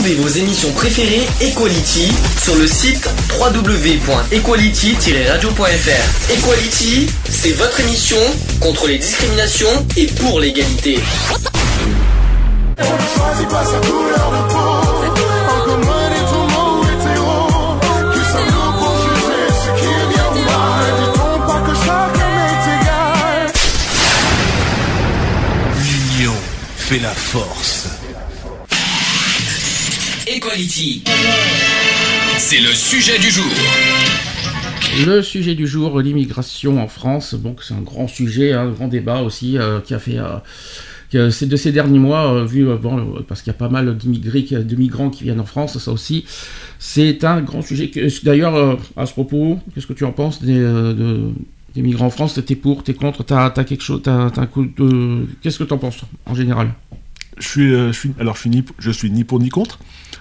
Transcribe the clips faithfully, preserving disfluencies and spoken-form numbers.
Retrouvez vos émissions préférées Equality sur le site w w w point equality tiret radio point f r. Equality, c'est votre émission contre les discriminations et pour l'égalité. On ne choisit pas sa couleur de peau. En commun est tout mot hétéro. Qui sommes-nous pour juger ce qui est bien ou mal? Dit-on pas que chacun est égal? L'union fait la force. Equality. C'est le sujet du jour. Le sujet du jour, l'immigration en France. Donc c'est un grand sujet, un grand débat aussi euh, qui a fait... Euh, C'est de ces derniers mois, euh, vu euh, bon, euh, parce qu'il y a pas mal d'immigrés, de migrants qui viennent en France, ça aussi, c'est un grand sujet. D'ailleurs, euh, à ce propos, qu'est-ce que tu en penses des, euh, de, des migrants en France? T'es pour, t'es contre, t'as, t'as quelque chose, t'as, t'as un coup de... Qu'est-ce que tu en penses en général? Je suis, euh, je suis, alors je suis ni, je suis ni pour ni contre,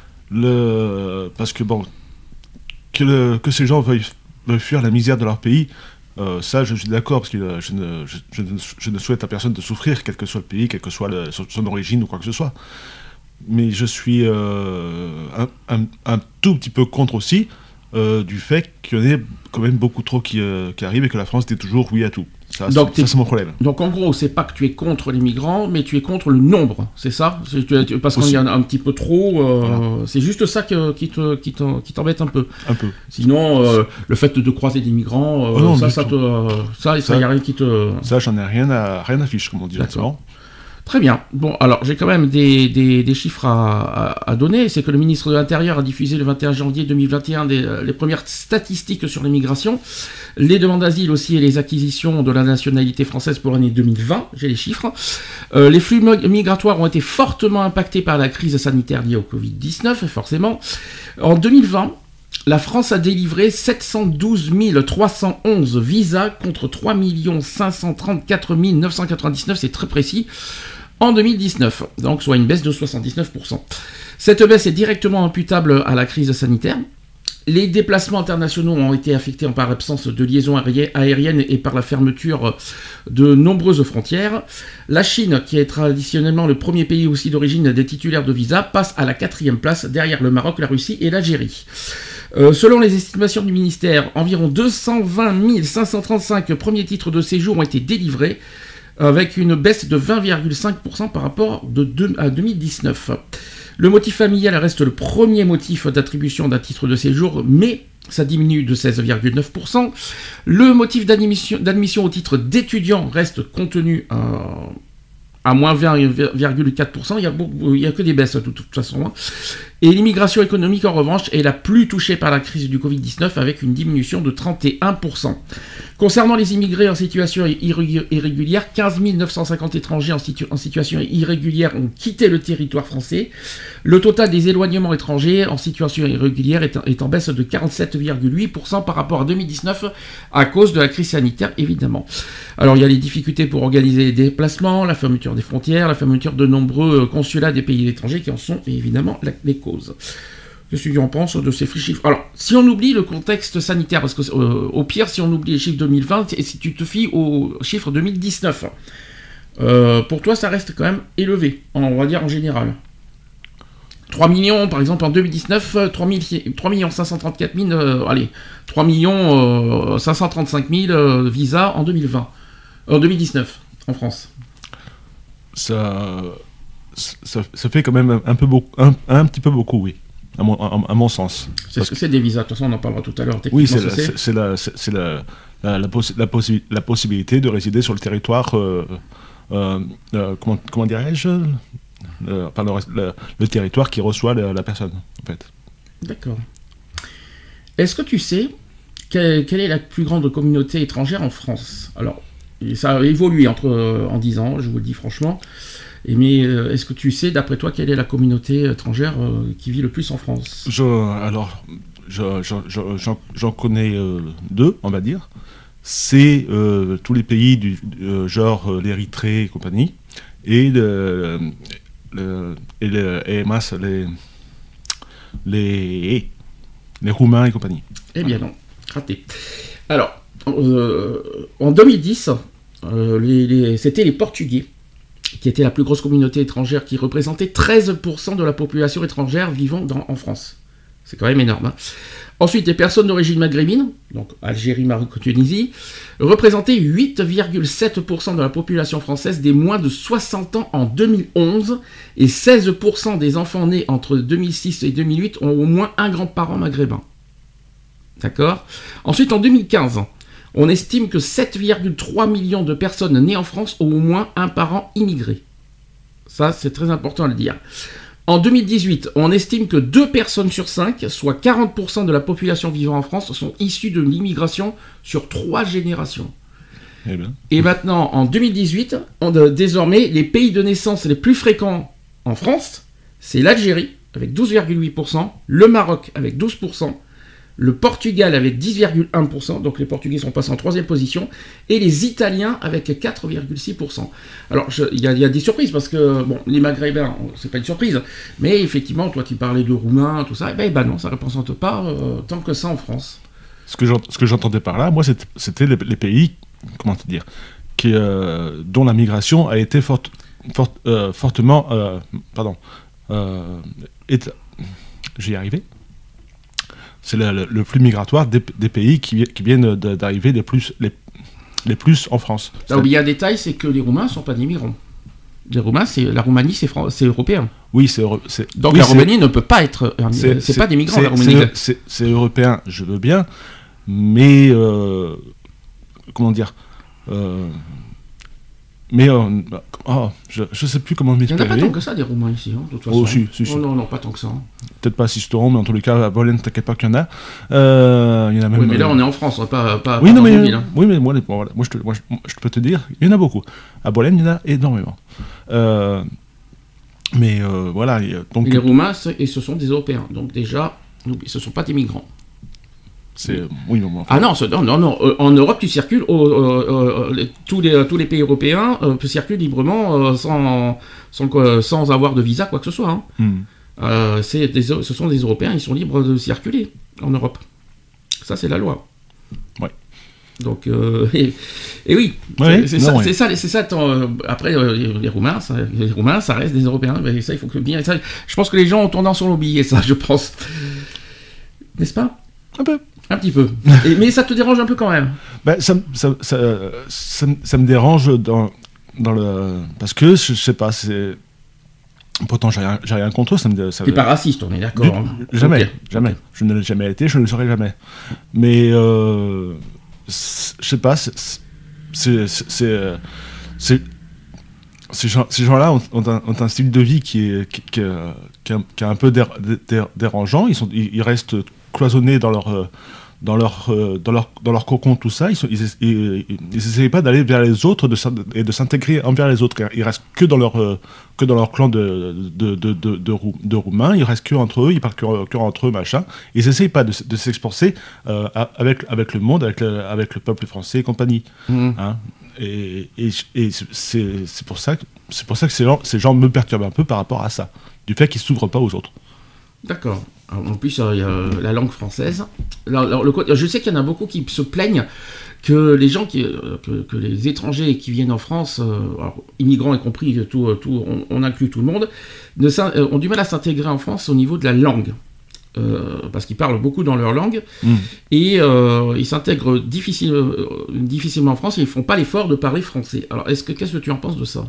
le, parce que bon, que, le, que ces gens veuillent, veuillent fuir la misère de leur pays. Euh, ça, je suis d'accord, parce que euh, je, ne, je, je, ne, je ne souhaite à personne de souffrir, quel que soit le pays, quelle que soit le, son, son origine ou quoi que ce soit. Mais je suis euh, un, un, un tout petit peu contre aussi euh, du fait qu'il y en ait quand même beaucoup trop qui, euh, qui arrivent et que la France dit toujours oui à tout. Ça, donc, ça c'est mon problème. Donc en gros, c'est pas que tu es contre les migrants, mais tu es contre le nombre, c'est ça? C'est, tu, parce qu'il y en a un petit peu trop, euh, voilà. C'est juste ça que, qui, te, qui, te, qui t'embête un peu. Un peu. Sinon, euh, le fait de croiser des migrants, euh, oh non, ça, ça, te, euh, ça, ça, ça, y a rien qui te... Ça, j'en ai rien à, rien à fiche, comme on dit. D'accord. Très bien. Bon, alors j'ai quand même des, des, des chiffres à, à, à donner. C'est que le ministre de l'Intérieur a diffusé le vingt et un janvier deux mille vingt et un des, les premières statistiques sur l'immigration, les demandes d'asile aussi et les acquisitions de la nationalité française pour l'année deux mille vingt. J'ai les chiffres. Euh, les flux migratoires ont été fortement impactés par la crise sanitaire liée au covid dix-neuf, forcément. En deux mille vingt, la France a délivré sept cent douze mille trois cent onze visas contre trois millions cinq cent trente-quatre mille neuf cent quatre-vingt-dix-neuf, c'est très précis, en deux mille dix-neuf, donc soit une baisse de soixante-dix-neuf pour cent. Cette baisse est directement imputable à la crise sanitaire. Les déplacements internationaux ont été affectés par l'absence de liaisons aériennes et par la fermeture de nombreuses frontières. La Chine, qui est traditionnellement le premier pays aussi d'origine des titulaires de visa, passe à la quatrième place derrière le Maroc, la Russie et l'Algérie. Euh, selon les estimations du ministère, environ deux cent vingt mille cinq cent trente-cinq premiers titres de séjour ont été délivrés, avec une baisse de vingt virgule cinq pour cent par rapport de deux, à deux mille dix-neuf. Le motif familial reste le premier motif d'attribution d'un titre de séjour, mais ça diminue de seize virgule neuf pour cent. Le motif d'admission, d'admission au titre d'étudiant reste contenu à, à moins vingt virgule quatre pour cent. Il n'y a, a que des baisses de toute façon. Et l'immigration économique, en revanche, est la plus touchée par la crise du covid dix-neuf, avec une diminution de trente et un pour cent. Concernant les immigrés en situation irrégulière, quinze mille neuf cent cinquante étrangers en, situ- en situation irrégulière ont quitté le territoire français. Le total des éloignements étrangers en situation irrégulière est, est en baisse de quarante-sept virgule huit pour cent par rapport à deux mille dix-neuf, à cause de la crise sanitaire, évidemment. Alors, il y a les difficultés pour organiser les déplacements, la fermeture des frontières, la fermeture de nombreux consulats des pays étrangers qui en sont évidemment la, les causes. Qu'est-ce que tu en penses de ces chiffres? Alors, si on oublie le contexte sanitaire, parce que euh, au pire, si on oublie les chiffres deux mille vingt, et si tu te fies aux chiffres deux mille dix-neuf, euh, pour toi, ça reste quand même élevé, on va dire en général. trois millions, par exemple, en deux mille dix-neuf, trois millions cinq cent trente-quatre mille, euh, allez, trois millions cinq cent trente-cinq mille euh, visas en deux mille vingt, en deux mille dix-neuf, en France. Ça, ça, ça fait quand même un, peu beaucoup, un, un petit peu beaucoup, oui. À mon, à, à mon sens. C'est Parce ce que, que c'est des visas, de toute façon on en parlera tout à l'heure. Oui, c'est, la, c'est, c'est, la, c'est, c'est la, la, la, possi- la, possi- la possibilité de résider sur le territoire, euh, euh, euh, comment, comment dirais-je, euh, pardon, le, le territoire qui reçoit la, la personne, en fait. D'accord. Est-ce que tu sais quelle, quelle est la plus grande communauté étrangère en France? Alors, ça a évolué entre, euh, en dix ans, je vous le dis franchement. Et mais euh, est-ce que tu sais, d'après toi, quelle est la communauté étrangère euh, qui vit le plus en France? je, Alors, je, je, je, j'en, j'en connais euh, deux, on va dire. C'est euh, tous les pays du euh, genre euh, l'Érythrée et compagnie, et, le, le, et, le, et mince, les, les, les Roumains et compagnie. Eh bien non, raté. Alors, euh, en deux mille dix, euh, les, les, c'était les Portugais. qui était la plus grosse communauté étrangère, qui représentait treize pour cent de la population étrangère vivant dans, en France. C'est quand même énorme. Hein. Ensuite, les personnes d'origine maghrébine, donc Algérie, Maroc, Tunisie, représentaient huit virgule sept pour cent de la population française des moins de soixante ans en deux mille onze et seize pour cent des enfants nés entre deux mille six et deux mille huit ont au moins un grand-parent maghrébin. D'accord ? Ensuite, en deux mille quinze, on estime que sept virgule trois millions de personnes nées en France ont au moins un parent immigré. Ça, c'est très important à le dire. En deux mille dix-huit, on estime que deux personnes sur cinq, soit quarante pour cent de la population vivant en France, sont issues de l'immigration sur trois générations. Eh bien. Et maintenant, en deux mille dix-huit, on, euh, désormais, les pays de naissance les plus fréquents en France, c'est l'Algérie, avec douze virgule huit pour cent, le Maroc, avec douze pour cent, le Portugal, avec dix virgule un pour cent, donc les Portugais sont passés en troisième position, et les Italiens, avec quatre virgule six pour cent. Alors, il y, y a des surprises, parce que, bon, les Maghrébins, c'est pas une surprise, mais effectivement, toi, tu parlais de Roumains, tout ça, et ben, ben non, ça ne représente pas euh, tant que ça en France. Ce que, ce que j'entendais par là, moi, c'était, c'était les, les pays, comment te dire, qui, euh, dont la migration a été forte, forte, euh, fortement, euh, pardon, euh, est, j'y arrivé. C'est le, le, le flux migratoire des, des pays qui, qui viennent de, d'arriver les plus, les, les plus en France. Là où il y a un détail, c'est que les Roumains ne sont pas des migrants. Les Roumains, c'est, la Roumanie, c'est, Fran- c'est européen. Oui, c'est, c'est Donc oui, la c'est, Roumanie ne peut pas être... C'est, c'est, c'est pas des migrants, c'est, la Roumanie. C'est, c'est, c'est européen, je veux bien, mais... Euh, comment dire euh, Mais... Euh, oh, je ne sais plus comment m'exprimer. Il n'y en a pas tant que ça, des Roumains, ici, hein, de toute façon. Oh, si, si, si. Oh, non, non, pas tant que ça. Hein. Peut-être pas à Sisteron, mais en tous les cas, à Bolène, t'inquiète pas qu'il y en a. Euh, il y en a même... Oui, mais là, euh, on est en France, on pas, pas, oui, pas non, dans mais, une ville. Hein. Oui, mais moi, les, bon, voilà, moi, je te, moi, je, je peux te dire, il y en a beaucoup. À Bolène, il y en a énormément. Euh, mais euh, voilà. Donc, et les Roumains, et ce sont des Européens. Donc déjà, ce ne sont pas des migrants. C'est, oui, mais enfin, ah non, ce, non, non, non. Euh, en Europe, tu circules, oh, euh, euh, les, tous, les, tous les pays européens euh, circulent librement euh, sans, sans, quoi, sans avoir de visa, quoi que ce soit. Hein. hmm. euh, c'est des, ce sont des Européens, ils sont libres de circuler en Europe. Ça, c'est la loi. Ouais. Donc, euh, et, et oui, ouais, c'est, c'est, non, ça, ouais. c'est ça, c'est ça. Ton, après, euh, les, les Roumains, ça, les Roumains, ça reste des Européens. Mais ça, il faut que bien. Ça, je pense que les gens ont tendance à l'oublier, ça, je pense. N'est-ce pas ? Un peu. Un petit peu. Et, mais ça te dérange un peu quand même. Ben, ça, ça, ça, ça, ça me dérange dans, dans le... Parce que, je, je sais pas, c'est... Pourtant, j'ai rien, j'ai rien contre eux. Ça me, ça, T'es pas raciste, on est d'accord. Du, hein. Jamais, okay. jamais. Okay. Je ne l'ai jamais été, je ne le serai jamais. Mais, euh, je sais pas, c'est... c'est, c'est, c'est, c'est ces, gens, ces gens-là ont, ont, un, ont un style de vie qui est, qui, qui, qui, est, qui est un peu dér, dér, dérangeant. Ils, sont, ils, ils restent cloisonnés dans leur... Dans leur, euh, dans, leur, dans leur cocon, tout ça, ils n'essayent pas d'aller vers les autres de, et de s'intégrer envers les autres. Ils restent que dans leur, euh, que dans leur clan de, de, de, de, de, Rou, de Roumains, ils restent que entre eux, ils parlent que, que entre eux, machin. Ils n'essayent pas de, de s'exporter euh, avec, avec le monde, avec le, avec le peuple français et compagnie. Mmh. Hein, et et, et c'est, c'est pour ça que, c'est pour ça que ces gens, ces gens me perturbent un peu par rapport à ça, du fait qu'ils ne s'ouvrent pas aux autres. D'accord. En plus, il y a la langue française. Alors, alors, le, je sais qu'il y en a beaucoup qui se plaignent que les gens, qui, que, que les étrangers qui viennent en France, alors, immigrants y compris, tout, tout, on, on inclut tout le monde, ne, ont du mal à s'intégrer en France au niveau de la langue. Euh, parce qu'ils parlent beaucoup dans leur langue mmh. et euh, ils s'intègrent difficile, euh, difficilement en France et ils ne font pas l'effort de parler français. Alors, est-ce que, qu'est-ce que tu en penses de ça ?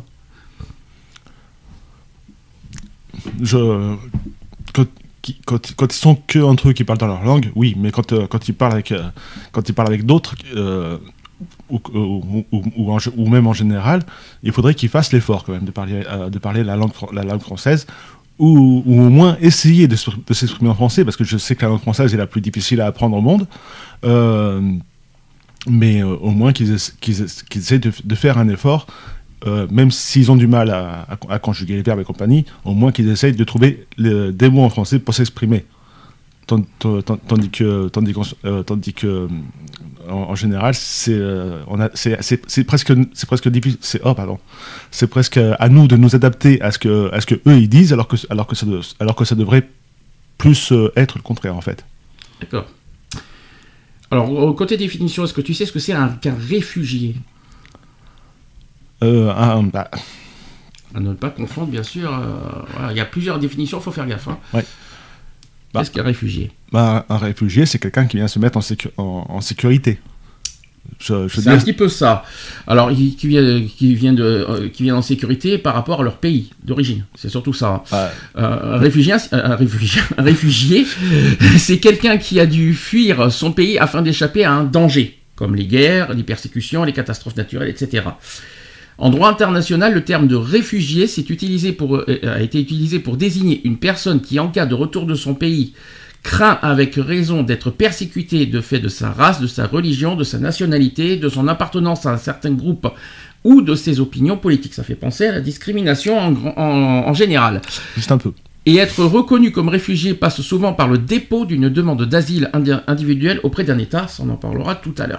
Je... Quand... Quand, quand ils sont que entre eux qui parlent dans leur langue, oui, mais quand, euh, quand ils parlent avec, euh, quand ils parlent avec d'autres, euh, ou, ou, ou, ou, en, ou même en général, il faudrait qu'ils fassent l'effort quand même de parler, euh, de parler la, langue, la langue française, ou, ou au moins essayer de, de s'exprimer en français, parce que je sais que la langue française est la plus difficile à apprendre au monde, euh, mais euh, au moins qu'ils, qu'ils, qu'ils essaient de, de faire un effort. Euh, même s'ils ont du mal à, à, à conjuguer les verbes et compagnie, au moins qu'ils essayent de trouver les, des mots en français pour s'exprimer. Tandis, tandis que, tandis, euh, tandis que en, en général, c'est, euh, on a, c'est, c'est, c'est presque, c'est presque difficile. C'est, oh, pardon. C'est presque à nous de nous adapter à ce que, à ce que eux ils disent, alors que, alors que ça, de, alors que ça devrait plus euh, être le contraire en fait. D'accord. Alors, côté définition, est-ce que tu sais ce que c'est un, qu'un réfugié ? Euh, un, bah, À ne pas confondre, bien sûr. Euh, voilà, il y a plusieurs définitions, il faut faire gaffe. Hein. Ouais. Bah, Qu'est-ce qu'un réfugié? Bah, un réfugié, c'est quelqu'un qui vient se mettre en, sécu- en, en sécurité. Je, je C'est un petit peu ça. Alors, qui, qui, vient, qui, vient de, euh, qui vient en sécurité par rapport à leur pays d'origine. C'est surtout ça. Ouais. Euh, un réfugié, un réfugié, un réfugié c'est quelqu'un qui a dû fuir son pays afin d'échapper à un danger, comme les guerres, les persécutions, les catastrophes naturelles, et cetera. En droit international, le terme de réfugié s'est utilisé pour, euh, a été utilisé pour désigner une personne qui, en cas de retour de son pays, craint avec raison d'être persécuté de fait de sa race, de sa religion, de sa nationalité, de son appartenance à un certain groupe ou de ses opinions politiques. Ça fait penser à la discrimination en, en, en général. Juste un peu. Et être reconnu comme réfugié passe souvent par le dépôt d'une demande d'asile indi- individuelle auprès d'un État. Ça, on en parlera tout à l'heure.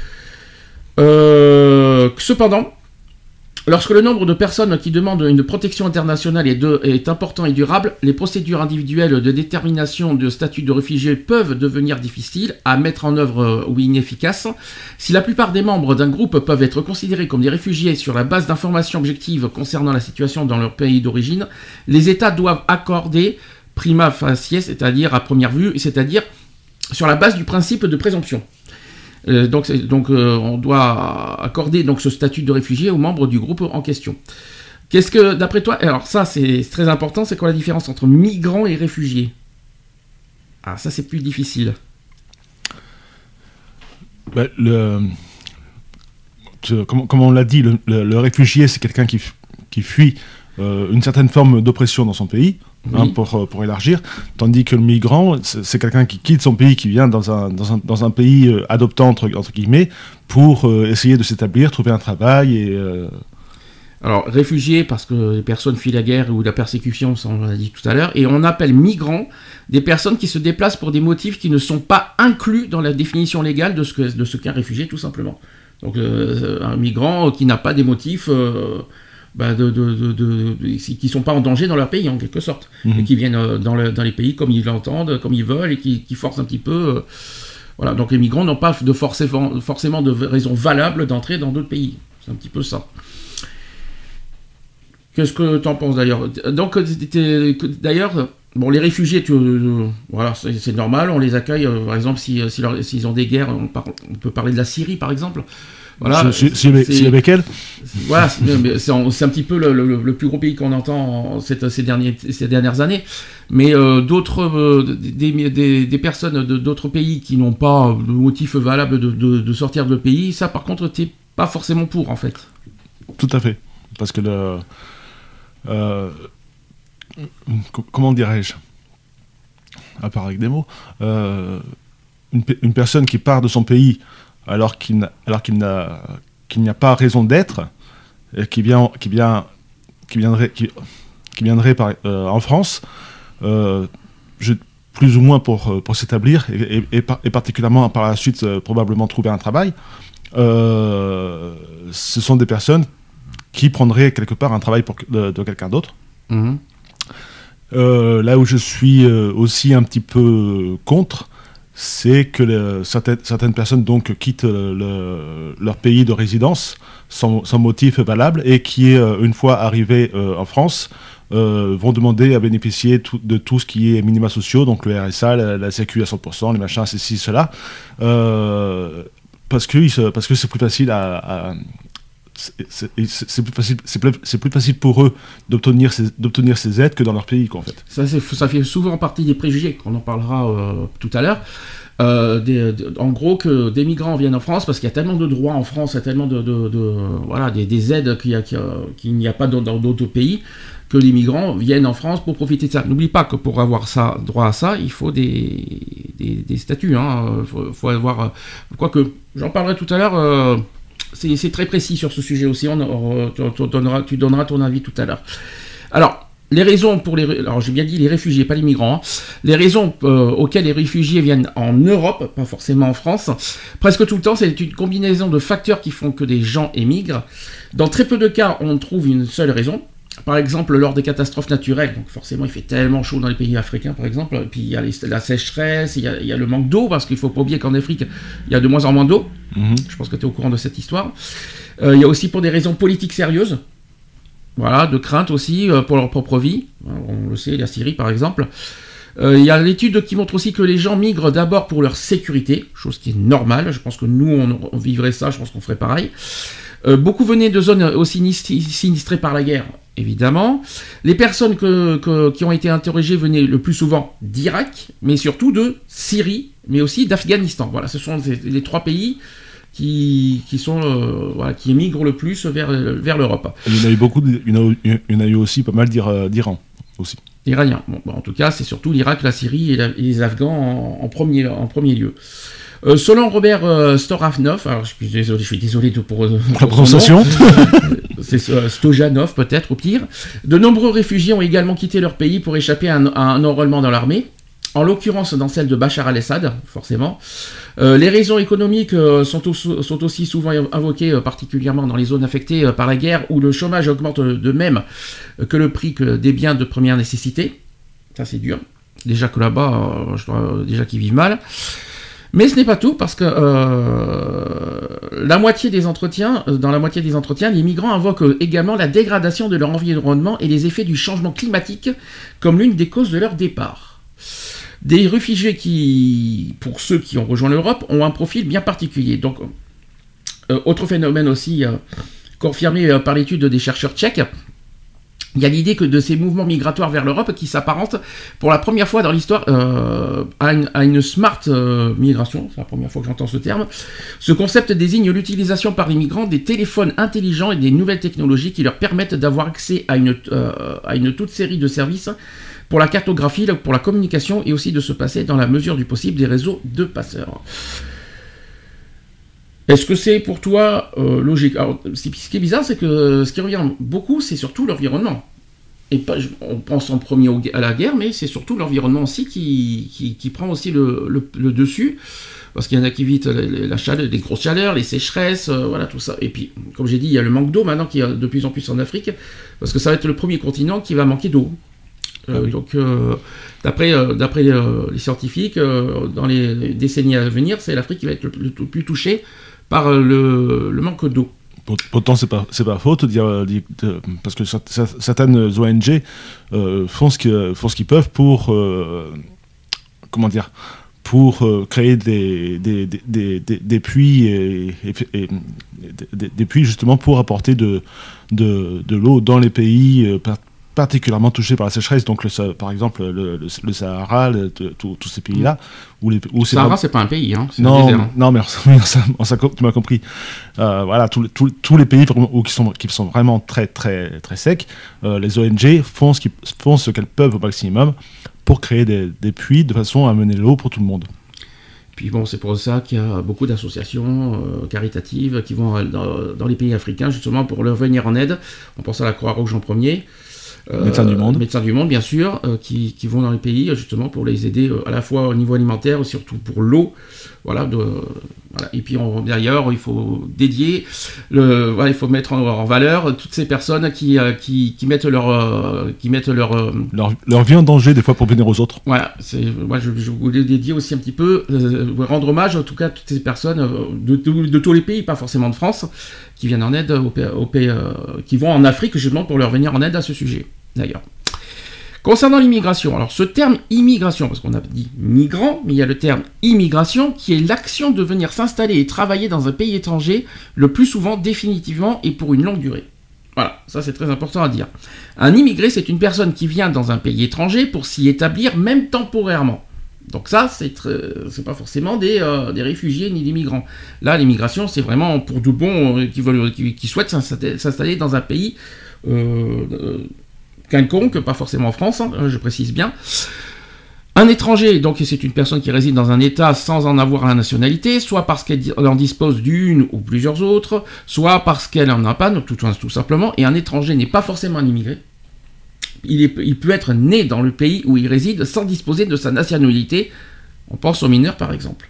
Euh, cependant, lorsque le nombre de personnes qui demandent une protection internationale est, de, est important et durable, les procédures individuelles de détermination de statut de réfugié peuvent devenir difficiles à mettre en œuvre ou inefficaces. Si la plupart des membres d'un groupe peuvent être considérés comme des réfugiés sur la base d'informations objectives concernant la situation dans leur pays d'origine, les États doivent accorder prima facie, c'est-à-dire à première vue, c'est-à-dire sur la base du principe de présomption. Euh, donc, donc euh, on doit accorder donc ce statut de réfugié aux membres du groupe en question. Qu'est-ce que, d'après toi, alors ça c'est très important, c'est quoi la différence entre migrants et réfugiés? Ah, ça c'est plus difficile. Ben, le, tu- comme, comme on l'a dit, le, le- le réfugié, c'est quelqu'un qui, f- qui fuit euh, une certaine forme d'oppression dans son pays, Oui. hein, pour, euh, pour élargir, tandis que le migrant, c'est, c'est quelqu'un qui quitte son pays, qui vient dans un, dans un, dans un pays euh, adoptant, entre, entre guillemets, pour euh, essayer de s'établir, trouver un travail et... euh, Alors, réfugiés, parce que les personnes fuient la guerre ou la persécution, ça on l'a dit tout à l'heure, et on appelle migrants des personnes qui se déplacent pour des motifs qui ne sont pas inclus dans la définition légale de ce, que, de ce qu'est un réfugié, tout simplement. Donc, euh, un migrant qui n'a pas des motifs euh, bah, de, de, de, de, de- qui ne sont pas en danger dans leur pays, en quelque sorte, Mhm. et qui viennent euh, dans, le- dans les pays comme ils l'entendent, comme ils veulent, et qui, qui forcent un petit peu... euh, voilà, donc les migrants n'ont pas de forcément, forcément de raisons valables d'entrer dans d'autres pays. C'est un petit peu ça. Qu'est-ce que tu en penses d'ailleurs? Donc, t'es- d'ailleurs, bon, les réfugiés, tu, euh, voilà, c'est, c'est normal, on les accueille, euh, par exemple, si, si leur- s'ils ont des guerres, on, par- on peut parler de la Syrie, par exemple. Voilà, si, si, si, c'est- si avec elle, voilà, c'est, mais c'est, un- c'est un petit peu le, le- le plus gros pays qu'on entend en cette- ces, derniers, ces dernières années. Mais euh, d'autres, euh, des, des, des personnes de, d'autres pays qui n'ont pas de motif valable de, de, de sortir de pays, ça, par contre, t'es pas forcément pour, en fait. tout à fait. Parce que le... euh, co- comment dirais-je, à part avec des mots, euh, une, pe- une personne qui part de son pays alors qu'il n'a, alors qu'il n'a, qu'il n'y a pas raison d'être, et qui vient, qui vient, qui viendrait, qui, qui viendrait par, euh, en France, euh, je, plus ou moins pour, euh, pour s'établir et, et, et, par- et particulièrement par la suite euh, probablement trouver un travail. Euh, ce sont des personnes qui prendraient quelque part un travail pour, de, de quelqu'un d'autre. Mhm. Euh, là où je suis euh, aussi un petit peu contre, c'est que le- certaines, certaines personnes donc quittent le- le- leur pays de résidence sans, sans motif valable et qui, euh, une fois arrivés euh, en France, euh, vont demander à bénéficier tout- de tout ce qui est minima sociaux, donc le R S A, la, la Sécu à cent pour cent, les machins, ceci, cela, euh, parce que, ils se- parce que c'est plus facile à... à- c'est, c'est- c'est- c'est plus facile, c'est plus, c'est plus facile pour eux d'obtenir ces, d'obtenir ces aides que dans leur pays, quoi, en fait. Ça, c'est, ça fait souvent partie des préjugés, qu'on en parlera euh, tout à l'heure. Euh, des- de- en gros, que des migrants viennent en France parce qu'il y a tellement de droits en France, il y a tellement de, de- de- voilà, des, des aides qu'il y a- qu'il y a- qu'il n'y a pas dans, dans d'autres pays, que les migrants viennent en France pour profiter de ça. N'oublie pas que pour avoir ça, droit à ça, il faut des, des, des statuts. Il hein. faut, faut avoir. euh, Quoique, j'en parlerai tout à l'heure. euh, c'est, c'est très précis sur ce sujet aussi. On, on- tu, tu donneras, tu donneras ton avis tout à l'heure. Alors, les raisons pour les... Alors, j'ai bien dit les réfugiés, pas les migrants. hein. Les raisons euh, auxquelles les réfugiés viennent en Europe, pas forcément en France, presque tout le temps, c'est une combinaison de facteurs qui font que des gens émigrent. Dans très peu de cas, on trouve une seule raison. Par exemple, lors des catastrophes naturelles, donc forcément il fait tellement chaud dans les pays africains par exemple, et puis il y a les- la sécheresse, il y a, il y a le manque d'eau, parce qu'il ne faut pas oublier qu'en Afrique, il y a de moins en moins d'eau. Mhm. Je pense que tu es au courant de cette histoire. Euh, il y a aussi pour des raisons politiques sérieuses. Voilà, de crainte aussi euh, pour leur propre vie. On le sait, la Syrie par exemple. Il euh, y a l'étude qui montre aussi que les gens migrent d'abord pour leur sécurité, chose qui est normale. Je pense que nous, on, on vivrait ça, je pense qu'on ferait pareil. Euh, beaucoup venaient de zones aussi sinistrées par la guerre, évidemment. Les personnes que, que, qui ont été interrogées venaient le plus souvent d'Irak, mais surtout de Syrie, mais aussi d'Afghanistan. Voilà, ce sont les, les trois pays qui, qui, sont, euh, voilà, qui émigrent le plus vers, vers l'Europe. Il y en a eu beaucoup, de, il y en a, il y en a eu aussi pas mal d'Iran aussi. Iraniens. Bon, bon, en tout cas, c'est surtout l'Irak, la Syrie et, la, et les Afghans en, en, premier, en premier lieu. Euh, selon Robert euh, Stojanov, alors je suis désolé, je suis désolé de, pour, pour la prononciation, c'est euh, Stojanov peut-être au pire. De nombreux réfugiés ont également quitté leur pays pour échapper à un, à un enrôlement dans l'armée. En l'occurrence dans celle de Bachar al-Assad, forcément. Euh, les raisons économiques euh, sont, au, sont aussi souvent invoquées, euh, particulièrement dans les zones affectées euh, par la guerre, où le chômage augmente de même euh, que le prix que des biens de première nécessité. Ça c'est dur. Déjà que là-bas, euh, je dois, déjà qu'ils vivent mal. Mais ce n'est pas tout, parce que euh, la moitié des entretiens, dans la moitié des entretiens, les migrants invoquent également la dégradation de leur environnement et les effets du changement climatique comme l'une des causes de leur départ. Des réfugiés qui, pour ceux qui ont rejoint l'Europe, ont un profil bien particulier. Donc, euh, autre phénomène aussi euh, confirmé euh, par l'étude des chercheurs tchèques, il y a l'idée que de ces mouvements migratoires vers l'Europe qui s'apparentent pour la première fois dans l'histoire euh, à, une, à une smart euh, migration. C'est la première fois que j'entends ce terme. Ce concept désigne l'utilisation par les migrants des téléphones intelligents et des nouvelles technologies qui leur permettent d'avoir accès à une, euh, à une toute série de services pour la cartographie, pour la communication et aussi de se passer dans la mesure du possible des réseaux de passeurs. Est-ce que c'est pour toi euh, logique? Alors, ce qui est bizarre, c'est que ce qui revient beaucoup, c'est surtout l'environnement. Et pas, on pense en premier au, à la guerre, mais c'est surtout l'environnement aussi qui, qui, qui prend aussi le, le, le dessus. Parce qu'il y en a qui évitent la, la chaleur, les grosses chaleurs, les sécheresses, euh, voilà tout ça. Et puis, comme j'ai dit, il y a le manque d'eau maintenant qui est de plus en plus en Afrique, parce que ça va être le premier continent qui va manquer d'eau. Euh, ah oui. Donc, euh, d'après, euh, d'après euh, les scientifiques, euh, dans les décennies à venir, c'est l'Afrique qui va être le, le, le plus touchée par euh, le, le manque d'eau. Pourtant, c'est pas, c'est pas faute de dire, de, de, parce que certaines O N G euh, font ce qu'ils, font ce qu'ils peuvent pour, euh, comment dire, pour euh, créer des, des, des, des, des, des puits et, et, et des, des puits justement pour apporter de, de, de l'eau dans les pays euh, particulièrement touchés par la sécheresse, donc le, par exemple le, le, le Sahara, le, tous ces pays-là. Où les, où le c'est Sahara, pas... c'est pas un pays, hein, c'est non, un désert. Non, mais ça, ça, tu m'as compris. Euh, voilà, tous tout, tout les pays où, qui, sont, qui sont vraiment très, très, très secs, euh, les O N G font ce, font ce qu'elles peuvent au maximum pour créer des, des puits de façon à amener l'eau pour tout le monde. Puis bon, c'est pour ça qu'il y a beaucoup d'associations euh, caritatives qui vont dans, dans les pays africains, justement pour leur venir en aide. On pense à la Croix-Rouge en premier. Euh, Médecins du Monde. Médecins du Monde, bien sûr, euh, qui, qui vont dans les pays justement pour les aider euh, à la fois au niveau alimentaire, surtout pour l'eau. Voilà, de, voilà. Et puis on, d'ailleurs, il faut dédier, le, voilà, il faut mettre en, en valeur toutes ces personnes qui, euh, qui, qui mettent leur, euh, qui mettent leur, euh, leur, leur vie en danger des fois pour venir aux autres. Voilà, c'est, moi je, je voulais dédier aussi un petit peu, euh, rendre hommage en tout cas à toutes ces personnes euh, de, de, de tous les pays, pas forcément de France, qui viennent en aide aux pays, aux pays euh, qui vont en Afrique justement pour leur venir en aide à ce sujet. D'ailleurs. Concernant l'immigration, alors ce terme immigration, parce qu'on a dit migrant, mais il y a le terme immigration qui est l'action de venir s'installer et travailler dans un pays étranger, le plus souvent définitivement et pour une longue durée. Voilà, ça c'est très important à dire. Un immigré, c'est une personne qui vient dans un pays étranger pour s'y établir, même temporairement. Donc ça, c'est, très, c'est pas forcément des, euh, des réfugiés ni des migrants. Là, l'immigration, c'est vraiment pour de bons euh, qui, veulent, qui, qui souhaitent s'installer, s'installer dans un pays euh, euh, quelconque, pas forcément en France, hein, je précise bien. Un étranger, donc c'est une personne qui réside dans un État sans en avoir la nationalité, soit parce qu'elle en dispose d'une ou plusieurs autres, soit parce qu'elle n'en a pas, donc tout, tout simplement. Et un étranger n'est pas forcément un immigré. Il, est, il peut être né dans le pays où il réside sans disposer de sa nationalité. On pense aux mineurs par exemple.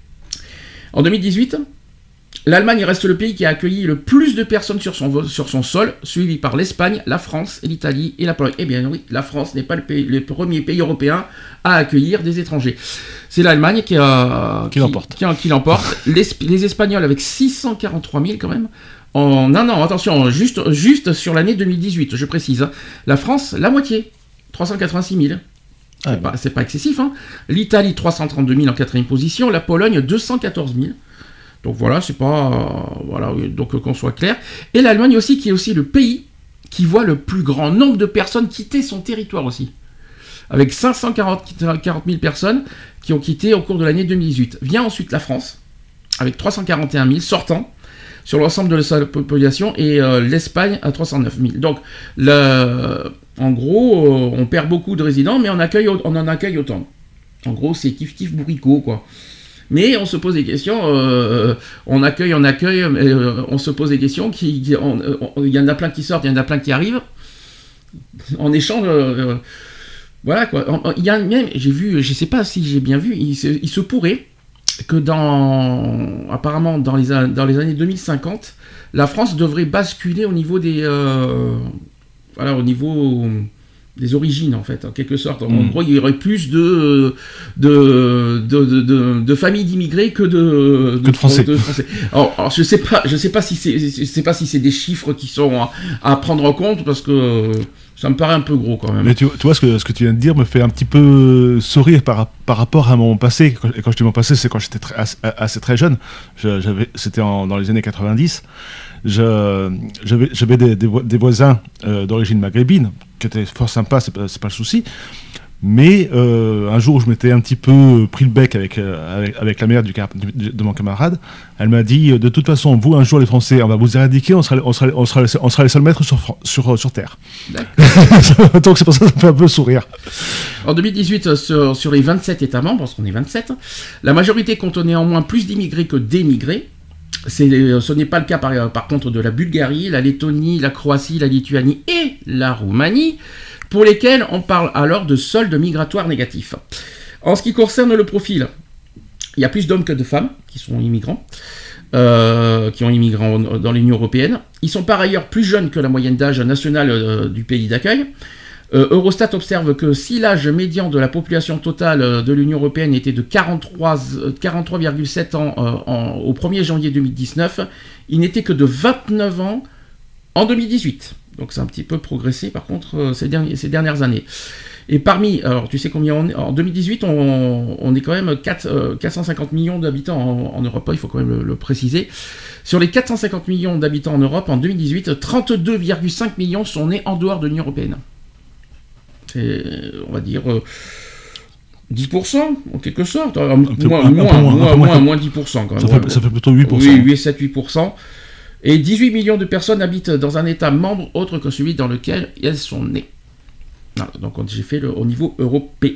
En deux mille dix-huit, l'Allemagne reste le pays qui a accueilli le plus de personnes sur son, sur son sol, suivi par l'Espagne, la France, l'Italie et la Pologne. Eh bien oui, la France n'est pas le, pays, le premier pays européen à accueillir des étrangers. C'est l'Allemagne qui, a, qui, qui l'emporte. Qui, qui l'emporte. Les, les Espagnols avec six cent quarante-trois mille quand même. En un an, attention, juste, juste sur l'année deux mille dix-huit, je précise. Hein. La France, la moitié, trois cent quatre-vingt-six mille. C'est, ah, pas, c'est pas excessif. Hein. L'Italie, trois cent trente-deux mille en quatrième position. La Pologne, deux cent quatorze mille. Donc voilà, c'est pas... Euh, voilà, donc euh, qu'on soit clair. Et l'Allemagne aussi, qui est aussi le pays qui voit le plus grand nombre de personnes quitter son territoire aussi. Avec cinq cent quarante mille personnes qui ont quitté au cours de l'année deux mille dix-huit. Vient ensuite la France, avec trois cent quarante et un mille sortants sur l'ensemble de sa population, et euh, l'Espagne à trois cent neuf mille. Donc, le, en gros, euh, on perd beaucoup de résidents, mais on, accueille, on en accueille autant. En gros, c'est kiff-kiff bourricot, quoi. Mais on se pose des questions, euh, on accueille, on accueille, euh, on se pose des questions, qui, qui, on, on, il y en a plein qui sortent, il y en a plein qui arrivent. En échange... Euh, Voilà quoi. Il y a même, j'ai vu, je sais pas si j'ai bien vu, il se, il se pourrait que dans, apparemment dans les, dans les années deux mille cinquante, la France devrait basculer au niveau des, euh, voilà, au niveau des origines en fait, en quelque sorte. En mmh. gros, il y aurait plus de de de, de, de, de familles d'immigrés que de, de, que de Français. De Français. Alors, alors, je sais pas, je sais pas si c'est, je sais pas si c'est des chiffres qui sont à, à prendre en compte parce que ça me paraît un peu gros quand même. Mais tu, tu vois, ce que, ce que tu viens de dire me fait un petit peu sourire par, par rapport à mon passé. Quand, et quand je dis mon passé, c'est quand j'étais très, assez, assez très jeune. Je, j'avais, c'était en, dans les années quatre-vingt-dix. Je, j'avais, j'avais des, des, des voisins euh, d'origine maghrébine qui étaient fort sympas, c'est pas, c'est pas le souci. Mais euh, un jour où je m'étais un petit peu pris le bec avec, euh, avec, avec la mère du, du, de mon camarade, elle m'a dit de toute façon, vous un jour les Français, on va vous éradiquer, on sera, on sera, on sera, on sera les seuls maîtres sur, sur, sur Terre. Donc c'est pour ça que ça me fait un peu sourire. En deux mille dix-huit, sur, sur les vingt-sept États membres, parce qu'on est vingt-sept, la majorité compte néanmoins plus d'immigrés que d'émigrés. C'est, ce n'est pas le cas par, par contre de la Bulgarie, la Lettonie, la Croatie, la Lituanie et la Roumanie, pour lesquels on parle alors de solde migratoire négatif. En ce qui concerne le profil, il y a plus d'hommes que de femmes qui sont immigrants, euh, qui ont immigré dans l'Union européenne. Ils sont par ailleurs plus jeunes que la moyenne d'âge nationale euh, du pays d'accueil. Euh, Eurostat observe que si l'âge médian de la population totale de l'Union européenne était de quarante-trois virgule sept ans euh, en, au premier janvier deux mille dix-neuf, il n'était que de vingt-neuf ans en deux mille dix-huit. Donc c'est un petit peu progressé par contre euh, ces, derniers, ces dernières années. Et parmi, alors tu sais combien on est, en deux mille dix-huit, on, on est quand même quatre, euh, quatre cent cinquante millions d'habitants en, en Europe, il faut quand même le, le préciser. Sur les quatre cent cinquante millions d'habitants en Europe, en deux mille dix-huit, trente-deux virgule cinq millions sont nés en dehors de l'Union européenne. C'est, on va dire, euh, dix pour cent en quelque sorte. Euh, moins, moins, moins, moins, moins, moins dix pour cent quand même. Ça fait, ça fait plutôt huit pour cent. Oui, huit, sept, huit pour cent. Et dix-huit millions de personnes habitent dans un État membre autre que celui dans lequel elles sont nées. Voilà, donc j'ai fait le, au niveau européen.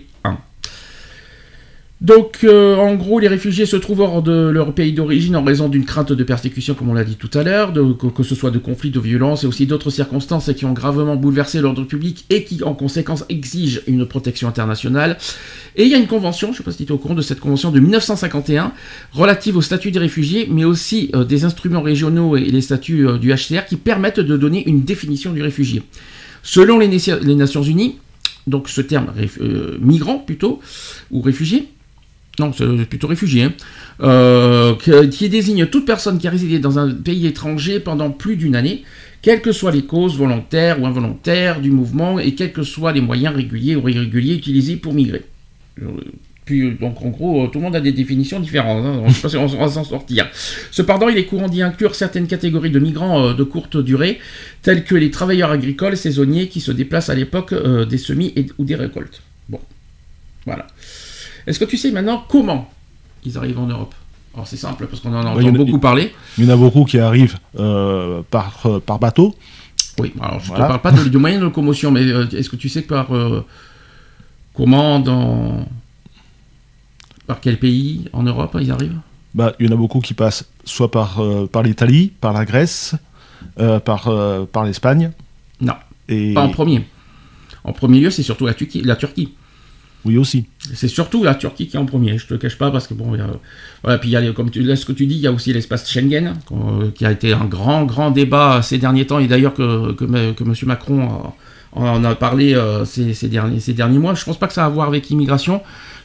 Donc, euh, en gros, les réfugiés se trouvent hors de leur pays d'origine en raison d'une crainte de persécution, comme on l'a dit tout à l'heure, de, que, que ce soit de conflits, de violences et aussi d'autres circonstances qui ont gravement bouleversé l'ordre public et qui, en conséquence, exigent une protection internationale. Et il y a une convention, je ne sais pas si tu es au courant de cette convention de mille neuf cent cinquante et un, relative au statut des réfugiés, mais aussi euh, des instruments régionaux et les statuts euh, du H C R qui permettent de donner une définition du réfugié. Selon les, les Nations Unies, donc ce terme euh, migrant plutôt, ou réfugié, non, c'est plutôt réfugié, hein, euh, qui désigne toute personne qui a résidé dans un pays étranger pendant plus d'une année, quelles que soient les causes volontaires ou involontaires du mouvement et quels que soient les moyens réguliers ou irréguliers utilisés pour migrer. Puis, donc en gros, tout le monde a des définitions différentes, hein, je ne sais pas si on va s'en sortir. Cependant, il est courant d'y inclure certaines catégories de migrants euh, de courte durée, tels que les travailleurs agricoles saisonniers qui se déplacent à l'époque euh, des semis et, ou des récoltes. Bon, voilà. Est-ce que tu sais maintenant comment ils arrivent en Europe ? Alors c'est simple, parce qu'on en entend ouais, beaucoup parler. Il y en a beaucoup qui arrivent euh, par, euh, par bateau. Oui, alors je ne voilà. te parle pas de, du moyen de locomotion, mais euh, est-ce que tu sais par euh, comment, dans... par quel pays en Europe ils arrivent ? Bah, il y en a beaucoup qui passent soit par, euh, par l'Italie, par la Grèce, euh, par, euh, par l'Espagne. Non, et... pas en premier. En premier lieu, c'est surtout la Turquie. La Turquie. Oui, aussi. C'est surtout la Turquie qui est en premier, je te le cache pas, parce que bon, il y a, voilà, puis il y a, comme tu, là, ce que tu dis, il y a aussi l'espace Schengen, euh, qui a été un grand, grand débat ces derniers temps, et d'ailleurs que, que, que M. Macron en a parlé euh, ces, ces, derniers, ces derniers mois. Je pense pas que ça a à voir avec l'immigration,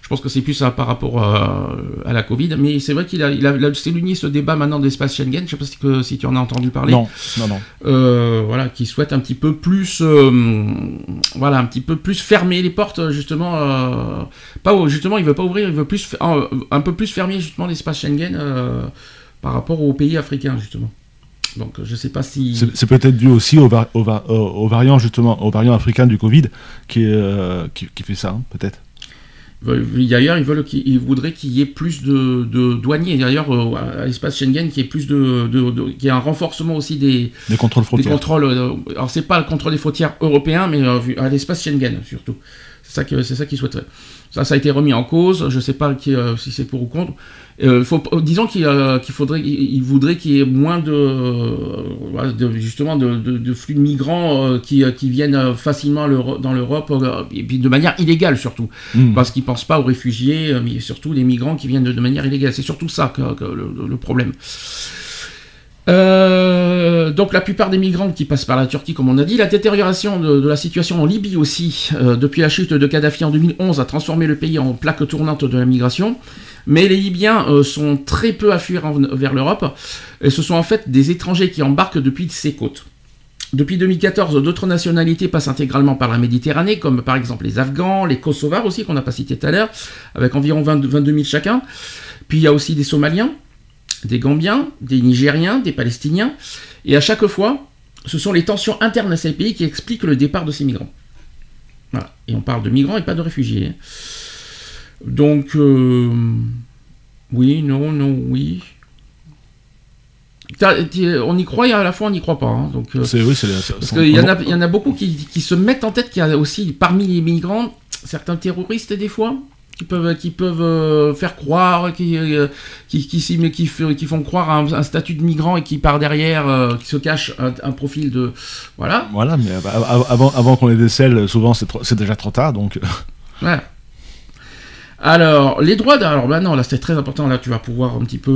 Je pense que c'est plus ça par rapport à, à la Covid, mais c'est vrai qu'il a, il a, il a souligné ce débat maintenant de l'espace Schengen. Je sais pas si, que, si tu en as entendu parler. Non, non, non. Euh, voilà, qui souhaite un petit peu plus, euh, voilà, un petit peu plus fermer les portes justement. Euh, pas justement, il veut pas ouvrir, il veut plus, un, un peu plus fermer justement l'espace Schengen euh, par rapport aux pays africains justement. Donc je sais pas si... C'est, c'est peut-être dû aussi au, va, au, va, au, au variant justement, au variant africain du Covid qui, est, euh, qui, qui fait ça, hein, peut-être. D'ailleurs, ils, veulent qu'ils, ils voudraient qu'il y ait plus de, de douaniers. D'ailleurs, euh, à l'espace Schengen, qu'il y ait plus de, de, de qu'il y ait un renforcement aussi des, des contrôles frontières. Des contrôles, euh, alors c'est pas le contrôle des frontières européens, mais euh, à l'espace Schengen surtout. C'est ça que c'est ça qu'ils souhaiteraient. Ça, ça a été remis en cause. Je sais pas qui, euh, si c'est pour ou contre. Euh, faut, disons qu'il, euh, qu'il faudrait, il voudrait qu'il y ait moins de, euh, de justement de, de, de flux de migrants euh, qui, euh, qui viennent facilement dans l'Europe euh, et puis de manière illégale surtout, mmh. parce qu'ils pensent pas aux réfugiés, euh, mais surtout les migrants qui viennent de, de manière illégale. C'est surtout ça que, que le, le problème. Euh, donc la plupart des migrants qui passent par la Turquie, comme on a dit, la détérioration de, de la situation en Libye aussi, euh, depuis la chute de Kadhafi en deux mille onze, a transformé le pays en plaque tournante de la migration. Mais les Libyens euh, sont très peu à fuir en, vers l'Europe, et ce sont en fait des étrangers qui embarquent depuis ces côtes. Depuis deux mille quatorze, d'autres nationalités passent intégralement par la Méditerranée, comme par exemple les Afghans, les Kosovars aussi, qu'on n'a pas cité tout à l'heure, avec environ vingt, vingt-deux mille chacun. Puis il y a aussi des Somaliens, des Gambiens, des Nigériens, des Palestiniens, et à chaque fois, ce sont les tensions internes à ces pays qui expliquent le départ de ces migrants. Voilà. Et on parle de migrants et pas de réfugiés. Donc, euh, oui, non, non, oui. T'as, on y croit et à la fois on n'y croit pas. Hein, donc, euh, c'est, oui, c'est, c'est, parce qu'il y en a, il y en a beaucoup qui, qui se mettent en tête qu'il y a aussi parmi les migrants certains terroristes des fois qui peuvent, qui peuvent euh, faire croire, qui, euh, qui, qui, qui, qui, qui font croire à un, un statut de migrant et qui par derrière, euh, qui se cache un, un profil de, voilà. Voilà, mais avant, avant qu'on les décèle, souvent c'est, trop, c'est déjà trop tard, donc. Voilà. Alors, les droits... Alors là, non, là, c'est très important. Là, tu vas pouvoir un petit peu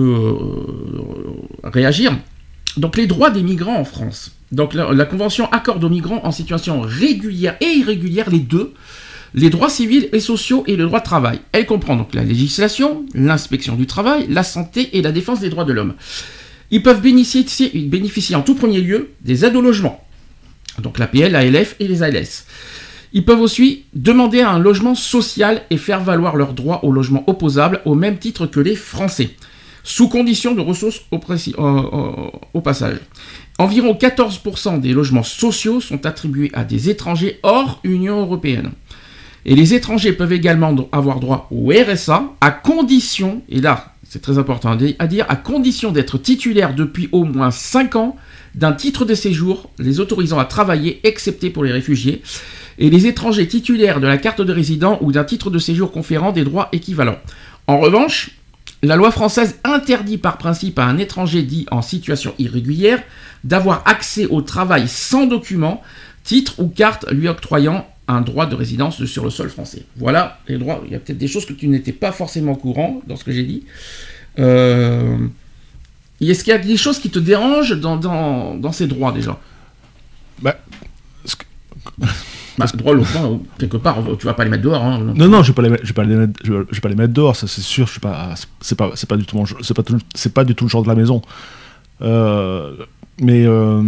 euh, réagir. Donc, les droits des migrants en France. Donc, la, la Convention accorde aux migrants en situation régulière et irrégulière, les deux, les droits civils et sociaux et le droit de travail. Elle comprend donc la législation, l'inspection du travail, la santé et la défense des droits de l'homme. Ils peuvent bénéficier, bénéficier en tout premier lieu des aides au logement. Donc, l'A P L, l'A L F et les A L S. Ils peuvent aussi demander un logement social et faire valoir leurs droits au logement opposable au même titre que les Français, sous condition de ressources au, précis, euh, euh, au passage. Environ quatorze pour cent des logements sociaux sont attribués à des étrangers hors Union européenne. Et les étrangers peuvent également avoir droit au R S A à condition, et là c'est très important à dire, à condition d'être titulaire depuis au moins cinq ans d'un titre de séjour les autorisant à travailler, excepté pour les réfugiés, et les étrangers titulaires de la carte de résident ou d'un titre de séjour conférant des droits équivalents. En revanche, la loi française interdit par principe à un étranger dit en situation irrégulière d'avoir accès au travail sans document, titre ou carte lui octroyant un droit de résidence sur le sol français. Voilà les droits. Il y a peut-être des choses que tu n'étais pas forcément au courant dans ce que j'ai dit. Euh... Est-ce qu'il y a des choses qui te dérangent dans, dans, dans ces droits déjà ? Bah, ce que... Bah, droit au logement, quelque part, tu vas pas les mettre dehors. Hein, non, non, je vais pas les mettre, je vais pas les mettre, je vais, je vais pas les mettre dehors, ça c'est sûr. Je suis pas, c'est pas, c'est pas du tout mon, c'est pas, tout, c'est pas du tout le genre de la maison. Euh, mais euh,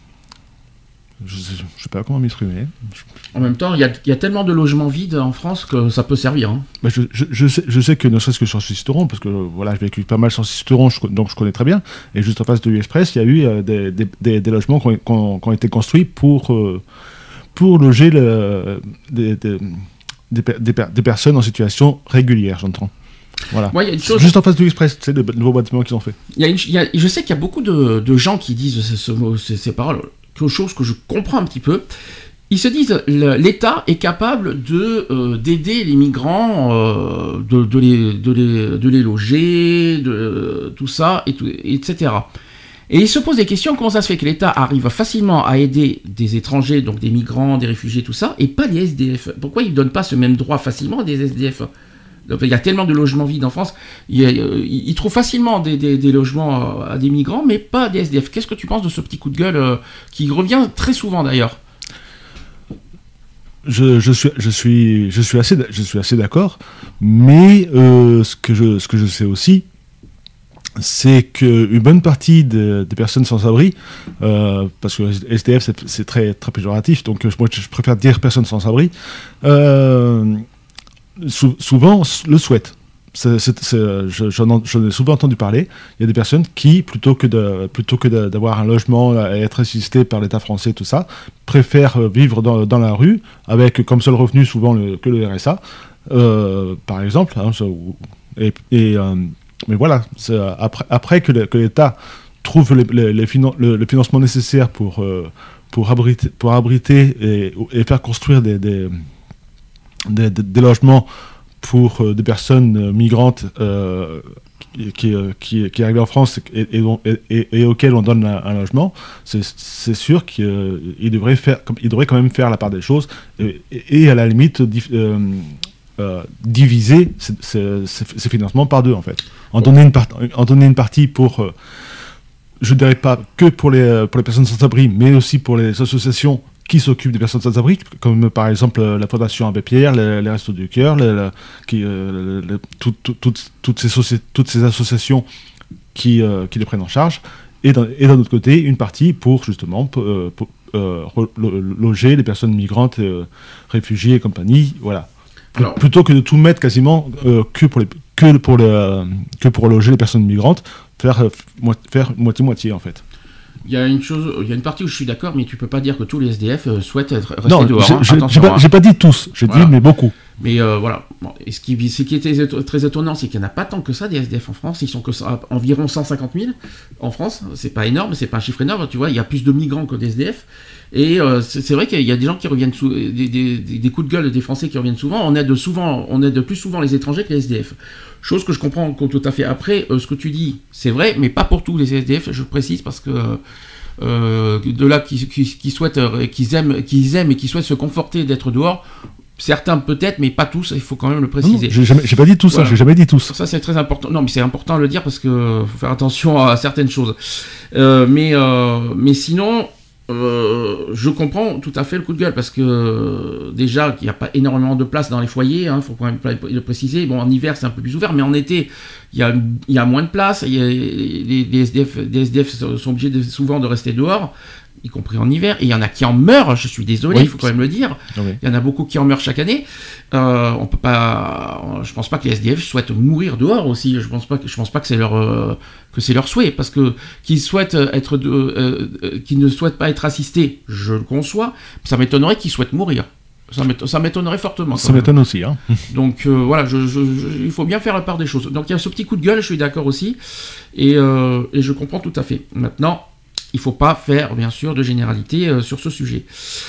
je, sais, je sais pas comment m'exprimer. Je... En même temps, il y a, y a tellement de logements vides en France que ça peut servir. Hein. Bah, je, je, je, sais, je sais que ne serait-ce que sur Sisteron, parce que voilà, j'ai vécu pas mal sur Sisteron, je, donc je connais très bien. Et juste en face de l'U-Express, il y a eu euh, des, des, des, des logements qui ont, qui ont, qui ont été construits pour euh, pour loger le, des, des, des, des, des personnes en situation régulière, j'entends. Voilà. Ouais, y a une chose... Juste en face de l'Express, tu sais, le nouveau bâtiment qu'ils ont fait. Y a une, y a, je sais qu'il y a beaucoup de, de gens qui disent ce, ce, ces, ces paroles, quelque chose que je comprends un petit peu. Ils se disent l'État est capable de euh, d'aider les migrants, euh, de, de, les, de, les, de les loger, de euh, tout ça, et tout, et cetera. Et ils se posent des questions, comment ça se fait que l'État arrive facilement à aider des étrangers, donc des migrants, des réfugiés, tout ça, et pas les S D F ? Pourquoi ils ne donnent pas ce même droit facilement à des S D F ? Donc, il y a tellement de logements vides en France, il y a, euh, ils trouvent facilement des, des, des logements à des migrants, mais pas à des S D F. Qu'est-ce que tu penses de ce petit coup de gueule euh, qui revient très souvent d'ailleurs ? je, je suis, je suis, je suis assez, je suis assez d'accord. Mais euh, ce que je, ce que je sais aussi, c'est qu'une bonne partie de- des personnes sans abri, euh, parce que S D F c'est, c'est très, très péjoratif, donc euh, moi je préfère dire personnes sans abri, euh, sou- souvent le souhaitent. C'est- c'est- c'est- je- j'en, en- j'en ai souvent entendu parler. Il y a des personnes qui, plutôt que, de, plutôt que de- d'avoir un logement et être assisté par l'État français, tout ça, préfèrent euh, vivre dans, dans la rue avec comme seul revenu souvent le, que le R S A, euh, par exemple. Hein, ça, ou- et, et, euh, mais voilà, c'est après, après que, le- que l'État trouve les- les- les finan- le, le financement nécessaire pour, euh, pour, abriter, pour abriter et, et faire construire des, des, des, des- des logements pour euh, des personnes euh, migrantes euh, qui, qui, euh, qui, qui arrivent en France et, et, dont- et- et- et auxquelles on donne un, un logement, c'est, c'est sûr qu'il euh, il devrait, faire, comme- il devrait quand même faire la part des choses et, et- et à la limite dif- euh, euh, diviser ces, ces- ces- ces financements par deux en fait. En donner une, part- en donner une partie pour, euh, je ne dirais pas que pour les, euh, pour les personnes sans abri, mais aussi pour les associations qui s'occupent des personnes sans abri, comme euh, par exemple euh, la Fondation Abbé Pierre, les, les Restos du Cœur, les- les- qui, euh, les- tout- tout- toutes, toutes, ces soci- toutes ces associations qui, euh, qui les prennent en charge, et d'un et d'un autre côté, une partie pour justement pour, euh, pour, euh, re- lo- loger les personnes migrantes, euh, réfugiées et compagnie, voilà. Alors- Plutôt que de tout mettre quasiment euh, que, pour les, que, pour le, euh, que pour loger les personnes migrantes, faire, euh, mo- faire moitié-moitié en fait. Il y a une chose, il y a une partie où je suis d'accord, mais tu peux pas dire que tous les S D F euh, souhaitent être restés Non, dehors. j'ai hein. j'ai- j'ai Attention, pas, hein. j'ai pas dit tous, j'ai Voilà. dit mais beaucoup. Mais euh, voilà. Bon, et ce qui, ce qui était éto- très étonnant, c'est qu'il n'y en a pas tant que ça des S D F en France. Ils sont que ça, environ cent cinquante mille en France. C'est pas énorme, c'est pas un chiffre énorme. Tu vois, il y a plus de migrants que des S D F. Et euh, c'est c'est vrai qu'il y a des gens qui reviennent sous, des, des, des- des coups de gueule des Français qui reviennent souvent. On aide souvent, on aide plus souvent les étrangers que les S D F. Chose que je comprends tout à fait. Après, euh, ce que tu dis, c'est vrai, mais pas pour tous les S D F. Je précise parce que euh, de là qui, qui, qui souhaitent, euh, qu'ils aiment, qu'ils aiment et qui souhaitent se conforter d'être dehors. Certains peut-être, mais pas tous. Il faut quand même le Non, préciser. j'ai jamais, j'ai pas dit tout ça, Voilà. j'ai jamais dit tous. Ça c'est très important. Non, mais c'est important de le dire parce que faut faire attention à certaines choses. Euh, mais euh, mais sinon, euh, je comprends tout à fait le coup de gueule parce que euh, déjà qu'il n'y a pas énormément de place dans les foyers. Il faut quand même le préciser. Bon, en hiver c'est un peu plus ouvert, mais en été il y a il y a moins de place. Il y a, les, les S D F, les S D F sont obligés de, souvent de rester dehors, y compris en hiver, et il y en a qui en meurent, je suis désolé, il Oui, faut quand même le dire, Oui. il y en a beaucoup qui en meurent chaque année, euh, on peut pas, je pense pas que les S D F souhaitent mourir dehors aussi, je pense pas que, je pense pas que c'est leur, euh, que c'est leur souhait, parce que qu'ils souhaitent être, de, euh, euh, qu'ils ne souhaitent pas être assistés, je le conçois, ça m'étonnerait qu'ils souhaitent mourir. Ça m'éton- ça m'étonnerait fortement. Ça quand même. m'étonne aussi. Hein. Donc euh, voilà, je, je- je- il faut bien faire la part des choses. Donc il y a ce petit coup de gueule, je suis d'accord aussi, et, euh, et je comprends tout à fait. Maintenant, il ne faut pas faire, bien sûr, de généralité euh, sur ce sujet.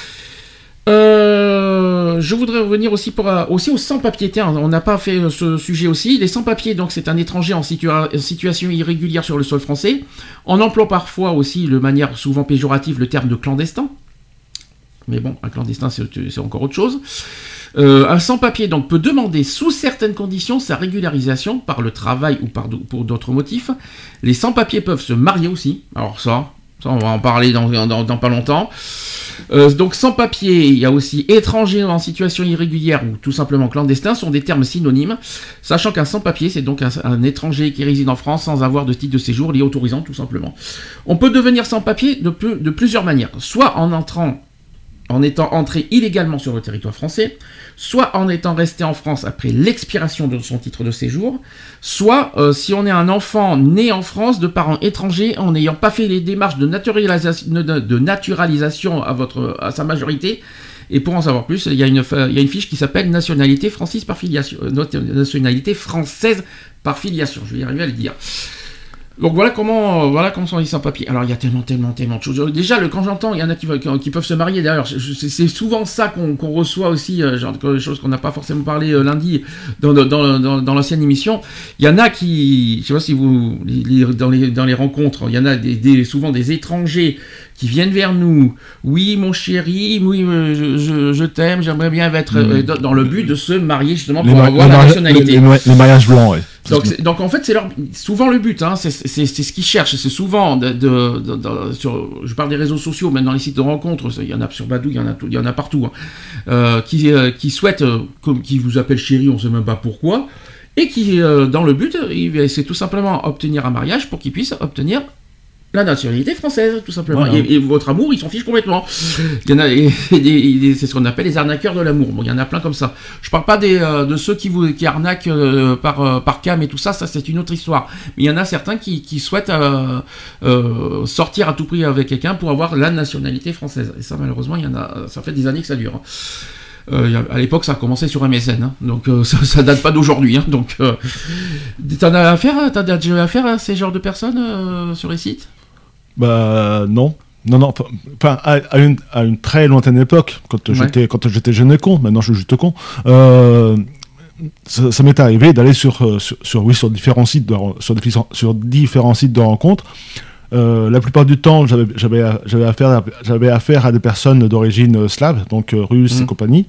Euh, je voudrais revenir aussi, pour, euh, aussi aux sans-papiers. Tiens, on n'a pas fait euh, ce sujet aussi. Les sans-papiers, donc c'est un étranger en situa- situation irrégulière sur le sol français. On emploie parfois aussi, de manière souvent péjorative, le terme de clandestin. Mais bon, un clandestin, c'est, c'est encore autre chose. Euh, un sans-papier donc peut demander sous certaines conditions sa régularisation par le travail ou par do- pour d'autres motifs. Les sans-papiers peuvent se marier aussi. Alors ça, ça on va en parler dans, dans, dans pas longtemps. Euh, donc sans-papier, il y a aussi étranger en situation irrégulière ou tout simplement clandestin sont des termes synonymes. Sachant qu'un sans-papier, c'est donc un, un étranger qui réside en France sans avoir de titre de séjour lié autorisant tout simplement. On peut devenir sans-papier de, peu- de plusieurs manières. Soit en entrant en étant entré illégalement sur le territoire français, soit en étant resté en France après l'expiration de son titre de séjour, soit euh, si on est un enfant né en France de parents étrangers en n'ayant pas fait les démarches de naturalisation, de, de naturalisation à, votre, à sa majorité. Et pour en savoir plus, il y a une, il y a une fiche qui s'appelle nationalité française par filiation, euh, nationalité française par filiation. Je vais y arriver à le dire. Donc voilà comment, euh, voilà comment sont les sans-papiers. Alors il y a tellement, tellement, tellement de choses. Déjà, le, quand j'entends, il y en a qui, qui, qui peuvent se marier. D'ailleurs, je- je- c'est, c'est souvent ça qu'on, qu'on reçoit aussi, euh, genre des choses qu'on n'a pas forcément parlé euh, lundi dans, dans, dans, dans l'ancienne émission. Il y en a qui, je sais pas si vous, les, les, dans, les, dans les rencontres, il y en a des, des, souvent des étrangers qui viennent vers nous. Oui, mon chéri, oui, euh, je, je, je t'aime, j'aimerais bien être euh, dans, dans le but de se marier justement pour Les, ma- avoir les la mari- nationalité. les- les- les mariages blancs, ouais. Donc, c'est, donc en fait, c'est leur, souvent le but, hein, c'est, c'est, c'est ce qu'ils cherchent. C'est souvent, de, de, de, de, sur, je parle des réseaux sociaux, même dans les sites de rencontres, il y en a sur Badoo, il y en a, il y en a partout, hein, euh, qui, euh, qui souhaitent, euh, comme, qui vous appellent chérie, on ne sait même pas pourquoi, et qui, euh, dans le but, c'est tout simplement obtenir un mariage pour qu'ils puissent obtenir la nationalité française, tout simplement. Voilà. Et, et votre amour, ils s'en fichent complètement. Il y en a, et, et, et, c'est ce qu'on appelle les arnaqueurs de l'amour. Bon, il y en a plein comme ça. Je parle pas des, euh, de ceux qui vous, qui arnaquent euh, par, euh, par cam et tout ça. Ça, c'est une autre histoire. Mais il y en a certains qui, qui souhaitent euh, euh, sortir à tout prix avec quelqu'un pour avoir la nationalité française. Et ça, malheureusement, il y en a. Ça fait des années que ça dure. Hein. Euh, à l'époque, ça a commencé sur M S N, hein, donc euh, ça, ça date pas d'aujourd'hui. Hein, donc, euh, t'en as affaire, t'as déjà affaire à ces genres de personnes euh, sur les sites? Bah non, non, non. Enfin, à, à, une, à une très lointaine époque, quand Ouais. j'étais, quand j'étais jeune et con. Maintenant, je suis juste con. Euh, ça, ça m'est arrivé d'aller sur, sur, sur, oui, sur différents sites de, sur, différents- sur différents sites de rencontres. Euh, la plupart du temps, j'avais, j'avais, j'avais, affaire, j'avais affaire à des personnes d'origine slave, donc euh, russes Mhm. et compagnie,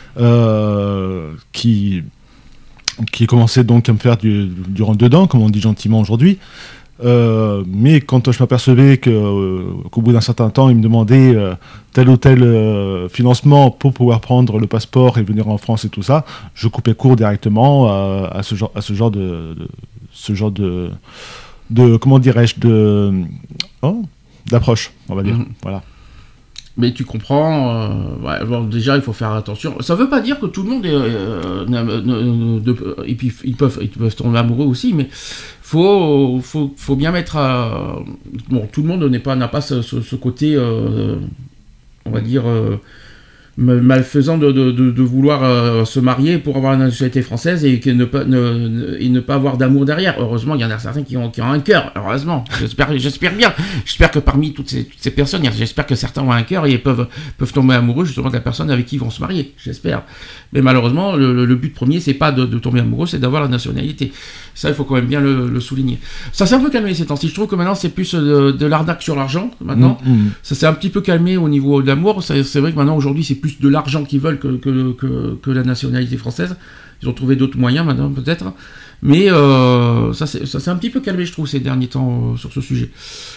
euh, qui, qui commençaient donc à me faire du, du rentre-dedans, comme on dit gentiment aujourd'hui. Euh, mais quand je m'apercevais que, euh, qu'au bout d'un certain temps, ils me demandaient euh, tel ou tel euh, financement pour pouvoir prendre le passeport et venir en France et tout ça, je coupais court directement à, à ce genre, à ce genre de, de ce genre de de comment dirais-je de oh, d'approche, on va dire. Mhm. Voilà. Mais tu comprends, euh, ouais, bon, déjà il faut faire attention. Ça veut pas dire que tout le monde est, euh, ne- ne- ne- de- et puis ils peuvent, ils peuvent tomber amoureux aussi, mais faut, faut, faut bien mettre à, bon, tout le monde n'est pas, n'a pas ce, ce- ce côté, euh, on va dire, euh, ma- malfaisant de, de, de, de vouloir euh, se marier pour avoir la nationalité française et, que ne, pas, ne, ne- et ne pas avoir d'amour derrière. Heureusement, il y en a certains qui ont, qui ont un cœur, heureusement. J'espère, j'espère bien. J'espère que parmi toutes ces, toutes ces personnes, j'espère que certains ont un cœur et peuvent, peuvent tomber amoureux justement de la personne avec qui ils vont se marier. J'espère. Mais malheureusement, le, le- le but premier, c'est pas de, de tomber amoureux, c'est d'avoir la nationalité. Ça, il faut quand même bien le, le souligner. Ça s'est un peu calmé ces temps-ci. Je trouve que maintenant, c'est plus de, de l'arnaque sur l'argent, maintenant. Mmh, mmh. Ça s'est un petit peu calmé au niveau de l'amour. C'est, c'est vrai que maintenant, aujourd'hui, c'est plus de l'argent qu'ils veulent que, que, que, que la nationalité française. Ils ont trouvé d'autres moyens maintenant, peut-être. Mais euh, ça, c'est, ça s'est un petit peu calmé, je trouve, ces derniers temps euh, sur ce sujet.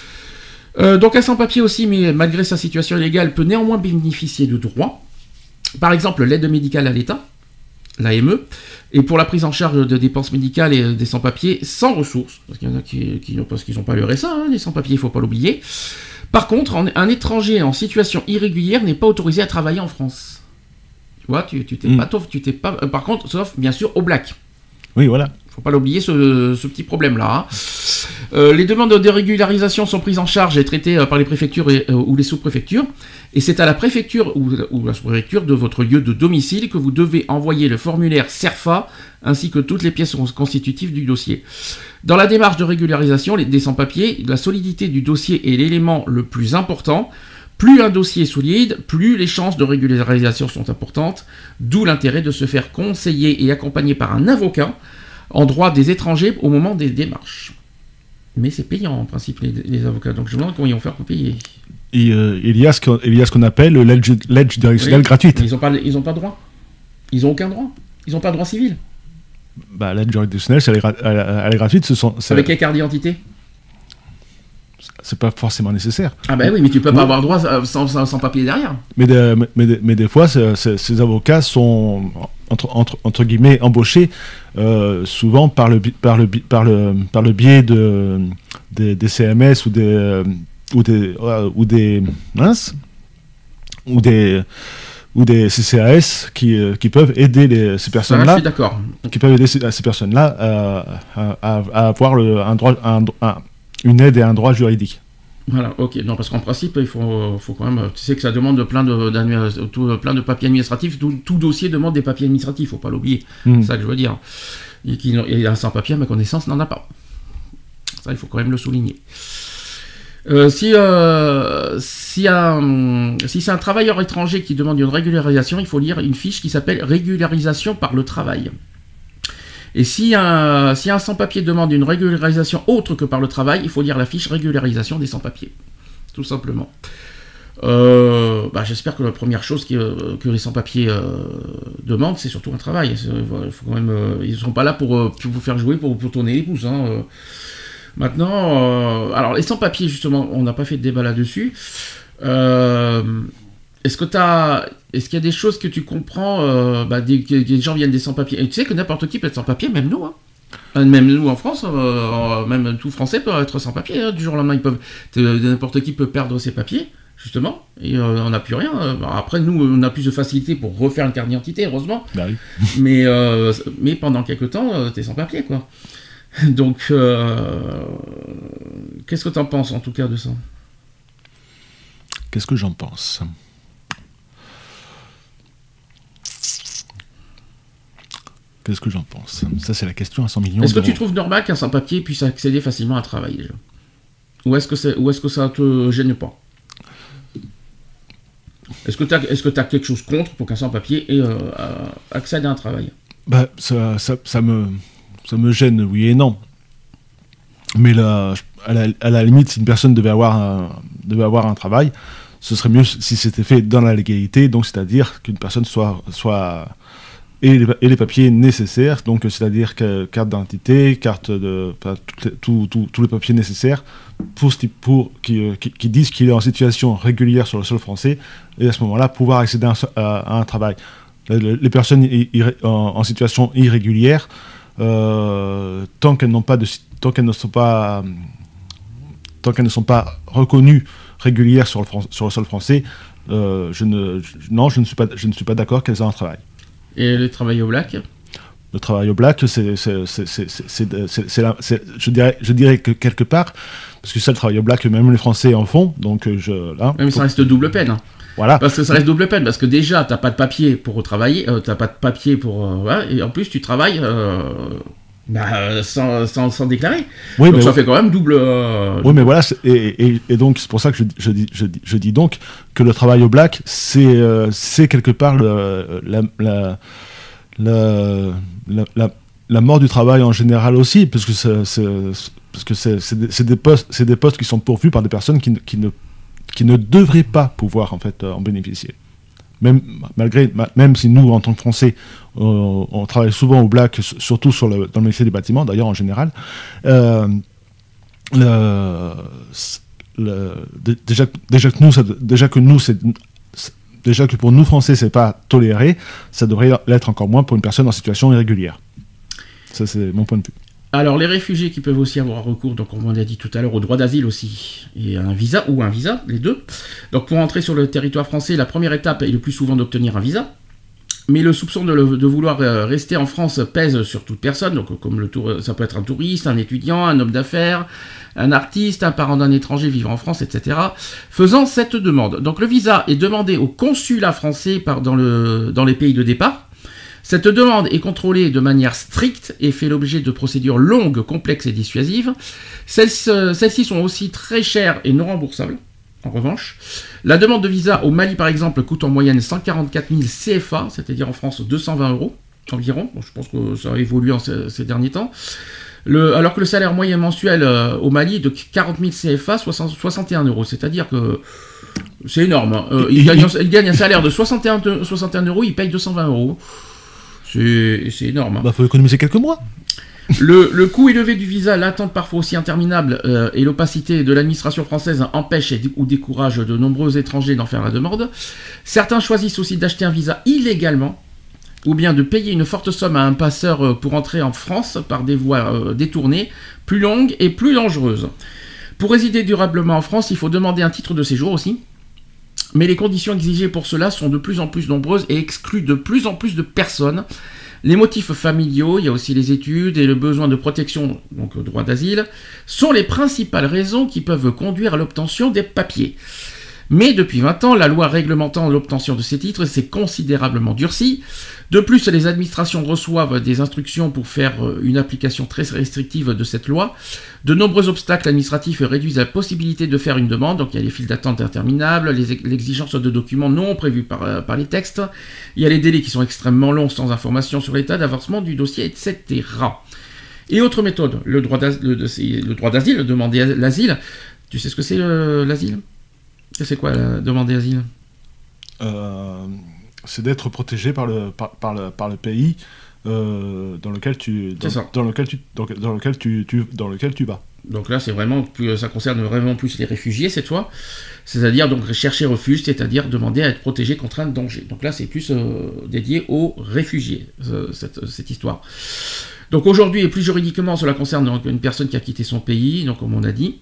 Euh, donc, un sans-papier aussi, mais malgré sa situation illégale, peut néanmoins bénéficier de droits. Par exemple, l'aide médicale à l'État, l'A M E, et pour la prise en charge de dépenses médicales et des sans-papiers sans ressources, parce qu'il y en a qui, qui n'ont, parce qu'ils n'ont pas le R S A, hein, les sans-papiers, il ne faut pas l'oublier. Par contre, en- un étranger en situation irrégulière n'est pas autorisé à travailler en France. Tu vois, tu, tu t'es Mm. pas, tu t'es pas, euh, par contre, sauf bien sûr au black. Oui, voilà. Faut pas l'oublier ce, ce petit problème-là. hein. Euh, les demandes de régularisation sont prises en charge et traitées euh, par les préfectures et, euh, ou les sous-préfectures. Et c'est à la préfecture ou, ou la sous-préfecture de votre lieu de domicile que vous devez envoyer le formulaire CERFA ainsi que toutes les pièces constitutives du dossier. Dans la démarche de régularisation les, des sans-papiers, la solidité du dossier est l'élément le plus important. Plus un dossier est solide, plus les chances de régularisation sont importantes, d'où l'intérêt de se faire conseiller et accompagner par un avocat en droit des étrangers au moment des démarches. Mais c'est payant en principe les, les avocats, donc je me demande comment ils vont faire pour payer. Et, euh, il y a ce qu'on, il y a ce qu'on appelle l'aide, ju- l'aide juridictionnelle Oui. gratuite. Mais ils n'ont pas, ils ont pas droit. Ils n'ont aucun droit. Ils n'ont pas de droit civil. Bah, l'aide juridictionnelle, c'est elle est, gra- elle, elle est gratuite, ce sont, c'est, Avec quelle carte d'identité? c'est pas forcément nécessaire. Ah ben oui, mais tu peux pas Oui. avoir droit euh, sans, sans, sans papier derrière. Mais, de- mais, mais, mais des fois, c'est- c'est- ces avocats sont, entre, entre, entre guillemets, embauchés euh, souvent par le, bi- par, le, bi- par, le, par le biais de, des, des C M S ou des, euh, ou des, euh, ou des, mince, ou des, ou des C C A S qui, euh, qui peuvent aider les, ces Ça, je personnes-là, suis d'accord. qui peuvent aider ces, ces personnes-là euh, à, à- à avoir le, un droit, un- un- une aide et un droit juridique. Voilà, ok. Non, parce qu'en principe, il faut, faut quand même. Tu sais que ça demande plein de, d'admi- tout- plein de papiers administratifs. Tout, tout dossier demande des papiers administratifs, faut pas l'oublier. Mm. C'est ça que je veux dire. Et qui, et un sans-papier, à ma connaissance, n'en a pas. Ça, il faut quand même le souligner. Euh, si, euh, si, un, si c'est un travailleur étranger qui demande une régularisation, il faut lire une fiche qui s'appelle régularisation par le travail. Et si un, si un sans-papier demande une régularisation autre que par le travail, il faut lire la fiche régularisation des sans-papiers. Tout simplement. Euh, bah, j'espère que la première chose qui, euh, que les sans-papiers euh, demandent, c'est surtout un travail. C'est, voilà, faut quand même, euh, ils ne sont pas là pour, euh, pour vous faire jouer, pour, pour tourner les pouces. Hein, euh. Maintenant, euh, alors les sans-papiers, justement, on n'a pas fait de débat là-dessus. Euh, est-ce que t'as, est-ce qu'il y a des choses que tu comprends, euh, bah, des, que des gens viennent des sans-papiers, et tu sais que n'importe qui peut être sans-papier, même nous, hein. Même nous en France, euh, même tout Français peut être sans papier. Hein. Du jour au lendemain, ils peuvent, n'importe qui peut perdre ses papiers, justement, et euh, on n'a plus rien. Après, nous, on a plus de facilité pour refaire une carte d'identité, heureusement. Bah oui. mais, euh, mais pendant quelques temps, euh, t'es sans papier, quoi. Donc, euh, qu'est-ce que t'en penses, en tout cas, de ça ? Qu'est-ce que j'en pense ? Qu'est-ce que j'en pense ? Ça, c'est la question à cent millions Est-ce que d'euros. tu trouves normal qu'un sans-papier puisse accéder facilement à un travail, déjà ? Ou est-ce que, c'est, ou est-ce que ça te gêne pas ? Est-ce que tu as est-ce que tu as quelque chose contre pour qu'un sans-papier ait, euh, accède à un travail ? Bah, ça, ça, ça, me, ça me gêne, oui et non. Mais là, à la, à la limite, si une personne devait avoir un, devait avoir un travail, ce serait mieux si c'était fait dans la légalité, donc c'est-à-dire qu'une personne soit... soit Et les, et les papiers nécessaires, donc c'est-à-dire que carte d'identité, carte de, enfin, tous les papiers nécessaires pour, pour qui, qui, qui disent qu'il est en situation régulière sur le sol français, et à ce moment-là pouvoir accéder à, à, à un travail. Les personnes irré, en, en situation irrégulière, euh, tant qu'elles n'ont pas de, tant qu'elles ne sont pas, tant qu'elles ne sont pas reconnues régulières sur le, sur le sol français, euh, je ne, je, non, je ne suis pas, je ne suis pas d'accord qu'elles aient un travail. Et le travail au black ? Le travail au black, c'est, c'est, c'est, c'est, c'est, c'est, c'est la, c'est, je dirais, je dirais que quelque part, parce que ça, le travail au black, même les Français en font, donc je... Là, mais ça faut... reste double peine. Hein. Voilà. Parce que ça reste double peine, parce que déjà, t'as pas de papier pour travailler, euh, t'as pas de papier pour... Euh, ouais, et en plus, tu travailles euh, bah, sans, sans, sans déclarer. Oui, donc mais ça ouais. fait quand même double... Euh, oui, mais voilà, et, et, et donc c'est pour ça que je, je, dis, je, dis, je dis donc que le travail au black, c'est, euh, c'est quelque part le, la... la La, la, la, la mort du travail en général aussi, parce que c'est, c'est, parce que c'est, c'est, des, c'est, des postes, c'est des postes qui sont pourvus par des personnes qui, qui, ne, qui ne devraient pas pouvoir en, fait, en bénéficier. Même, malgré, même si nous, en tant que Français, on, on travaille souvent au black, surtout sur le, dans le métier des bâtiments, d'ailleurs en général, euh, le, le, déjà, déjà que nous, ça, déjà que nous c'est, Déjà que pour nous, Français, c'est pas toléré, ça devrait l'être encore moins pour une personne en situation irrégulière. Ça, c'est mon point de vue. Alors, les réfugiés qui peuvent aussi avoir recours, donc comme on l'a dit tout à l'heure, au droit d'asile aussi, et un visa, ou un visa, les deux. Donc, pour entrer sur le territoire français, la première étape est le plus souvent d'obtenir un visa. Mais le soupçon de, le, de vouloir rester en France pèse sur toute personne, donc comme le tour, ça peut être un touriste, un étudiant, un homme d'affaires, un artiste, un parent d'un étranger vivant en France, et cetera, faisant cette demande. Donc le visa est demandé au consulat français par, dans, le, dans les pays de départ. Cette demande est contrôlée de manière stricte et fait l'objet de procédures longues, complexes et dissuasives. Celles, celles-ci sont aussi très chères et non remboursables. En revanche, la demande de visa au Mali, par exemple, coûte en moyenne cent quarante-quatre mille C F A, c'est-à-dire en France deux cent vingt euros environ. Bon, je pense que ça a évolué en ces, ces derniers temps. Le, alors que le salaire moyen mensuel euh, au Mali est de quarante mille C F A, soixante et un euros. C'est-à-dire que c'est énorme. Hein. Euh, il, gagne, il gagne un salaire de soixante et un euros, il paye deux cent vingt euros. C'est, c'est énorme. Hein. Bah, faut économiser quelques mois. Le, le coût élevé du visa, l'attente parfois aussi interminable euh, et l'opacité de l'administration française empêchent ou découragent de nombreux étrangers d'en faire la demande. Certains choisissent aussi d'acheter un visa illégalement ou bien de payer une forte somme à un passeur pour entrer en France par des voies euh, détournées, plus longues et plus dangereuses. Pour résider durablement en France, il faut demander un titre de séjour aussi. Mais les conditions exigées pour cela sont de plus en plus nombreuses et excluent de plus en plus de personnes. Les motifs familiaux, il y a aussi les études et le besoin de protection, donc le droit d'asile, sont les principales raisons qui peuvent conduire à l'obtention des papiers. Mais depuis vingt ans, la loi réglementant l'obtention de ces titres s'est considérablement durcie. De plus, les administrations reçoivent des instructions pour faire une application très restrictive de cette loi. De nombreux obstacles administratifs réduisent la possibilité de faire une demande. Donc il y a les files d'attente interminables, les, l'exigence de documents non prévus par, par les textes. Il y a les délais qui sont extrêmement longs sans information sur l'état d'avancement du dossier, et cetera. Et autre méthode, le droit d'asile, le, le droit d'asile, demander l'asile. Tu sais ce que c'est euh, l'asile ? C'est quoi la demander asile? euh, C'est d'être protégé par le, par, par le, par le pays euh, dans lequel tu, dans, dans lequel tu, dans, dans lequel tu, tu, dans lequel tu vas. Donc là, c'est vraiment plus, ça concerne vraiment plus les réfugiés cette fois, c'est-à-dire donc chercher refuge, c'est-à-dire demander à être protégé contre un danger. Donc là, c'est plus euh, dédié aux réfugiés euh, cette, cette histoire. Donc aujourd'hui, et plus juridiquement, cela concerne donc une personne qui a quitté son pays, donc comme on a dit,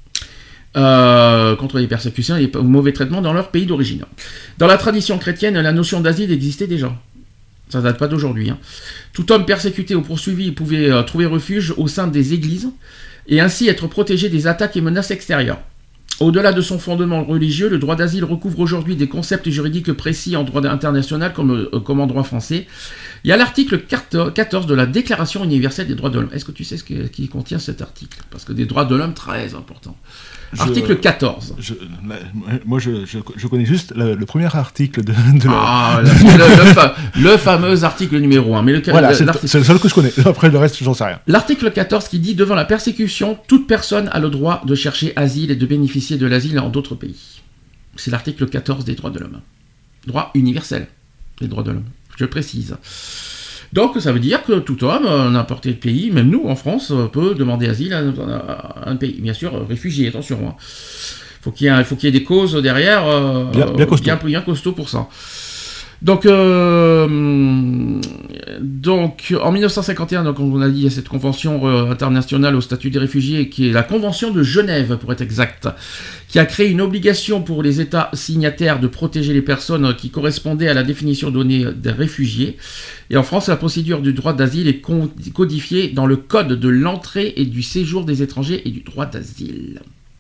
euh, contre les persécutions et les mauvais traitements dans leur pays d'origine. Dans la tradition chrétienne, la notion d'asile existait déjà. Ça date pas d'aujourd'hui. Hein. Tout homme persécuté ou poursuivi pouvait euh, trouver refuge au sein des églises et ainsi être protégé des attaques et menaces extérieures. Au-delà de son fondement religieux, le droit d'asile recouvre aujourd'hui des concepts juridiques précis en droit international comme, euh, comme en droit français. Il y a l'article quatorze de la Déclaration universelle des droits de l'homme. Est-ce que tu sais ce que, qui contient cet article? Parce que des droits de l'homme, très important. Je, article quatorze. Je, moi, je, je, je connais juste le, le premier article de, de ah, la... le, le, fa le fameux article numéro un. Mais le, voilà, c'est le seul que je connais. Après, le reste, j'en sais rien. L'article quatorze qui dit « Devant la persécution, toute personne a le droit de chercher asile et de bénéficier de l'asile en d'autres pays. » C'est l'article quatorze des droits de l'homme. Droit universel des droits de l'homme, je précise. Donc, ça veut dire que tout homme, n'importe quel pays, même nous, en France, peut demander asile à, à un pays. Bien sûr, réfugié, attention. Il hein. faut qu'il y ait, faut qu'il y ait des causes derrière, euh, bien, bien, costaud. Bien, bien costaud pour ça. Donc, euh, donc, en mille neuf cent cinquante et un, donc, on a dit, il y a cette convention euh, internationale au statut des réfugiés, qui est la Convention de Genève, pour être exact, qui a créé une obligation pour les États signataires de protéger les personnes qui correspondaient à la définition donnée des réfugiés. Et en France, la procédure du droit d'asile est codifiée dans le Code de l'entrée et du séjour des étrangers et du droit d'asile.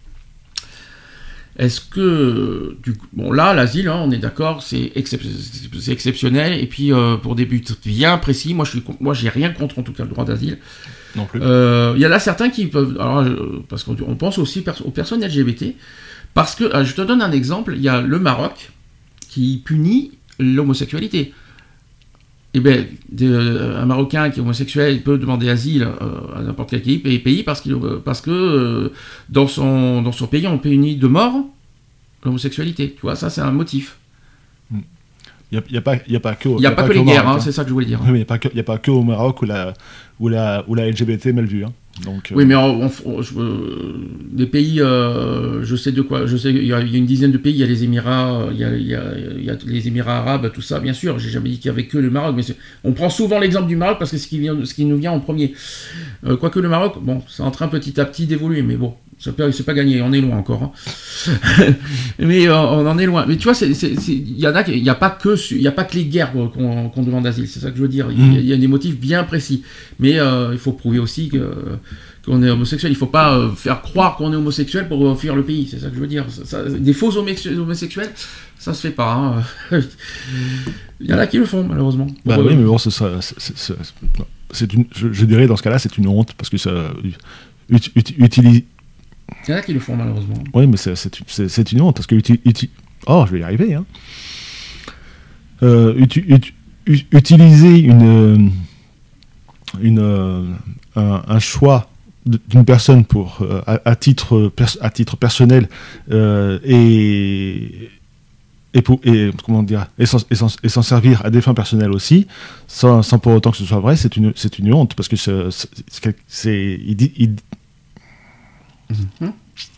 Est-ce que, du coup, bon là, l'asile, hein, on est d'accord, c'est excep exceptionnel, et puis euh, pour des buts bien précis, moi je suis, moi j'ai rien contre en tout cas le droit d'asile. Non plus. Il euh, y en a certains qui peuvent, alors euh, parce qu'on pense aussi pers aux personnes L G B T, parce que, euh, je te donne un exemple, il y a le Maroc qui punit l'homosexualité. Eh bien, euh, un Marocain qui est homosexuel peut demander asile euh, à n'importe quel pays, pays parce, qu'il, parce que euh, dans, son, dans son pays, on punit de mort l'homosexualité. Tu vois, ça, c'est un motif. Il n'y a, y a, pas, y a pas que, il n'y a, a pas, pas que les guerres, hein, c'est ça que je voulais dire. Oui, mais il n'y a, a pas que au Maroc où la, où la, où la L G B T est mal vue. Hein. Donc, euh... Oui, mais on, on, on, je, euh, des pays, euh, je sais de quoi, je sais, il y, y a une dizaine de pays, il y a les Émirats, il y a, y, a, y a les Émirats arabes, tout ça, bien sûr, j'ai jamais dit qu'il y avait que le Maroc, mais on prend souvent l'exemple du Maroc parce que c'est ce qui, vient, ce qui nous vient en premier. Euh, quoique le Maroc, bon, c'est en train petit à petit d'évoluer, mais bon, c'est pas gagné, on est loin encore. Hein. mais euh, on en est loin. Mais tu vois, il y en a, il n'y a pas que, il y a pas que les guerres qu'on qu'on demande d'asile, c'est ça que je veux dire. Il y, y a des motifs bien précis, mais euh, il faut prouver aussi que qu'on est homosexuel. Il ne faut pas euh, faire croire qu'on est homosexuel pour euh, fuir le pays, c'est ça que je veux dire. Ça, ça, des faux homosexuels, ça se fait pas. Hein. Il y en a qui le font, malheureusement. Bah oui, mais bon, c'est une, je, je dirais dans ce cas-là, c'est une honte, parce que ça ut, ut, utilise... Il y en a qui le font, malheureusement. Oui, mais c'est une honte, parce que... Uti, uti... Oh, je vais y arriver, hein. Euh, ut, ut, ut, utiliser une... une un, un choix d'une personne pour euh, à, à titre pers à titre personnel euh, et et pour et comment dire et s'en servir à des fins personnelles aussi sans, sans pour autant que ce soit vrai, c'est une c'est une honte parce que c'est il dit il... Mmh.